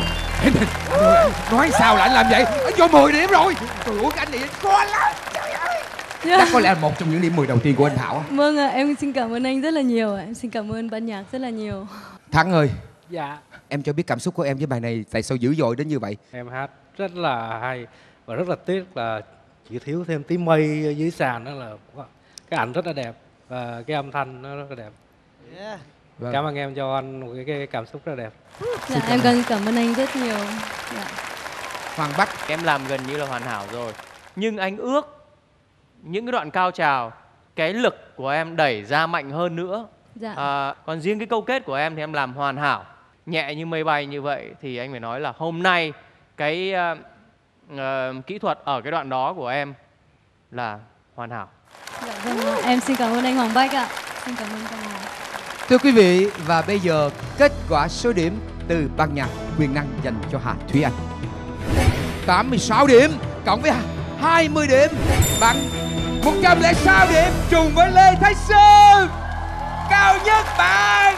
Nói sao là anh làm vậy? Anh vô mười điểm rồi. Trời ơi, anh này khó lắm. Trời ơi. Chắc có lẽ là một trong những điểm mười đầu tiên của anh Thảo. Vâng ạ, em xin cảm ơn anh rất là nhiều. Em xin cảm ơn ban nhạc rất là nhiều. Thắng ơi. Dạ. Em cho biết cảm xúc của em với bài này tại sao dữ dội đến như vậy? Em hát rất là hay và rất là tiếc là chỉ thiếu thêm tí mây dưới sàn, đó là cái ảnh rất là đẹp và cái âm thanh nó rất là đẹp. Yeah. Vâng. Cảm ơn em cho anh một cái, cái cảm xúc rất là đẹp. Dạ, em cần cảm ơn anh rất nhiều. Dạ. Hoàng Bắc. Em làm gần như là hoàn hảo rồi. Nhưng anh ước những cái đoạn cao trào, cái lực của em đẩy ra mạnh hơn nữa. Dạ. À, còn riêng cái câu kết của em thì em làm hoàn hảo, nhẹ như mây bay như vậy. Thì anh phải nói là hôm nay cái uh, uh, kỹ thuật ở cái đoạn đó của em là hoàn hảo. Dạ vâng ạ. Em xin cảm ơn anh Hoàng Bách ạ. Xin cảm ơn ban nhạc. Thưa quý vị, và bây giờ kết quả số điểm từ ban nhạc quyền năng dành cho Hà Thúy Anh. tám mươi sáu điểm cộng với hai mươi điểm bằng một trăm lẻ sáu điểm, trùng với Lê Thái Sơn, cao nhất bảng.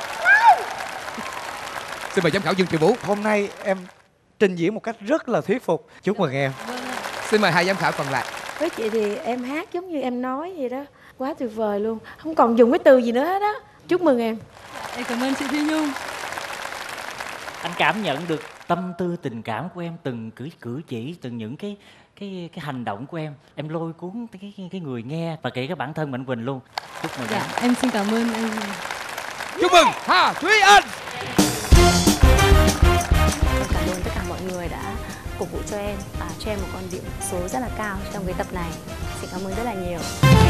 Xin mời giám khảo Dương Triều Vũ. Hôm nay em trình diễn một cách rất là thuyết phục. Chúc mừng em. Xin mời hai giám khảo còn lại. Với chị thì em hát giống như em nói vậy đó. Quá tuyệt vời luôn. Không còn dùng cái từ gì nữa hết á. Chúc mừng em. Em cảm ơn chị Duy Nhung. Anh cảm nhận được tâm tư tình cảm của em, từng cử cử chỉ, từng những cái cái cái hành động của em, em lôi cuốn cái cái, cái người nghe và kể cả bản thân Mạnh Quỳnh luôn. Chúc mừng Dạ, em. em xin cảm ơn anh. Chúc mừng Hà Thúy Anh. Cảm ơn tất cả mọi người đã phục vụ cho em, à, cho em một con điểm số rất là cao trong cái tập này. Xin cảm ơn rất là nhiều.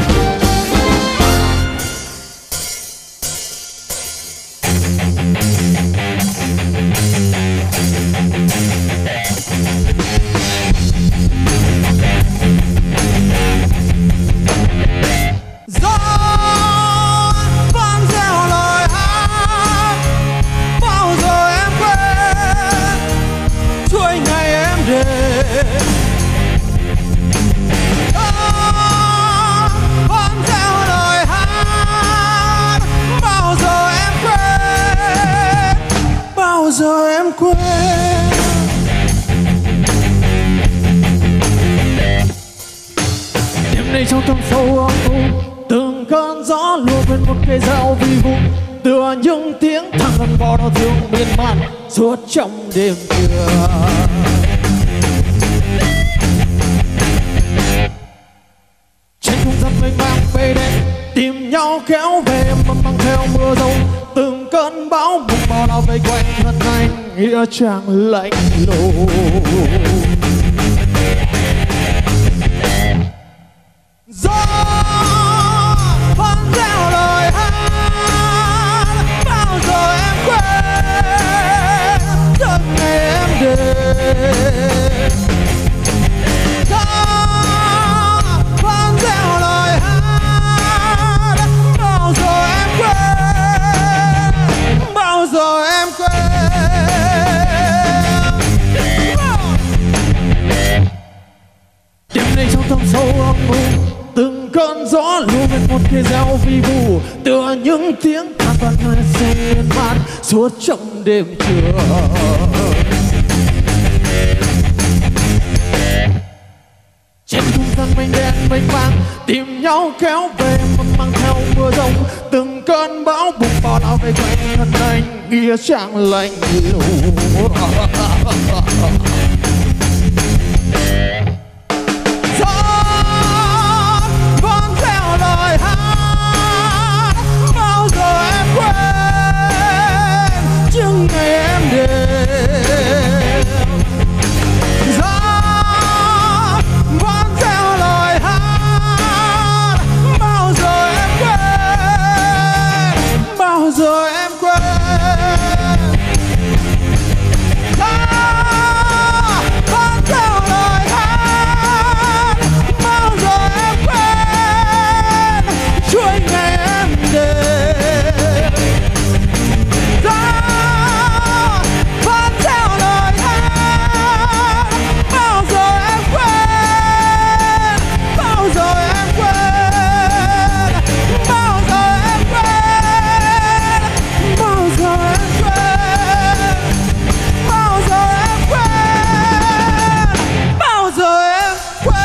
Gió vẫn gieo lời hát, bao giờ em quên chuỗi ngày em đến. Gió vẫn gieo lời hát, bao giờ em quên, bao giờ em quên. Đêm nay trong thâm sâu âm u, từng cơn gió lùa bên một cây dao vi vu, tựa những tiếng thăng ngân bò đau thương miên man suốt trong đêm khuya. Trên không gian mênh mang mây đen tìm nhau kéo về mà mang theo mưa rông, từng cơn bão bùng bao lao vây quanh thân anh nghĩa trang lạnh lùng. Gió vẫn gieo lời mù. Từng cơn gió lùa bên một cây reo vi vu, tựa những tiếng hát van hơi say miên man suốt trong đêm trưa. Trên khung sân mây đen mây vàng tìm nhau kéo về mang theo mưa rông. Từng cơn bão bùng bò lao về quanh thân anh, nghĩa trang lạnh lùng. Gió vẫn theo lời hát, bao giờ em quên những ngày em đến. Gió vẫn theo lời hát, bao giờ em quên, bao giờ em quên. Gió vẫn theo lời hát, bao giờ em quên chuỗi ngày em đến. Gió vẫn theo lời hát, bao giờ em quên, bao giờ em quên, bao giờ em quên, bao giờ em quên, bao giờ em quên, bao giờ em quên.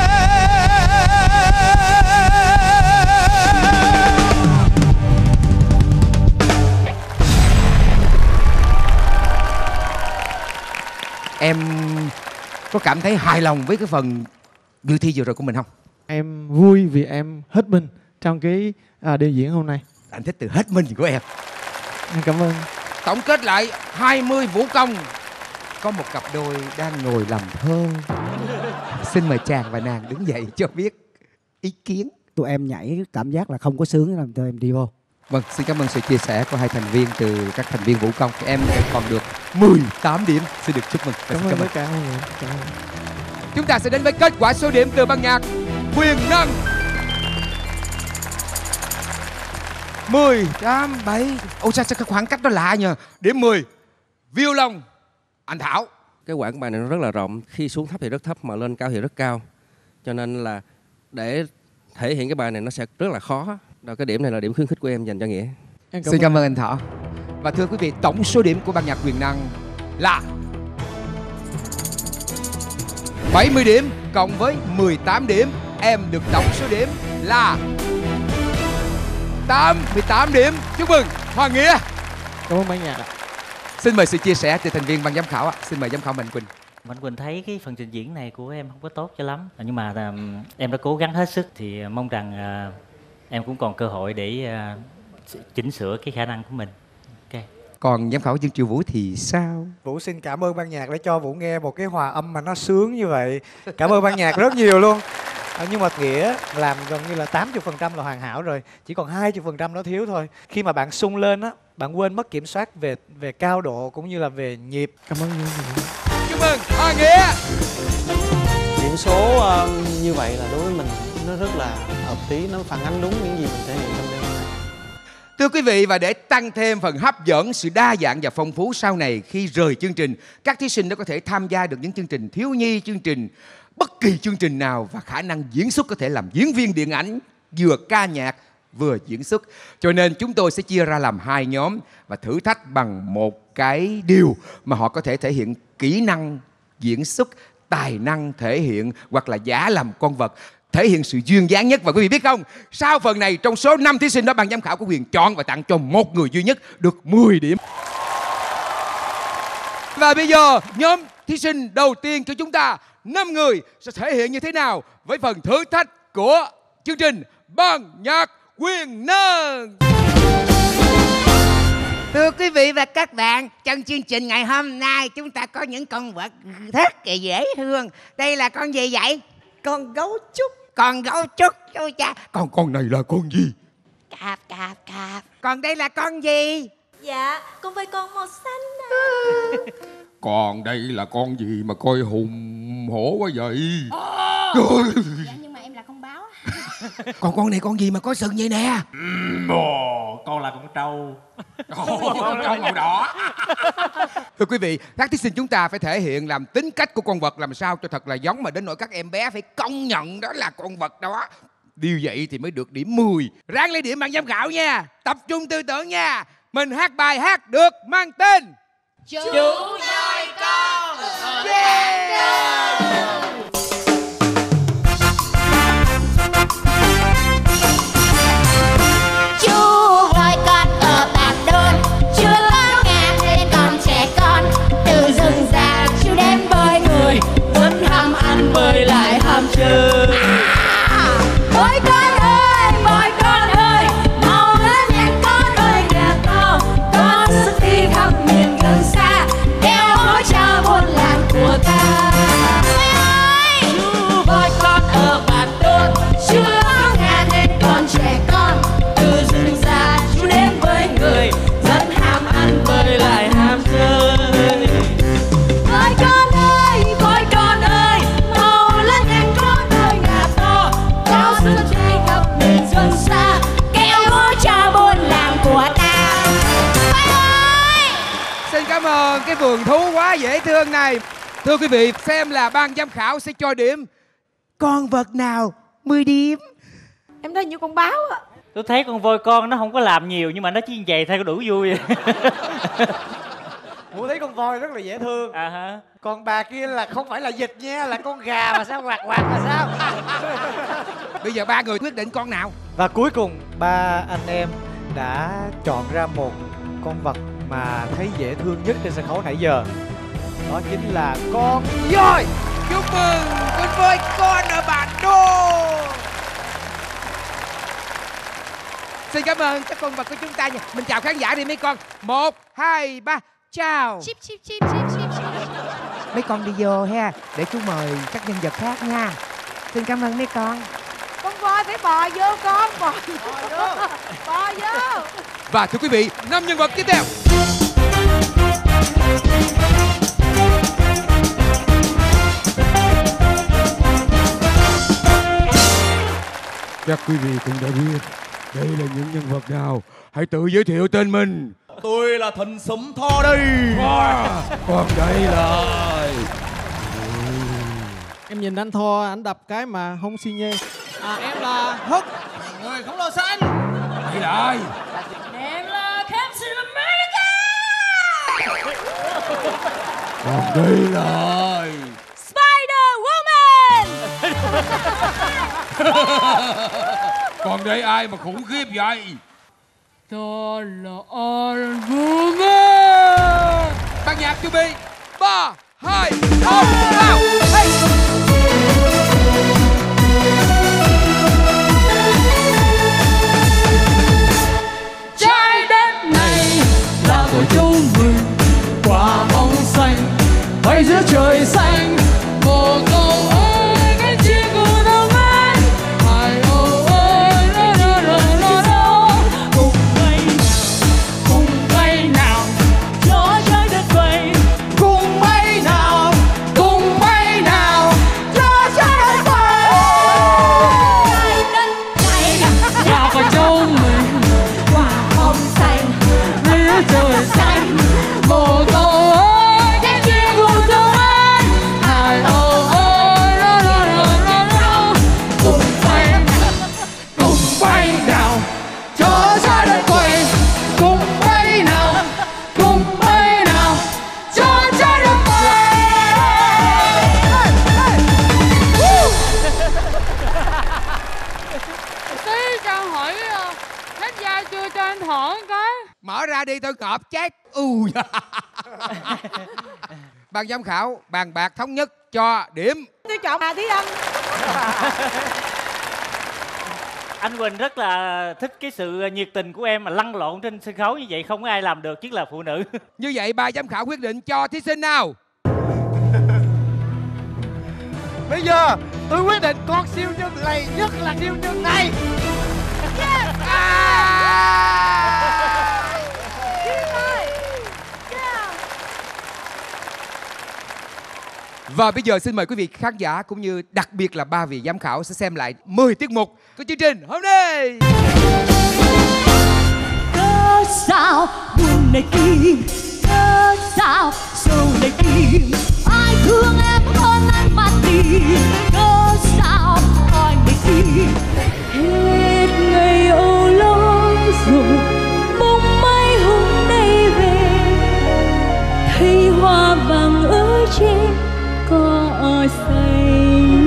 Em có cảm thấy hài lòng với cái phần dự thi vừa rồi của mình không? Em vui vì em hết mình trong cái à, đêm diễn hôm nay. Anh thích từ hết mình của em. Em cảm ơn. Tổng kết lại hai mươi vũ công, có một cặp đôi đang ngồi làm thơ. Xin mời chàng và nàng đứng dậy cho biết ý kiến. Tụi em nhảy cảm giác là không có sướng làm tụi em đi vô. Vâng, xin cảm ơn sự chia sẻ của hai thành viên từ các thành viên vũ công. Em còn được mười tám điểm. Xin được chúc mừng. Và Cảm xin ơn tất cả mọi người. Cảm ơn. Chúng ta sẽ đến với kết quả số điểm từ ban nhạc Quyền Năng. mười, tám, bảy. Ôi sao, sao cái khoảng cách đó lạ nhờ. Điểm mười. Violon, anh Thảo. Cái quãng bài này nó rất là rộng, khi xuống thấp thì rất thấp mà lên cao thì rất cao, cho nên là để thể hiện cái bài này nó sẽ rất là khó. Đó, cái điểm này là điểm khuyến khích của em dành cho Nghĩa. Em cảm Xin cảm ơn anh Thọ. Và thưa quý vị, tổng số điểm của ban nhạc Quyền Năng là bảy mươi điểm cộng với mười tám điểm. Em được tổng số điểm là tám mươi tám điểm. Chúc mừng Hoàng Nghĩa. Cảm ơn ban nhạc ạ. Xin mời sự chia sẻ từ thành viên ban giám khảo ạ. Xin mời giám khảo Mạnh Quỳnh. Mạnh Quỳnh thấy cái phần trình diễn này của em không có tốt cho lắm, nhưng mà à, em đã cố gắng hết sức, thì mong rằng à, em cũng còn cơ hội để à, chỉnh sửa cái khả năng của mình. Ok. Còn giám khảo Dương Triều Vũ thì sao? Vũ xin cảm ơn ban nhạc đã cho Vũ nghe một cái hòa âm mà nó sướng như vậy. Cảm ơn ban nhạc rất nhiều luôn. À, nhưng mà Nghĩa làm gần như là tám mươi phần trăm là hoàn hảo rồi, chỉ còn hai mươi phần trăm nó thiếu thôi. Khi mà bạn sung lên á, bạn quên mất kiểm soát về về cao độ cũng như là về nhịp. Cảm ơn nhiều. Chúc mừng Hoàng Nghĩa. Điểm số uh, như vậy là đối với mình nó rất là hợp lý, nó phản ánh đúng những gì mình thể hiện trong đêm hôm nay. Thưa quý vị, và để tăng thêm phần hấp dẫn, sự đa dạng và phong phú sau này khi rời chương trình, các thí sinh đã có thể tham gia được những chương trình thiếu nhi, chương trình bất kỳ chương trình nào, và khả năng diễn xuất có thể làm diễn viên điện ảnh, vừa ca nhạc vừa diễn xuất. Cho nên chúng tôi sẽ chia ra làm hai nhóm và thử thách bằng một cái điều mà họ có thể thể hiện kỹ năng diễn xuất, tài năng thể hiện hoặc là giả làm con vật, thể hiện sự duyên dáng nhất. Và quý vị biết không, sau phần này trong số năm thí sinh đó, ban giám khảo có quyền chọn và tặng cho một người duy nhất được mười điểm. Và bây giờ nhóm thí sinh đầu tiên của chúng ta, năm người sẽ thể hiện như thế nào với phần thử thách của chương trình Ban nhạc Quyền Năng. Thưa quý vị và các bạn, trong chương trình ngày hôm nay chúng ta có những con vật rất là dễ thương. Đây là con gì vậy? Con gấu trúc. Con gấu trúc, chú cha. Còn con này là con gì? Cạp, cạp, cạp. Còn đây là con gì? Dạ, con voi con màu xanh à. Còn đây là con gì mà coi hùng hổ quá vậy? Oh. Dạ, nhưng mà em là con báo. Còn con này con gì mà có sừng vậy nè? Ồ, con là con trâu. Con màu đỏ. Thưa quý vị, các thí sinh chúng ta phải thể hiện làm tính cách của con vật làm sao cho thật là giống, mà đến nỗi các em bé phải công nhận đó là con vật đó. Điều vậy thì mới được điểm mười. Ráng lấy điểm ban giám khảo nha. Tập trung tư tưởng nha. Mình hát bài hát được mang tên Chú voi con. Chú voi con ở bản đôn, chưa có nghe nên còn trẻ con. Từ rừng già chú đến với người, vẫn ham ăn bơi lại ham chơi. Voi con ơi, voi con ơi, mau lớn nhanh con ơi nhà to. Có sức đi khắp miền gần xa, đeo hối chào buôn làng của ta. Chú voi con ở bản đôn, chưa có nghe nên còn trẻ con. Từ rừng già chú đến với người, rất ham ăn bơi lại ham chơi. Voi con ơi, voi con ơi, mau lên nhanh con ơi nhà to. Cao sức đi khắp miền xuân xa, kéo hối cho buôn làng của ta. Voi ơi! Xin cảm ơn cái vườn thú quá dễ thương này. Thưa quý vị, xem là ban giám khảo sẽ cho điểm con vật nào mười điểm. Em thấy như con báo á. Tôi thấy con voi con nó không có làm nhiều, nhưng mà nó chỉ như vậy thôi có đủ vui. Ủa thấy con voi rất là dễ thương. À hả? Còn bà kia là không phải là vịt nha, là con gà mà sao quạt quạt là sao? Bây giờ ba người quyết định con nào. Và cuối cùng ba anh em đã chọn ra một con vật mà thấy dễ thương nhất trên sân khấu nãy giờ. Đó chính là con voi. Chúc mừng con voi con ở bản đôn. Xin cảm ơn các con vật của chúng ta nha. Mình chào khán giả đi mấy con. Một, hai, ba, chào. Chip chip chip chip chip chip. Mấy con đi vô ha, để chú mời các nhân vật khác nha. Xin cảm ơn mấy con. Con voi phải bò vô con, bò vô. Bò vô. Và thưa quý vị, năm nhân vật tiếp theo. Chắc quý vị cũng đã biết đây là những nhân vật nào. Hãy tự giới thiệu tên mình. Tôi là thần sấm Thor đây. Wow. Còn đây là... Em nhìn anh Thor, anh đập cái mà không xi nhê. À em là Hất, người khổng lồ xanh. Đây là ai? Em là Captain America. Còn đây là ai? Spider Woman. Còn đây ai mà khủng khiếp vậy? Tôi là Iron Woman. Ban nhạc chuẩn bị. Ba, hai, một, vào. Hey. Trái đất này là của chúng mình, quả bóng xanh bay giữa trời xanh. Bồ câu ơi cái chim của đông anh, hải âu ơi la la la la la. Cùng bay cùng bay nào cho trái đất bay, cùng bay nào cùng bay nào cho trái đất bay. Trái đất này là của chúng mình, quả bóng xanh bay giữa trời xanh. Bồ câu ơi cái chim của đông anh, hải âu ơi la la la la la. Cùng bay cùng bay nào cho trái đất quay, cùng bay nào cùng bay nào cho trái đất quay. Tí cho anh hỏi hết da chưa cho anh thở cái. Mở ra đi tôi ngợp chết. U. Ban giám khảo bàn bạc thống nhất cho điểm. Tôi chọn Hà Thí Ân. Anh Quỳnh rất là thích cái sự nhiệt tình của em mà lăn lộn trên sân khấu như vậy không có ai làm được, nhất là phụ nữ. Như vậy ba giám khảo quyết định cho thí sinh nào. Bây giờ tôi quyết định con siêu nhân lầy nhất là siêu nhân này. Yes. Và bây giờ xin mời quý vị khán giả cũng như đặc biệt là ba vị giám khảo sẽ xem lại mười tiết mục của chương trình hôm nay. Cớ sao này tìm cớ sao sầu này tìm ai thương em hơn anh mà tìm cớ sao ai này tìm hết ngày âu lo rồi bóng mây hôm nay về thấy hoa vàng ở trên cỏ xanh.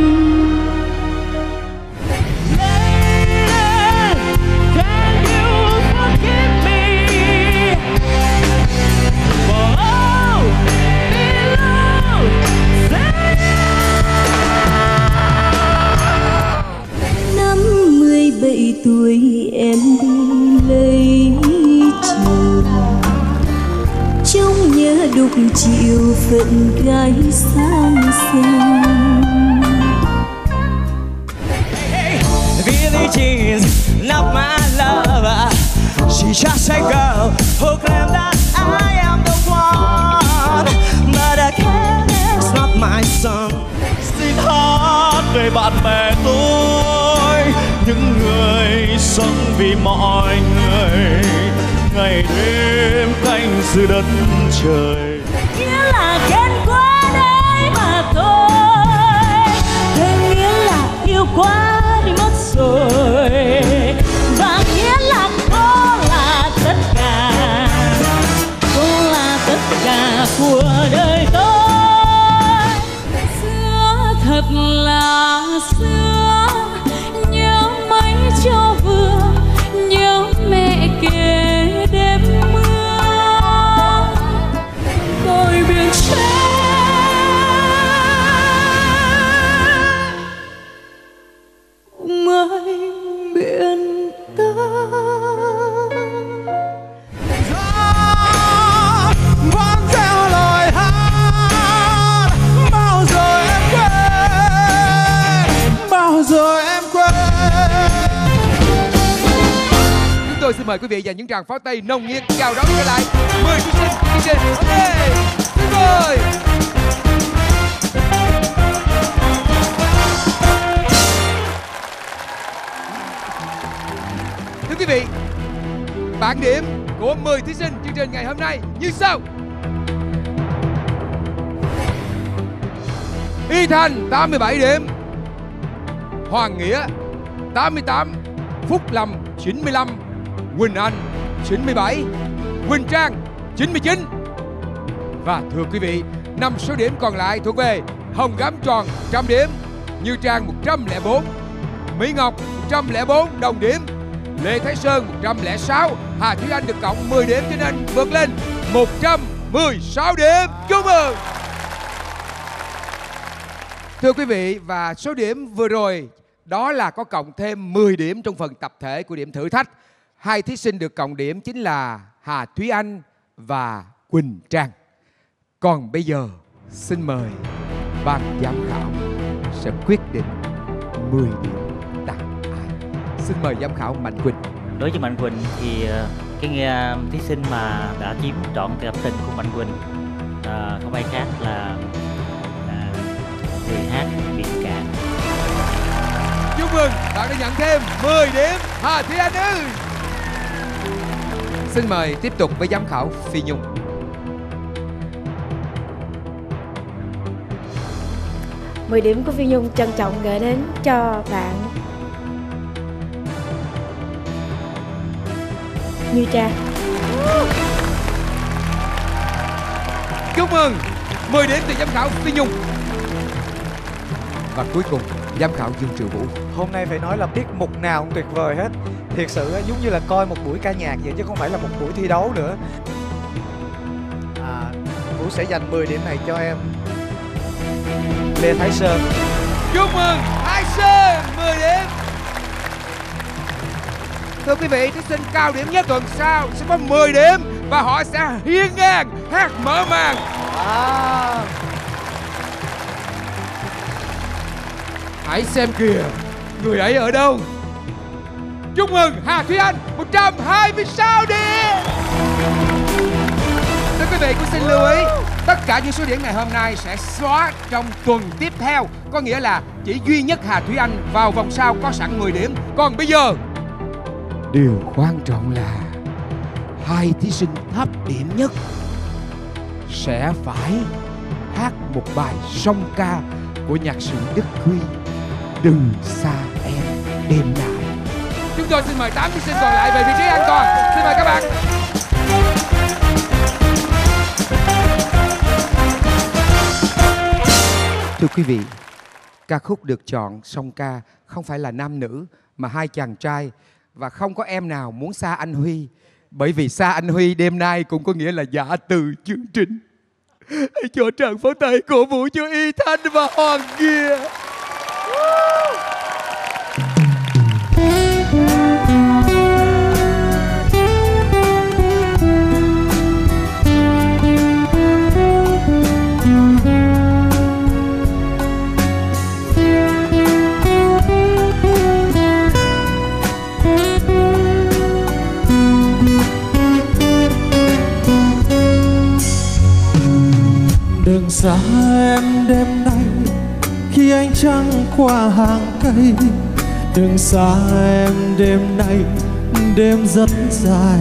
Bảy tuổi em đi lấy chồng, trong nhớ đục chịu phận gái sang xanh. Billie Jean's not my lover. She's just a girl who claimed that I am the one, but again it's not my son. Xin hát về bạn bè tôi, những người sống vì mọi người, ngày đêm canh giữ đất trời. Nghĩa là ghen quá đấy mà thôi, thế nghĩa là yêu quá đi mất rồi, và nghĩa là cô là tất cả, cô là tất cả của đời tôi. Xưa thật là xưa, nhớ mấy cho vừa, nhớ mẹ kể đêm mưa, ngồi biển tre mới biển ta. Vẫn theo lời hát, bao giờ em quên, bao giờ em quên. Chúng tôi xin mời quý vị dành những tràng pháo tay nồng nhiệt chào đón trở lại mười thí sinh chương trình. Ok, xin mời. Thưa quý vị, bảng điểm của mười thí sinh chương trình ngày hôm nay như sau. Y Thành tám mươi bảy điểm, Hoàng Nghĩa tám mươi tám, Phúc Lâm chín mươi lăm, Quỳnh Anh chín mươi bảy, Quỳnh Trang chín mươi chín. Và thưa quý vị, năm số điểm còn lại thuộc về Hồng Gấm Tròn một trăm điểm, Như Trang một trăm lẻ bốn, Mỹ Ngọc một trăm lẻ bốn đồng điểm, Lê Thái Sơn một trăm lẻ sáu, Hà Thúy Anh được cộng mười điểm cho nên vượt lên một trăm mười sáu điểm. Chúc mừng. Thưa quý vị, và số điểm vừa rồi đó là có cộng thêm mười điểm trong phần tập thể của điểm thử thách. Hai thí sinh được cộng điểm chính là Hà Thúy Anh và Quỳnh Trang. Còn bây giờ xin mời ban giám khảo sẽ quyết định mười điểm tặng ai. Xin mời giám khảo Mạnh Quỳnh. Đối với Mạnh Quỳnh thì cái uh, thí sinh mà đã chiếm trọn cảm tình của Mạnh Quỳnh uh, không ai khác là uh, người hát Biển Cả. Chúc mừng, bạn đã nhận thêm mười điểm. Hà Thúy Anh ơi. Xin mời tiếp tục với giám khảo Phi Nhung. mười điểm của Phi Nhung trân trọng gửi đến cho bạn Như Trang. Chúc mừng, mười điểm từ giám khảo Phi Nhung. Và cuối cùng giám khảo Dương Triệu Vũ. Hôm nay phải nói là tiết mục nào cũng tuyệt vời hết. Thiệt sự giống như là coi một buổi ca nhạc vậy chứ không phải là một buổi thi đấu nữa. À, Vũ sẽ dành mười điểm này cho em Lê Thái Sơn. Chúc mừng Thái Sơn, mười điểm. Thưa quý vị, thí sinh cao điểm nhất tuần sau sẽ có mười điểm và họ sẽ hiên ngang hát mở màn. À. Hãy xem kìa, người ấy ở đâu? Chúc mừng Hà Thúy Anh một trăm hai mươi sáu điểm. Thưa quý vị, cũng xin lưu ý, tất cả những số điểm ngày hôm nay sẽ xóa trong tuần tiếp theo. Có nghĩa là chỉ duy nhất Hà Thúy Anh vào vòng sau có sẵn mười điểm. Còn bây giờ, điều quan trọng là hai thí sinh thấp điểm nhất sẽ phải hát một bài song ca của nhạc sĩ Đức Huy, Đừng Xa Em Đêm Nay. Chúng tôi xin mời tám thí sinh còn lại về vị trí an toàn. Xin mời các bạn. Thưa quý vị, ca khúc được chọn song ca không phải là nam nữ mà hai chàng trai, và không có em nào muốn xa anh Huy, bởi vì xa anh Huy đêm nay cũng có nghĩa là giả từ chương trình. Hãy cho tràng pháo tay cổ vũ cho Y Thanh và Hoàng Kia. Đừng xa em đêm nay khi ánh trăng qua hàng cây. Đừng xa em đêm nay, đêm rất dài.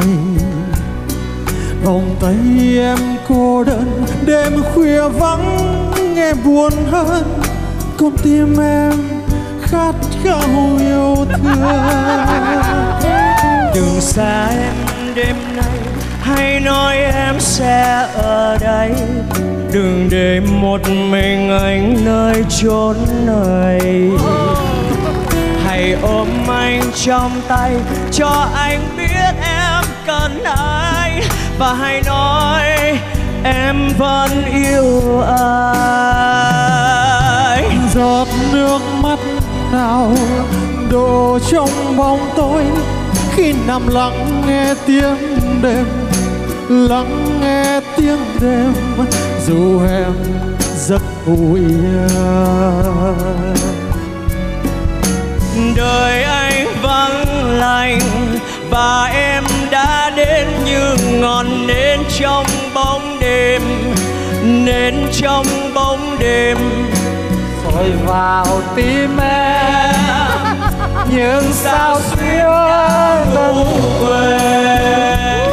Vòng tay em cô đơn, đêm khuya vắng nghe buồn hơn. Con tim em khát khao yêu thương. Đừng xa em đêm nay, hãy nói em sẽ ở đây. Đừng để một mình anh nơi chốn này. Hãy ôm anh trong tay, cho anh biết em cần anh. Và hãy nói em vẫn yêu anh. Giọt nước mắt nào đổ trong bóng tối khi nằm lặng nghe tiếng đêm, lắng nghe tiếng đêm dù em rất vui. Đời anh vắng lạnh và em đã đến như ngọn nến trong bóng đêm, nến trong bóng đêm soi vào tim em những sao xuyên ngủ quên.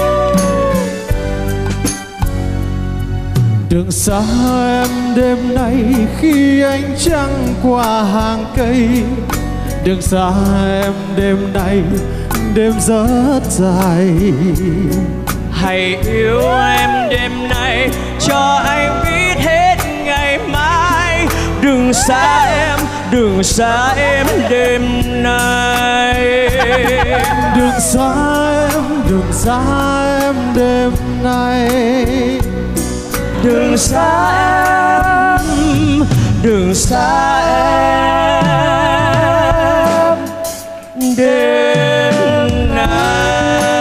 Đừng xa em đêm nay khi ánh trăng qua hàng cây. Đừng xa em đêm nay, đêm rất dài. Hãy yêu em đêm nay, cho anh biết hết ngày mai. Đừng xa em, đừng xa em đêm nay. Đừng xa em, đừng xa em đêm nay. Đừng xa em, đừng xa em đêm nay.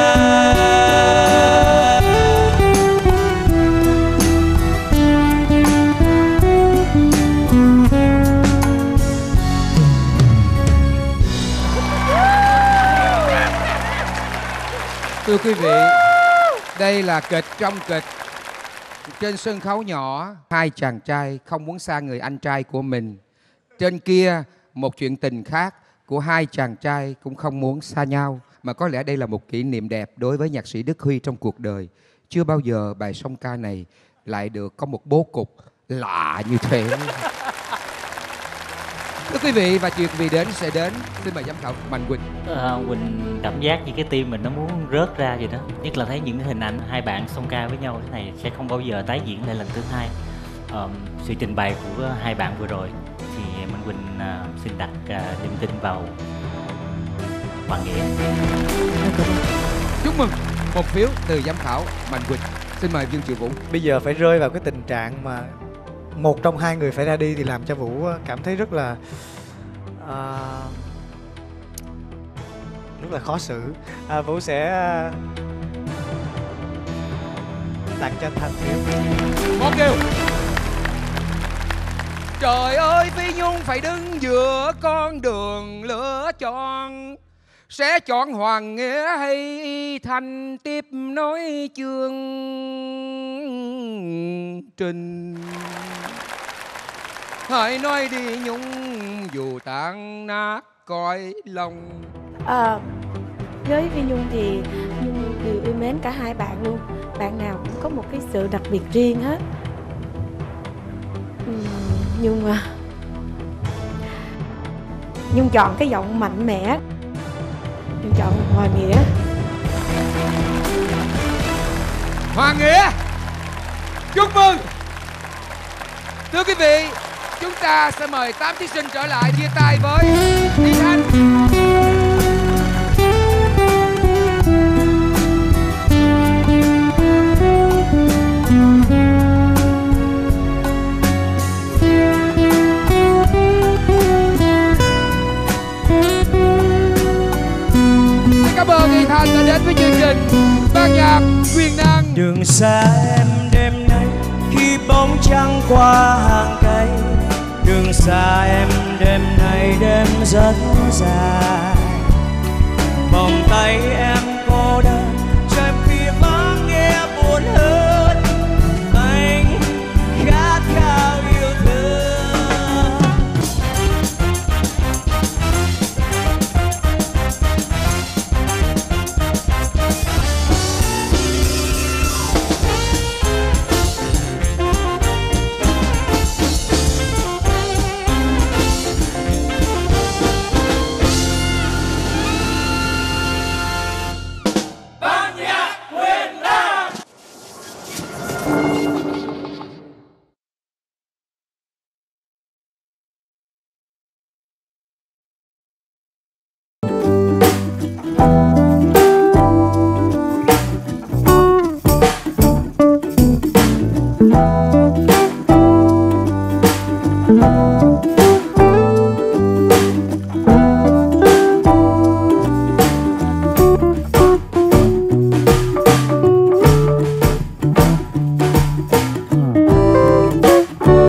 Thưa quý vị, đây là kịch trong kịch. Trên sân khấu nhỏ, hai chàng trai không muốn xa người anh trai của mình. Trên kia, một chuyện tình khác của hai chàng trai cũng không muốn xa nhau. Mà có lẽ đây là một kỷ niệm đẹp đối với nhạc sĩ Đức Huy trong cuộc đời. Chưa bao giờ bài song ca này lại được có một bố cục lạ như thế. Thưa quý vị, và chuyện vì đến sẽ đến. Xin mời giám khảo Mạnh Quỳnh. À, Quỳnh cảm giác như cái tim mình nó muốn rớt ra vậy đó. Nhất là thấy những hình ảnh hai bạn song ca với nhau thế này sẽ không bao giờ tái diễn lại lần thứ hai. À, sự trình bày của hai bạn vừa rồi thì Mạnh Quỳnh à, xin đặt à, niềm tin vào Hoàng Nghĩa. Chúc mừng một phiếu từ giám khảo Mạnh Quỳnh. Xin mời Dương Triệu Vũ. Bây giờ phải rơi vào cái tình trạng mà một trong hai người phải ra đi thì làm cho Vũ cảm thấy rất là à, rất là khó xử. à, Vũ sẽ tặng cho Thanh phiếu. Một kêu. Trời ơi, Phi Nhung phải đứng giữa con đường lựa chọn, sẽ chọn Hoàng Nghĩa hay Thanh tiếp nối chương trình. Hãy nói đi Nhung dù tan nát cõi lòng. À, với Phi Nhung thì Nhung đều yêu mến mến cả hai bạn luôn. Bạn nào cũng có một cái sự đặc biệt riêng hết. Ừm, nhưng mà Nhung chọn cái giọng mạnh mẽ. Nhung chọn Hoàng Nghĩa. Hoàng Nghĩa, chúc mừng. Thưa quý vị, chúng ta sẽ mời tám thí sinh trở lại chia tay với Tiến Thanh. Cảm ơn Tiến Thanh đã đến với chương trình ban nhạc quyền năng. Đường xa em đêm nay khi bóng trăng qua hàng cây. Đường xa em đêm nay đêm rất dài. Vòng tay em cô đơn cho em phía vắng nghe buồn hơn. Anh khát khao yêu thương. Thank you.